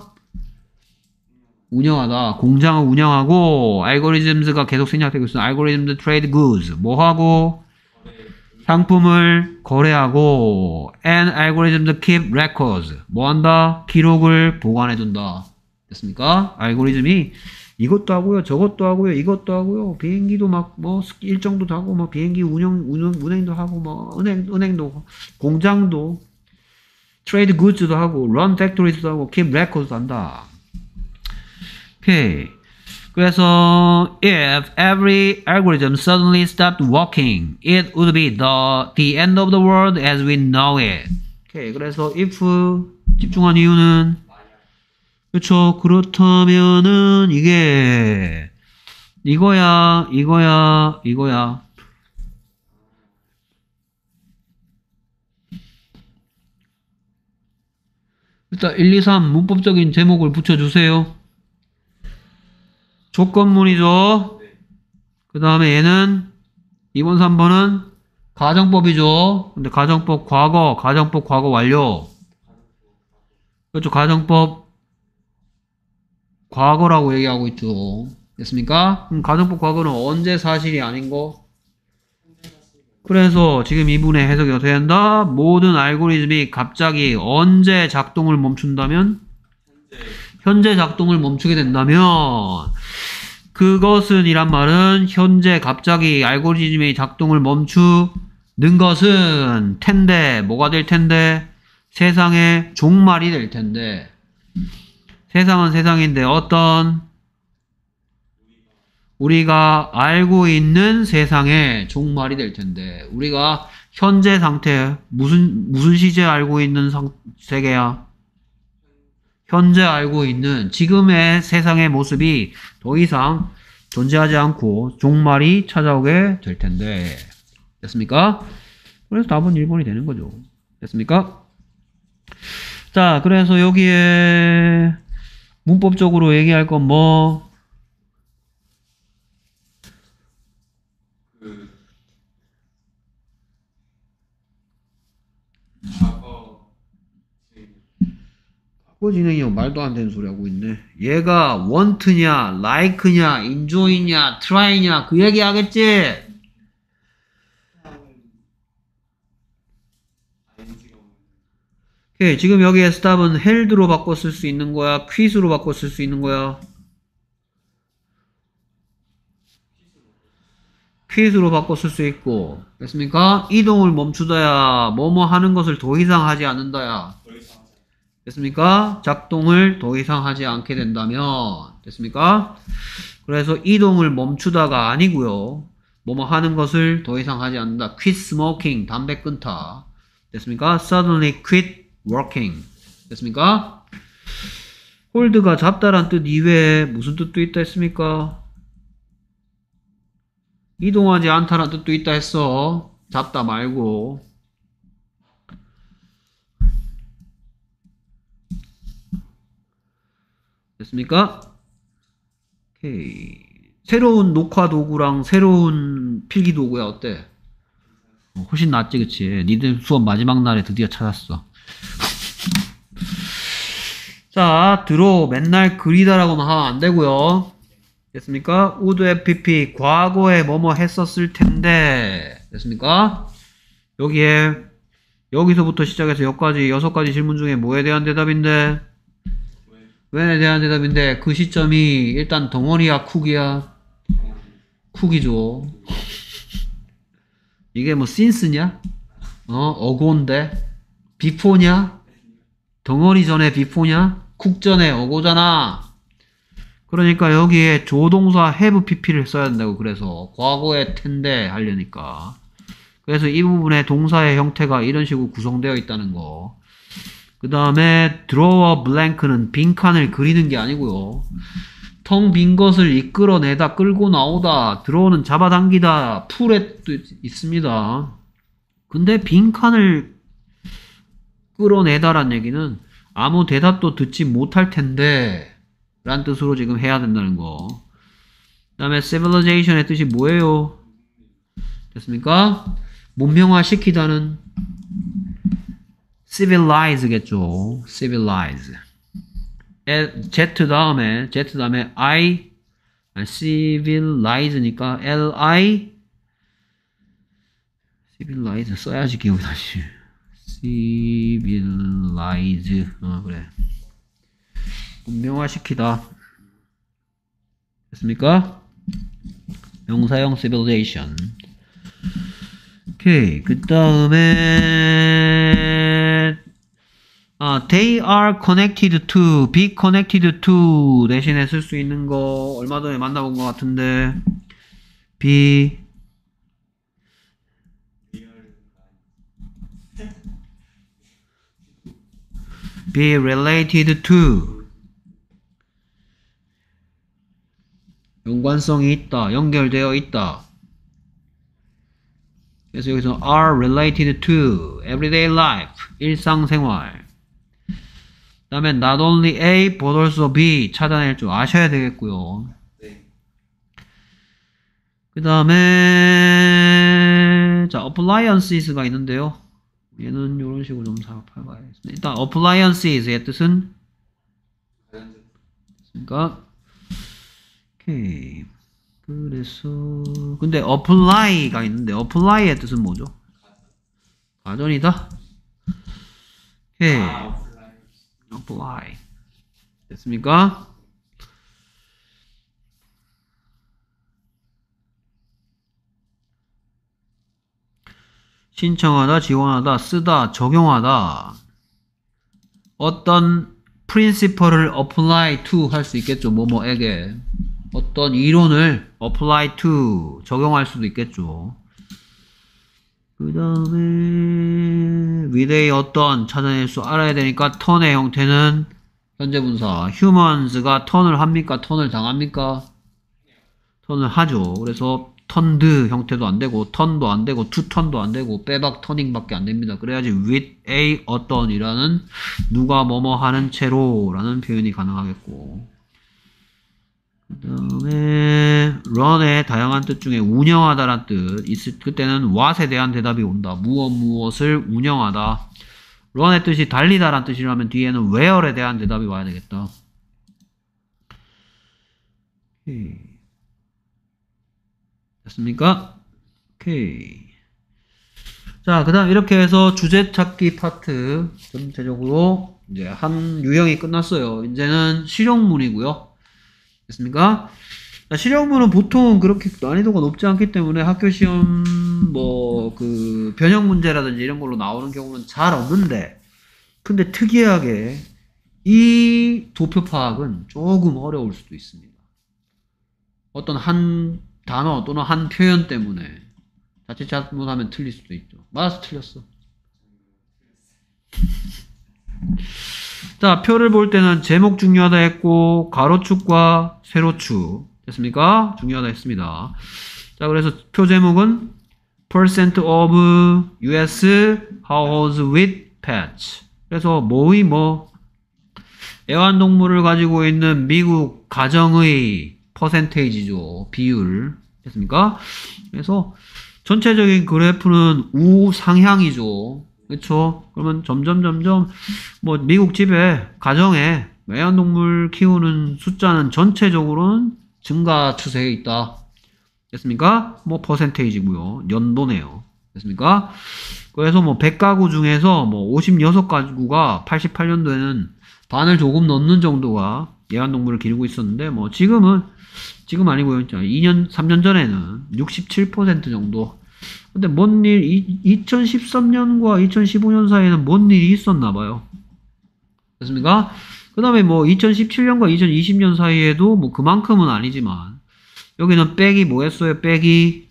운영하다. 공장을 운영하고, 알고리즘즈가 계속 생략되고 있어. 알고리즘즈 trade goods, 뭐 하고? 상품을 거래하고, and algorithms keep records, 뭐 한다? 기록을 보관해둔다. 됐습니까? 알고리즘이 이것도 하고요, 저것도 하고요, 이것도 하고요, 비행기도 막 뭐 일정도 하고, 뭐 비행기 운영, 운영 운행도 하고, 뭐 은행 은행도, 공장도, trade goods도 하고, run factories도 하고, keep records도 한다. 오케이. 그래서 if every algorithm suddenly stopped working, it would be the the end of the world as we know it. 오케이. 그래서 if 집중한 이유는, 그렇죠. 그렇다면은 이게 이거야, 이거야, 이거야. 일단 일, 이, 삼 문법적인 제목을 붙여주세요. 조건문이죠. 그 다음에 얘는 이 번, 삼 번은 가정법이죠. 근데 가정법 과거, 가정법 과거 완료. 그렇죠. 가정법 과거라고 얘기하고 있죠. 됐습니까? 그럼 가정법 과거는 언제 사실이 아닌 거? 그래서 지금 이분의 해석이 어떻게 된다? 모든 알고리즘이 갑자기 언제 작동을 멈춘다면? 현재 작동을 멈추게 된다면, 그것은 이란 말은 현재 갑자기 알고리즘의 작동을 멈추는 것은 텐데, 뭐가 될 텐데? 세상의 종말이 될 텐데. 세상은 세상인데 어떤 우리가 알고 있는 세상의 종말이 될 텐데 우리가 현재 상태 무슨 무슨 시제 알고 있는 상, 세계야? 현재 알고 있는 지금의 세상의 모습이 더 이상 존재하지 않고 종말이 찾아오게 될 텐데 됐습니까? 그래서 답은 일 번이 되는 거죠. 됐습니까? 자, 그래서 여기에 문법적으로 얘기할 건 뭐? 그 과거 지금 과거 진행이요. 말도 안 되는 소리 하고 있네. 얘가 want냐, like냐, enjoy냐, try냐 그 얘기 하겠지? 아인지가 오는 오케이, 지금 여기에 스탑은 held로 바꿔 쓸 수 있는 거야? quiz로 바꿔 쓸 수 있는 거야? quiz로 바꿔 쓸 수 있고 됐습니까? 이동을 멈추다야 뭐뭐 하는 것을 더 이상 하지 않는다야 더 이상 하지 됐습니까? 작동을 더 이상 하지 않게 된다면 됐습니까? 그래서 이동을 멈추다가 아니고요. 뭐뭐 하는 것을 더 이상 하지 않는다. quit smoking 담배 끊다 됐습니까? suddenly quit working 됐습니까? hold가 잡다란 뜻 이외에 무슨 뜻도 있다 했습니까? 이동하지 않다란 뜻도 있다 했어. 잡다 말고. 됐습니까? 오케이. 새로운 녹화 도구랑 새로운 필기 도구야 어때? 어, 훨씬 낫지 그치? 니들 수업 마지막 날에 드디어 찾았어. 자, 들어 맨날 그리다라고만 하면 안 되고요. 됐습니까? would have pp 과거에 뭐뭐 했었을 텐데 됐습니까? 여기에 여기서부터 시작해서 여기까지 여섯 가지 질문 중에 뭐에 대한 대답인데 왜에 대한 대답인데 그 시점이 일단 덩어리야 쿡이야? 쿡이죠. 이게 뭐 since냐? 어 어고인데 before냐? 덩어리 전에 before냐? 쿡 전에 어고잖아. 그러니까 여기에 조동사 have pp를 써야 된다고. 그래서 과거의 텐데 하려니까. 그래서 이 부분에 동사의 형태가 이런 식으로 구성되어 있다는 거. 그 다음에 draw a blank는 빈칸을 그리는 게 아니고요. 텅 빈 것을 이끌어내다 끌고 나오다. draw는 잡아당기다. pull의 뜻 있습니다. 근데 빈칸을 끌어내다란 얘기는 아무 대답도 듣지 못할 텐데 라는 뜻으로 지금 해야 된다는 거. 그 다음에 civilization의 뜻이 뭐예요? 됐습니까? 문명화 시키다는 civilize겠죠. civilize. Z 다음에 Z 다음에 I civilize니까 Li civilize 써야지 기억이 나지. civilize 어 그래. 문명화시키다. 됐습니까? 명사형 civilization. 오케이. 그 다음에 아, they are connected to, be connected to 대신에 쓸 수 있는 거 얼마 전에 만나본 것 같은데 be be related to 연관성이 있다, 연결되어 있다. 그래서 여기서 are related to everyday life, 일상생활. 그 다음에 not only A but also B 찾아낼 줄 아셔야 되겠고요. 네. 그 다음에 자 appliances가 있는데요. 얘는 이런 식으로 좀 살펴봐야겠습니다. 일단 appliances의 뜻은 그러니까 오케이. 그래서 근데 apply가 있는데 apply의 뜻은 뭐죠? 가전이다. 오케이. 아, 오프라인. apply 됐습니까? 신청하다, 지원하다, 쓰다, 적용하다. 어떤 principle을 apply to 할 수 있겠죠. 뭐뭐에게 어떤 이론을 apply to 적용할 수도 있겠죠. 그 다음에 위대의 어떤 찾아낼 수 알아야 되니까 턴의 형태는 현재 분사 humans가 턴을 합니까? 턴을 당합니까? 턴을 하죠. 그래서 턴드 형태도 안 되고 턴도 안 되고 투 턴도 안 되고 빼박 터닝밖에 안 됩니다. 그래야지 with a 어떤이라는 누가 뭐뭐 하는 채로 라는 표현이 가능하겠고, 그 다음에 run의 다양한 뜻 중에 운영하다란 뜻 있을 그때는 what에 대한 대답이 온다. 무엇 무엇을 운영하다. run의 뜻이 달리다란 뜻이라면 뒤에는 where에 대한 대답이 와야 되겠다. 오케이. 됐습니까? 오케이. 자, 그 다음 이렇게 해서 주제 찾기 파트 전체적으로 이제 한 유형이 끝났어요. 이제는 실용문이고요. 됐습니까? 자, 실용문은 보통 그렇게 난이도가 높지 않기 때문에 학교 시험 뭐 그 변형 문제라든지 이런 걸로 나오는 경우는 잘 없는데, 근데 특이하게 이 도표 파악은 조금 어려울 수도 있습니다. 어떤 한 단어 또는 한 표현 때문에 자칫 잘못하면 틀릴 수도 있죠. 맞아서 틀렸어. 자, 표를 볼 때는 제목 중요하다 했고 가로축과 세로축 됐습니까? 중요하다 했습니다. 자, 그래서 표 제목은 percent of 유에스 households with pets. 그래서 뭐의 뭐 애완동물을 가지고 있는 미국 가정의 퍼센테이지죠. 비율. 됐습니까? 그래서 전체적인 그래프는 우상향이죠. 그렇죠? 그러면 점점 점점 뭐 미국 집에 가정에 애완동물 키우는 숫자는 전체적으로는 증가 추세에 있다. 됐습니까? 뭐 퍼센테이지고요. 연도네요. 됐습니까? 그래서 뭐 백 가구 중에서 뭐 오십육 가구가 팔십팔 년도에는 반을 조금 넘는 정도가 애완동물을 기르고 있었는데, 뭐 지금은 지금 아니고요. 이 년 삼 년 전에는 육십칠 퍼센트 정도. 근데 뭔 일, 이천십삼 년과 이천십오 년 사이에는 뭔 일이 있었나 봐요. 됐습니까? 그 다음에 뭐 이천십칠 년과 이천이십 년 사이에도 뭐 그만큼은 아니지만 여기는 빼기 뭐 했어요? 빼기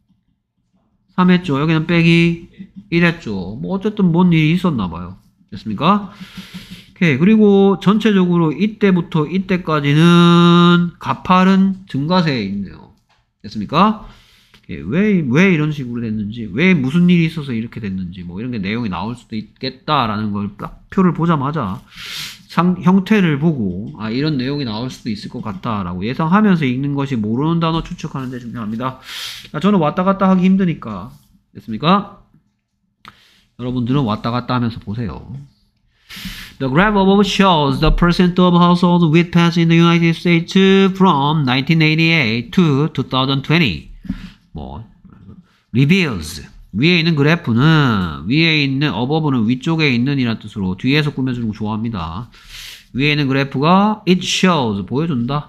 삼 했죠. 여기는 빼기 일 했죠. 뭐 어쨌든 뭔 일이 있었나 봐요. 됐습니까? 오케이. 그리고 전체적으로 이때부터 이때까지는 가파른 증가세에 있네요. 됐습니까? 왜, 왜 이런 식으로 됐는지, 왜 무슨 일이 있어서 이렇게 됐는지, 뭐 이런 게 내용이 나올 수도 있겠다라는 걸 딱 표를 보자마자 상, 형태를 보고, 아, 이런 내용이 나올 수도 있을 것 같다라고 예상하면서 읽는 것이 모르는 단어 추측하는 데 중요합니다. 아, 저는 왔다 갔다 하기 힘드니까. 됐습니까? 여러분들은 왔다 갔다 하면서 보세요. The graph above shows the percent of households with pets in the United States from nineteen eighty-eight to twenty twenty. 뭐 reveals 위에 있는 그래프는 위에 있는 above는 위쪽에 있는 이란 뜻으로 뒤에서 꾸며주는 거 좋아합니다. 위에 있는 그래프가 it shows 보여준다.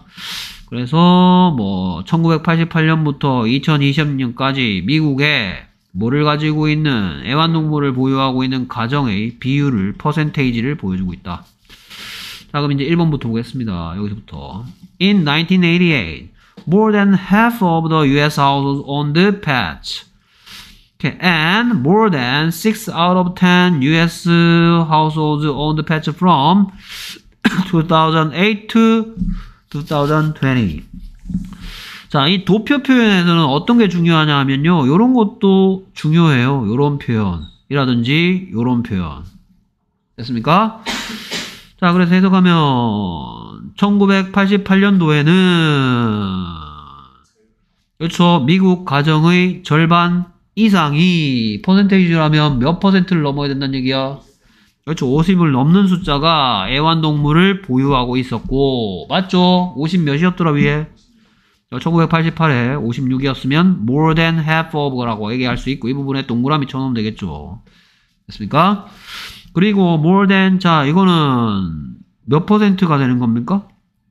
그래서 뭐 천구백팔십팔 년부터 이천이십 년까지 미국에 뭐를 가지고 있는 애완동물을 보유하고 있는 가정의 비율을 퍼센테이지를 보여주고 있다. 자, 그럼 이제 일 번부터 보겠습니다. 여기서부터 in nineteen eighty-eight more than half of the 유에스 households owned pets. Okay, and more than six out of ten 유에스 households owned pets from two thousand eight to twenty twenty. 자, 이 도표 표현에서는 어떤 게 중요하냐 하면요. 요런 것도 중요해요. 요런 표현이라든지 요런 표현. 됐습니까? 자, 그래서 해석하면 천구백팔십팔 년도에는 그렇죠. 미국 가정의 절반 이상이 퍼센테이지라면 몇 퍼센트를 넘어야 된다는 얘기야? 그렇죠. 오십을 넘는 숫자가 애완동물을 보유하고 있었고, 맞죠? 오십 몇이었더라 위에? 천구백팔십팔에 오십육이었으면 more than half of라고 얘기할 수 있고, 이 부분에 동그라미 쳐놓으면 되겠죠. 됐습니까? 그리고 more than, 자, 이거는 몇 퍼센트가 되는 겁니까?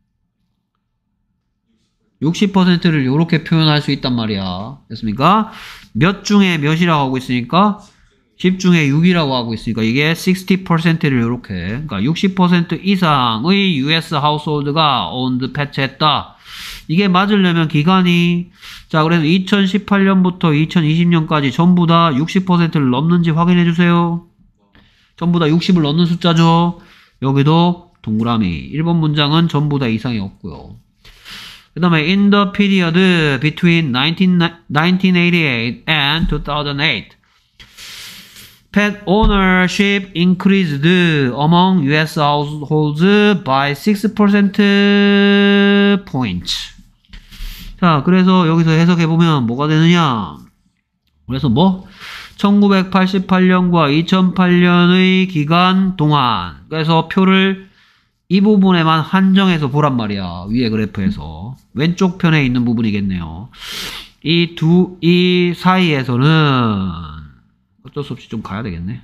육십 퍼센트를 이렇게 표현할 수 있단 말이야. 됐습니까? 몇 중에 몇이라고 하고 있으니까 십 중에 육이라고 하고 있으니까 이게 육십 퍼센트를 이렇게, 그러니까 육십 퍼센트 이상의 유에스 household가 owned pets 했다. 이게 맞으려면 기간이, 자, 그래서 이천십팔 년부터 이천이십 년까지 전부 다 육십 퍼센트를 넘는지 확인해 주세요. 전부 다 육십을 넘는 숫자죠. 여기도 동그라미. 일 번 문장은 전부 다 이상이 없고요. 그 다음에 in the period between nineteen eighty-eight and two thousand eight, pet ownership increased among 유에스 households by six percent points. 자, 그래서 여기서 해석해보면 뭐가 되느냐. 그래서 뭐? 천구백팔십팔 년과 이천팔 년의 기간 동안. 그래서 표를 이 부분에만 한정해서 보란 말이야. 위에 그래프에서. 왼쪽 편에 있는 부분이겠네요. 이 두, 이 사이에서는 어쩔 수 없이 좀 가야 되겠네.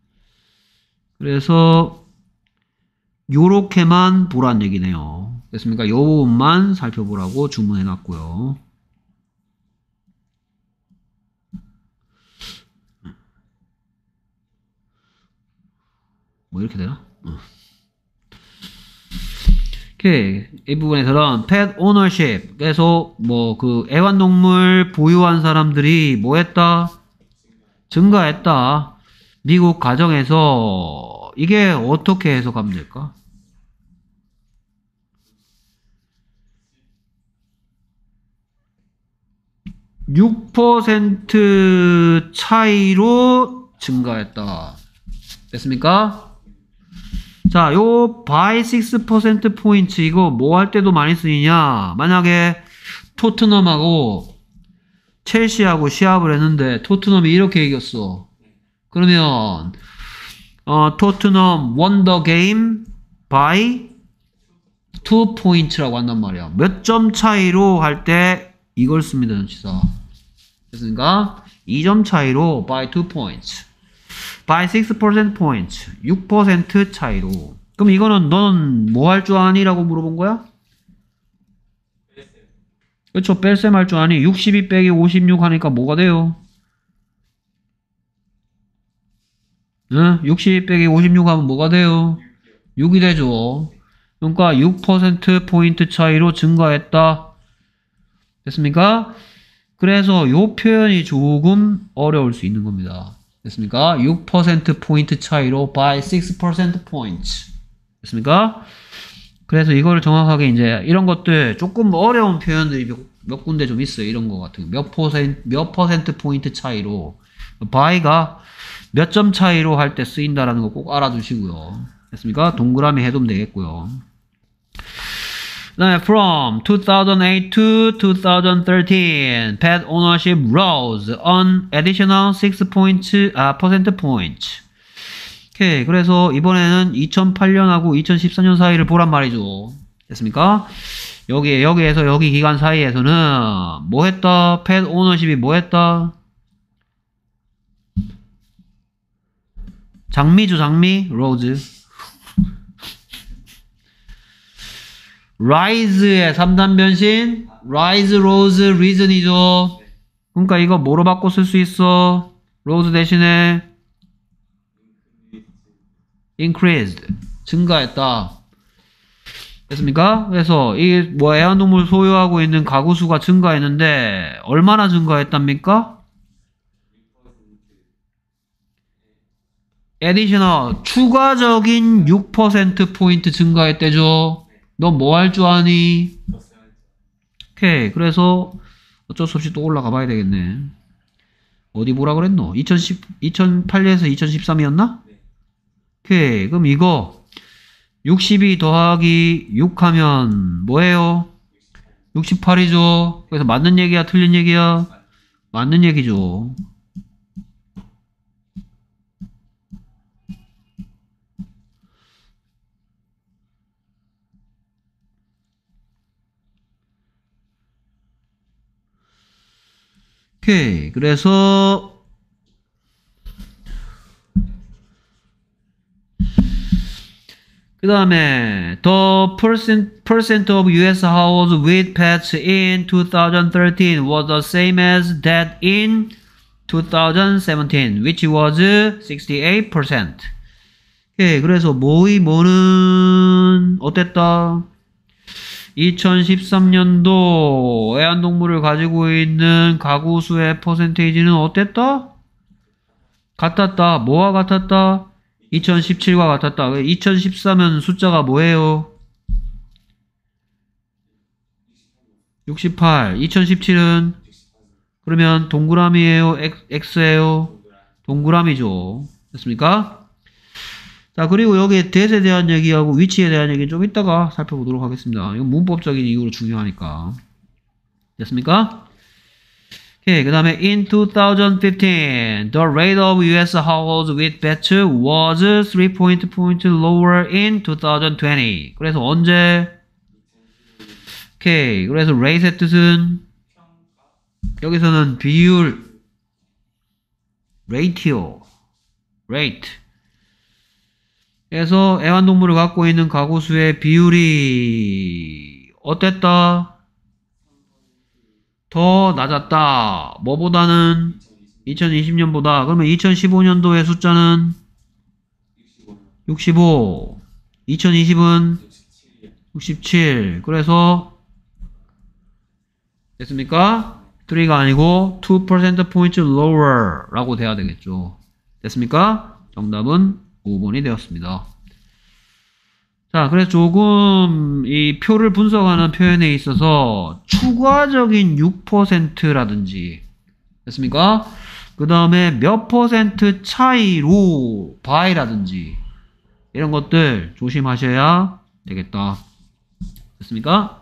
그래서 요렇게만 보란 얘기네요. 됐습니까? 요 부분만 살펴보라고 주문해 놨고요. 뭐 이렇게 되나? 어. 오케이. 이 부분에서는 pet ownership, 그래서 뭐 그 애완동물 보유한 사람들이 뭐 했다? 증가했다. 미국 가정에서 이게 어떻게 해석하면 될까? 육 퍼센트 차이로 증가했다. 됐습니까? 자, 요 by six percent 포인트 이거 뭐 할 때도 많이 쓰이냐? 만약에 토트넘하고 첼시하고 시합을 했는데 토트넘이 이렇게 이겼어. 그러면 어, 토트넘 won the game by two points라고 한단 말이야. 몇 점 차이로 할 때 이걸 씁니다, 전치사. 됐습니까? 이 점 차이로 by two points. by six percent points. 육 퍼센트 차이로. 그럼 이거는 너는 뭐 할 줄 아니? 라고 물어본 거야? 그렇죠. 뺄셈 할 줄 아니? 육십이 빼기 오십육 하니까 뭐가 돼요? 응? 육십이 빼기 오십육 하면 뭐가 돼요? 육이 되죠. 그러니까 육 퍼센트 포인트 차이로 증가했다. 됐습니까? 그래서 요 표현이 조금 어려울 수 있는 겁니다. 됐습니까? 육 퍼센트 포인트 차이로 by six percent points. 됐습니까? 그래서 이거를 정확하게 이제 이런 것들 조금 어려운 표현들이 몇, 몇 군데 좀 있어요. 이런 거 같은 거. 몇 퍼센트, 몇 퍼센트 포인트 차이로. by가 몇 점 차이로 할 때 쓰인다라는 거 꼭 알아두시고요. 됐습니까? 동그라미 해두면 되겠고요. 네, from two thousand eight to two thousand thirteen, pet ownership rose an additional six percent points. 오케이, 그래서 이번에는 이천팔 년하고 이천십사 년 사이를 보란 말이죠. 됐습니까? 여기, 여기에서 여기 기간 사이에서는 뭐 했다? pet ownership이 뭐 했다? 장미죠, 장미? rose. rise의 삼 단 변신, rise, rose, reason이죠. 그러니까 이거 뭐로 바꿔 쓸 수 있어? rose 대신에 increased, 증가했다. 됐습니까? 그래서 이 뭐 애완동물 소유하고 있는 가구 수가 증가했는데 얼마나 증가했답니까? additional, 추가적인 육 퍼센트 포인트 증가했대죠. 너 뭐 할 줄 아니? 오케이. 그래서 어쩔 수 없이 또 올라가 봐야 되겠네. 어디 보라 그랬노? 이천십, 이천팔 년에서 이천십삼이었나? 오케이. 그럼 이거 육십이 더하기 육 하면 뭐예요? 육십팔이죠. 그래서 맞는 얘기야? 틀린 얘기야? 맞는 얘기죠. 오케이. 그래서 그 다음에 the percent, percent of 유에스 households with pets in twenty thirteen was the same as that in twenty seventeen, which was sixty-eight percent. 오케이, 그래서 뭐의 뭐는 어땠다? 이천십삼 년도 애완동물을 가지고 있는 가구 수의 퍼센테이지는 어땠다? 같았다. 뭐와 같았다? 이천십칠과 같았다. 이천십삼은 숫자가 뭐예요? 육십팔. 이천십칠은 그러면 동그라미예요? X예요? 동그라미죠. 됐습니까? 자, 그리고 여기에 that에 대한 얘기하고 which에 대한 얘기 좀 이따가 살펴보도록 하겠습니다. 이건 문법적인 이유로 중요하니까. 됐습니까? 오케이, 그 다음에 in twenty fifteen, the rate of U S households with pets was three point point lower in twenty twenty. 그래서 언제? 오케이, 그래서 rate의 뜻은 여기서는 비율, ratio, rate. 그래서 애완동물을 갖고 있는 가구 수의 비율이 어땠다? 더 낮았다. 뭐보다는? 이천이십 년보다. 그러면 이천십오 년도의 숫자는 육십오. 이천이십은 육십칠. 그래서 됐습니까? 삼가 아니고 two percent point lower 라고 돼야 되겠죠. 됐습니까? 정답은 오 번이 되었습니다. 자, 그래서 조금 이 표를 분석하는 표현에 있어서 추가적인 육 퍼센트라든지 됐습니까? 그 다음에 몇 퍼센트 차이로 by라든지 이런 것들 조심하셔야 되겠다. 됐습니까?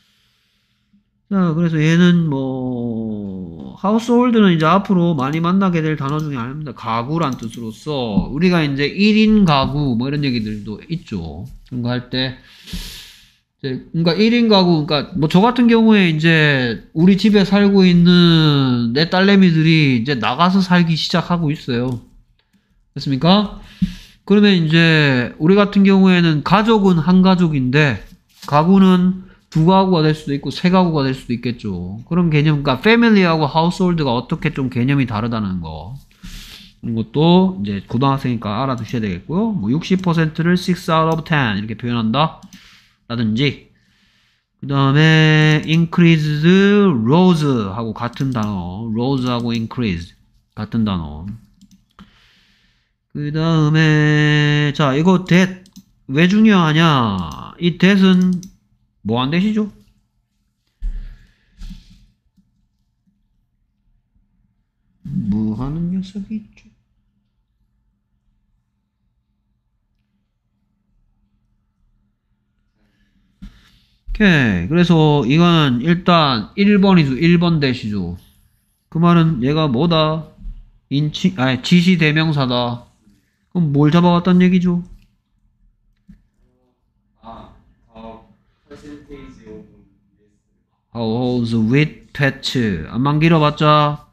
자, 그래서 얘는 뭐 household는 이제 앞으로 많이 만나게 될 단어 중에 하나입니다. 가구란 뜻으로서 우리가 이제 일 인 가구 뭐 이런 얘기들도 있죠. 그런 거 할 때 그러니까 일 인 가구, 그러니까 뭐 저 같은 경우에 이제 우리 집에 살고 있는 내 딸내미들이 이제 나가서 살기 시작하고 있어요. 됐습니까? 그러면 이제 우리 같은 경우에는 가족은 한 가족인데 가구는 두 가구가 될 수도 있고 세 가구가 될 수도 있겠죠. 그런 개념, 그러니까 패밀리하고 하우스홀드가 어떻게 좀 개념이 다르다는 거. 이런 것도 이제 고등학생이니까 알아두셔야 되겠고요. 뭐 육십 퍼센트를 six out of ten 이렇게 표현한다. 라든지. 그 다음에 increased rose 하고 같은 단어. rose하고 increased 같은 단어. 그 다음에 자, 이거 that 왜 중요하냐? 이 that은 뭐 안 되시죠? 뭐 하는 녀석이 있죠? 오케이. 그래서 이거는 일단 일 번이죠. 일 번 대시죠. 그 말은 얘가 뭐다? 인치, 아니, 지시 대명사다. 그럼 뭘 잡아왔단 얘기죠? households with pets. 안만 길어봤자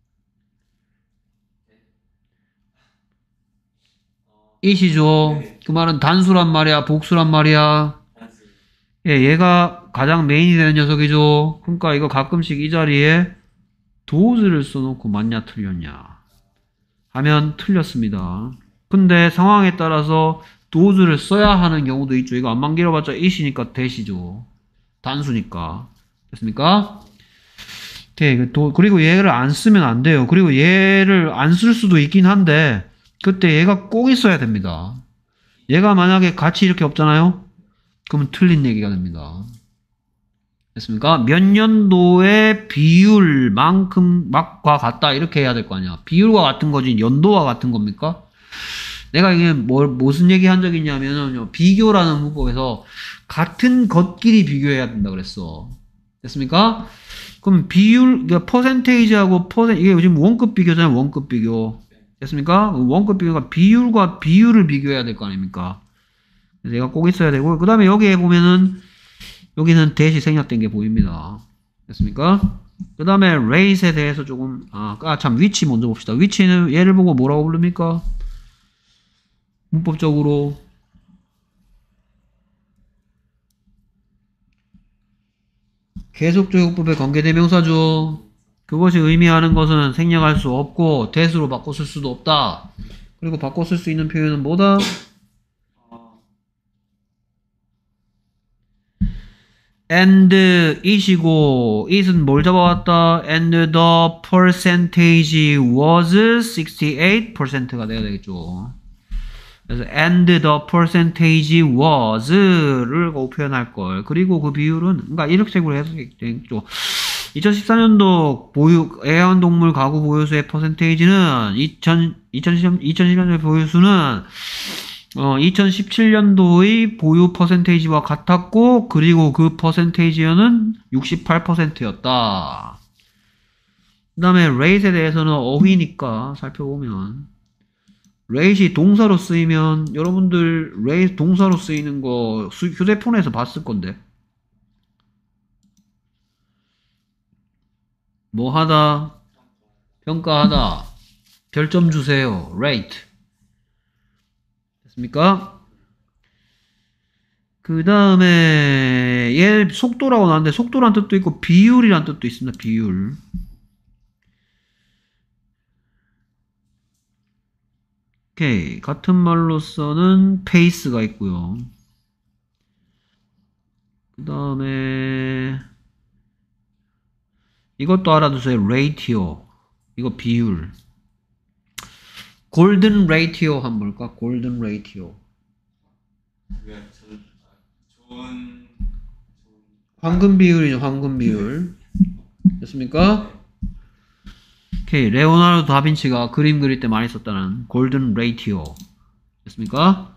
it이죠. 그 말은 단수란 말이야, 복수란 말이야. 예, 얘가 가장 메인이 되는 녀석이죠. 그러니까 이거 가끔씩 이 자리에 does를 써놓고 맞냐 틀렸냐 하면 틀렸습니다. 근데 상황에 따라서 does를 써야 하는 경우도 있죠. 이거 안만 길어봤자 it이니까 that이죠. 단수니까. 됐습니까? 오케이. 그리고 얘를 안 쓰면 안 돼요. 그리고 얘를 안 쓸 수도 있긴 한데 그때 얘가 꼭 있어야 됩니다. 얘가 만약에 같이 이렇게 없잖아요? 그러면 틀린 얘기가 됩니다. 됐습니까? 몇 년도의 비율만큼 막과 같다 이렇게 해야 될 거 아니야. 비율과 같은 거지 연도와 같은 겁니까? 내가 이게 뭘, 무슨 얘기 한 적이 있냐면요. 비교라는 문법에서 같은 것끼리 비교해야 된다 그랬어. 됐습니까? 그럼 비율, 그러니까 퍼센테이지하고 퍼센, 이게 지금 원급 비교잖아요. 원급 비교. 됐습니까? 원급 비교가 비율과 비율을 비교해야 될 거 아닙니까? 그래서 얘가 꼭 있어야 되고, 그 다음에 여기에 보면은, 여기는 대시 생략된 게 보입니다. 됐습니까? 그 다음에 rate에 대해서 조금, 아, 아, 참, which 먼저 봅시다. which는 얘를 보고 뭐라고 부릅니까? 문법적으로. 계속적용법의 관계대명사죠. 그것이 의미하는 것은 생략할 수 없고 that으로 바꿔 쓸 수도 없다. 그리고 바꿔 쓸 수 있는 표현은 뭐다? 어, and it이고 it은 뭘 잡아왔다? and the percentage was sixty-eight percent가 돼야 되겠죠. 그래서 and the percentage was를 표현할 걸. 그리고 그 비율은 그러니까 이렇게 식으로 해서 되겠죠. 이천십사 년도 보유 애완동물 가구 보유수의 퍼센테이지는 이천십삼 년도의 보유수는 어, 이천십칠 년도의 보유 퍼센테이지와 같았고, 그리고 그 퍼센테이지는 육십팔 퍼센트였다. 그 다음에 rate에 대해서는 어휘니까 살펴보면 rate이 동사로 쓰이면 여러분들 rate 동사로 쓰이는 거 수, 휴대폰에서 봤을 건데 뭐 하다? 평가하다. 별점 주세요. rate. 됐습니까? 그 다음에 얘 속도라고 나왔는데 속도란 뜻도 있고 비율이란 뜻도 있습니다. 비율. 오케이. 같은 말로서는 pace가 있고요. 그 다음에 이것도 알아두세요. ratio. 이거 비율. 골든 ratio 한번 볼까? 골든 ratio. 그게 저, 좋은, 좋은 황금 비율이죠. 황금 비율. 됐습니까? 오케이. 레오나르도 다빈치가 그림 그릴 때 많이 썼다는 골든 ratio. 됐습니까?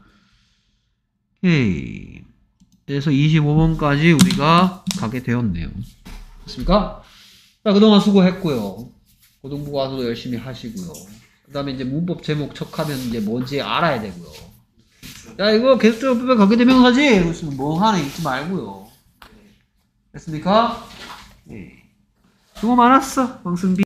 오케이. 그래서 이십오 번까지 우리가 가게 되었네요. 됐습니까? 자, 그동안 수고했고요. 고등부 가서도 열심히 하시고요. 그 다음에 이제 문법 제목 척하면 이제 뭔지 알아야 되고요. 야, 이거 계속적으로 가게 대명사지? 무슨 뭐 하나 잊지 말고요. 됐습니까? 네. 수고 많았어, 황승비.